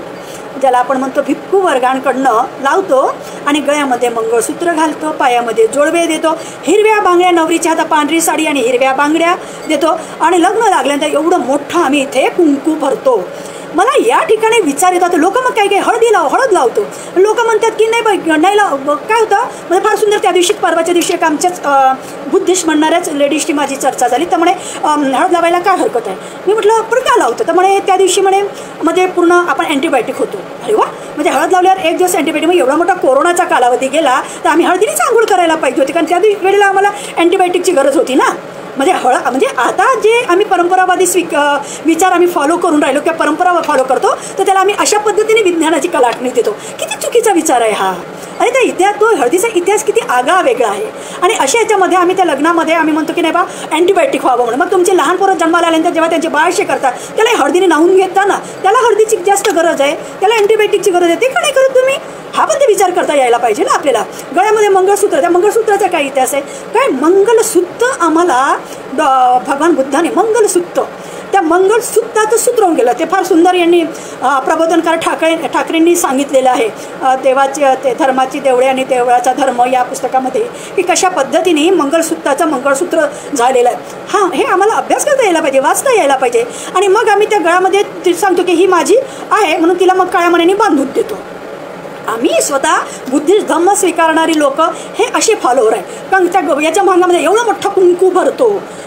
ज्याला आपण म्हणतो भिक्खू वर्गांकडनं लावतो आणि गळ्यामध्ये मंगळसूत्र घालतो, पायामध्ये जोडवे देतो, हिरव्या बांगड्या, नवरीच्या हातात पांढरी साडी आणि हिरव्या बांगड्या देतो आणि लग्न लागल्यानंतर एवढं मोठं आम्ही इथे कुंकू भरतो. मला या ठिकाणी विचार येतात, लोक मग काय काय हळदी लाव हळद लावतो, लोक म्हणतात की नाही बाई नाही लाव. काय होतं म्हणजे फार सुंदर त्या दिवशी परवाच्या दिवशी एक आमच्याच बुद्धिस्ट म्हणणाऱ्याच लेडीजची माझी चर्चा झाली. तर म्हणे हळद लावायला काय हरकत आहे. मी म्हटलं पण का लावतं, तर म्हणे त्या दिवशी म्हणे म्हणजे पूर्ण आपण अँटीबायोटिक होतो. अरे वा, म्हणजे हळद लावल्यावर एक दिवस अँटीबायोटिक, मग एवढा मोठा कोरोनाचा कालावधी गेला तर आम्ही हळदीनेच आंघोळ करायला पाहिजे होती, कारण त्या वेळेला आम्हाला अँटीबायोटिकची गरज होती ना. म्हणजे हळ म्हणजे आता जे आम्ही परंपरावादी स्वीक विचार आम्ही फॉलो करून राहिलो किंवा परंपरा फॉलो करतो तर त्याला आम्ही अशा पद्धतीने विज्ञानाची कलाटणी देतो. किती चुकीचा विचार आहे हा. आणि त्या इतिहास तो हळदीचा इतिहास किती आगळा वेगळा आहे. आणि अशा याच्यामध्ये आम्ही त्या लग्नामध्ये आम्ही म्हणतो की नाही बा अँटीबायोटिक व्हावं म्हणून. मग तुमचे लहान पोरं जन्माला आल्यानंतर जेव्हा त्यांचे बाळशे करतात त्याला हळदीने नाहून घेता ना, त्याला हळदीची जास्त गरज आहे, त्याला अँटीबायोटिकची गरज आहे, ते का नाही करत तुम्ही. हा पण ते विचार करता यायला पाहिजे ना आपल्याला. गळ्यामध्ये मंगळसूत्र, त्या मंगळसूत्राचा काय इतिहास आहे. काय मंगलसूत्र आम्हाला भगवान बुद्धाने मंगलसूत्र त्या मंगलसूत्राचं सूत्र गेलं. ते फार सुंदर यांनी प्रबोधनकार ठाकरे ठाकरेंनी सांगितलेलं आहे देवाची ते धर्माची देवळे आणि देवळाचा धर्म या पुस्तकामध्ये की कशा पद्धतीने मंगलसूत्राचं मंगळसूत्र झालेलं आहे. हां, हे आम्हाला अभ्यास करता यायला पाहिजे, वाचता यायला पाहिजे. आणि मग आम्ही त्या गळ्यामध्ये सांगतो की ही माझी आहे म्हणून तिला मग काळ्या मनाने बांधून देतो. आम्ही स्वतः बुद्धिस्ट धम्म स्वीकारणारी लोक हे असे फॉलोअर आहे. कारण त्या याच्या मागामध्ये एवढा मोठा कुंकू भरतो. काय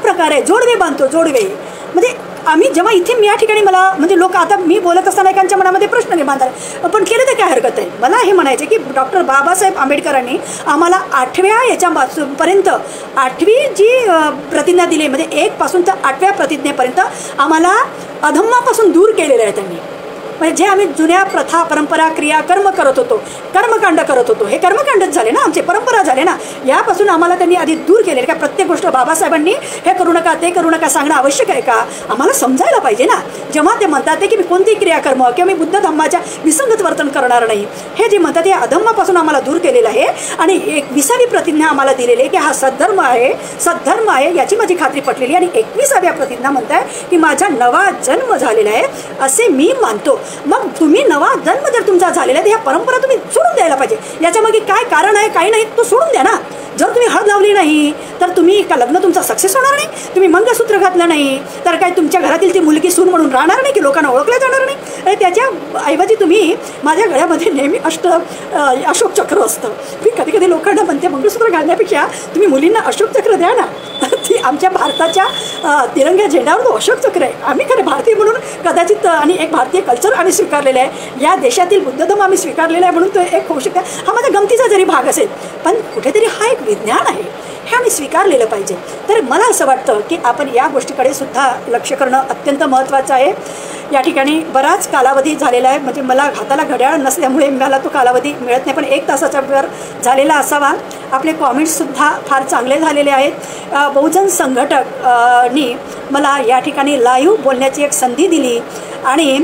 प्रकारे जोडवे बांधतो, जोडवे. म्हणजे आम्ही जेव्हा इथे मी या ठिकाणी मला म्हणजे लोक आता मी बोलत असताना एकांच्या मनामध्ये प्रश्न निर्माण झाला, पण केलं तर काय हरकत आहे. मला हे म्हणायचं की डॉक्टर बाबासाहेब आंबेडकरांनी आम्हाला आठव्या याच्यापर्यंत आठवी जी प्रतिज्ञा दिली, म्हणजे एकपासून तर आठव्या प्रतिज्ञेपर्यंत आम्हाला अधम्मापासून दूर केलेलं आहे त्यांनी. म्हणजे जे आम्ही जुन्या प्रथा, परंपरा, क्रिया, कर्म करत होतो, कर्मकांड करत होतो, हे कर्मकांडच झाले ना, आमचे परंपरा झाले ना. यापासून आम्हाला त्यांनी आधी दूर केलेले. का प्रत्येक गोष्ट बाबासाहेबांनी हे करू नका, ते करू नका सांगणं आवश्यक आहे का? आम्हाला समजायला पाहिजे ना. जेव्हा ते म्हणतात ते की मी कोणतीही क्रियाकर्म किंवा मी बुद्ध धम्माच्या विसंगत वर्तन करणार नाही, हे जे म्हणतात हे अधम्मापासून आम्हाला दूर केलेलं आहे. आणि एक विसावी प्रतिज्ञा आम्हाला दिलेली आहे की हा सद्धर्म आहे, सद्धर्म आहे, याची माझी खात्री पटलेली. आणि एकविसाव्या प्रतिज्ञा म्हणताय की माझा नवा जन्म झालेला आहे असे मी मानतो. मग तुम्ही नवा जन्म जर तुमचा झालेला आहे, ह्या परंपरा तुम्ही सोडून द्यायला पाहिजे. याच्यामागे काय कारण आहे, काही नाही, तो सोडून द्या ना. जर तुम्ही हळद लावली नाही तर तुम्ही का लग्न तुमचा सक्सेस होणार नाही? तुम्ही मंगळसूत्र घातलं नाही तर काय तुमच्या घरातील ती मुलगी सून म्हणून राहणार नाही की लोकांना ओळखलं जाणार नाही? आणि त्याच्याऐवजी तुम्ही माझ्या गळ्यामध्ये नेहमी अष्ट अशोक चक्र असतं. मी कधी कधी लोकांना म्हणते मंगळसूत्र घालण्यापेक्षा तुम्ही मुलींना अशोक चक्र द्या ना. ती आमच्या भारताच्या तिरंग्या झेंड्यावर तो अशोक चक्र आहे. आम्ही खरं भारतीय म्हणून कदाचित आणि एक भारतीय कल्चर आम्ही स्वीकारलेलं आहे, या देशातील बुद्धधर्म आम्ही स्वीकारलेला आहे, म्हणून तो एक होऊ शकतो. हा माझा गमतीचा जरी भाग असेल, पण कुठेतरी हा एक विज्ञान आहे, हे आम्ही स्वीकारलेलं पाहिजे. तर मला असं वाटतं की आपण या गोष्टीकडे सुद्धा लक्ष करणं अत्यंत महत्त्वाचं आहे. या ठिकाणी बराच कालावधी झालेला आहे, म्हणजे मला हाताला घड्याळ नसल्यामुळे मला तो कालावधी मिळत नाही, पण एक तासाच्या वर झालेला असावा. आपले कॉमेंट्ससुद्धा फार चांगले झालेले आहेत. बहुजन संघटक नी मला या ठिकाणी लाईव्ह बोलण्याची एक संधी दिली आणि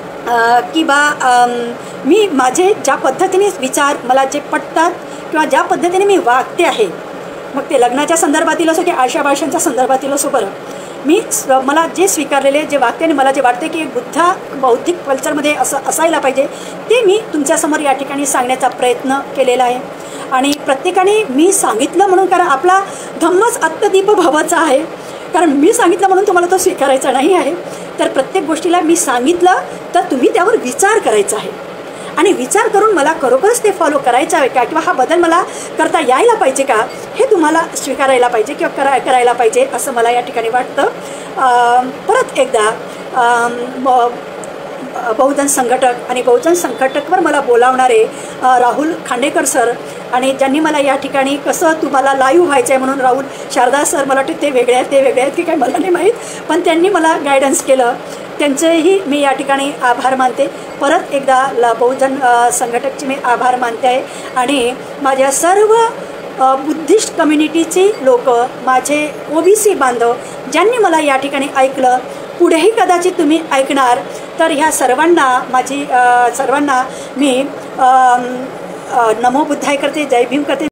की बा मी माझे ज्या पद्धतीने विचार मला जे पटतात किंवा ज्या पद्धतीने मी वागते आहे, मग ते लग्नाच्या संदर्भातील असो की आशा भाषांच्या संदर्भातील असो, बरं मी मला जे स्वीकारलेले जे वागते आणि मला जे वाटते की बुद्धा बौद्धिक कल्चरमध्ये असं असायला पाहिजे, ते मी तुमच्यासमोर या ठिकाणी सांगण्याचा प्रयत्न केलेला आहे. आणि प्रत्येकाने मी सांगितलं म्हणून, कारण आपला धम्मच आत्मदीप भावाचा आहे, कारण मी सांगितलं म्हणून तुम्हाला तो स्वीकारायचा नाही आहे. तर प्रत्येक गोष्टीला मी सांगितलं तर तुम्ही त्यावर विचार करायचा आहे आणि विचार करून मला खरोखरच ते फॉलो करायचं आहे का, किंवा हा बदल मला करता यायला पाहिजे का, हे तुम्हाला स्वीकारायला पाहिजे किंवा करा करायला पाहिजे असं मला या ठिकाणी वाटतं. परत एकदा बहुजन संघटक आणि बहुजन संघटकवर मला बोलावणारे राहुल खांडेकर सर, आणि ज्यांनी मला या ठिकाणी कसं तुम्हाला लाईव्ह व्हायचं आहे म्हणून राहुल शारदा सर, मला वाटतं ते वेगळे आहेत ते वेगळे आहेत की काय मला नाही माहीत, पण त्यांनी मला गायडन्स केलं, त्यांचेही मी या ठिकाणी आभार मानते. परत एकदा ला बहुजन संघटकचे मी आभार मानते आहे. आणि माझ्या सर्व बुद्धिस्ट कम्युनिटीची लोक, माझे ओबीसी बांधव ज्यांनी मला या ठिकाणी ऐकलं, पुढेही कदाचित तुम्ही ऐकणार, तर ह्या सर्वांना माझी सर्वांना मी नमो बुद्धाय करते, जय भीम करते.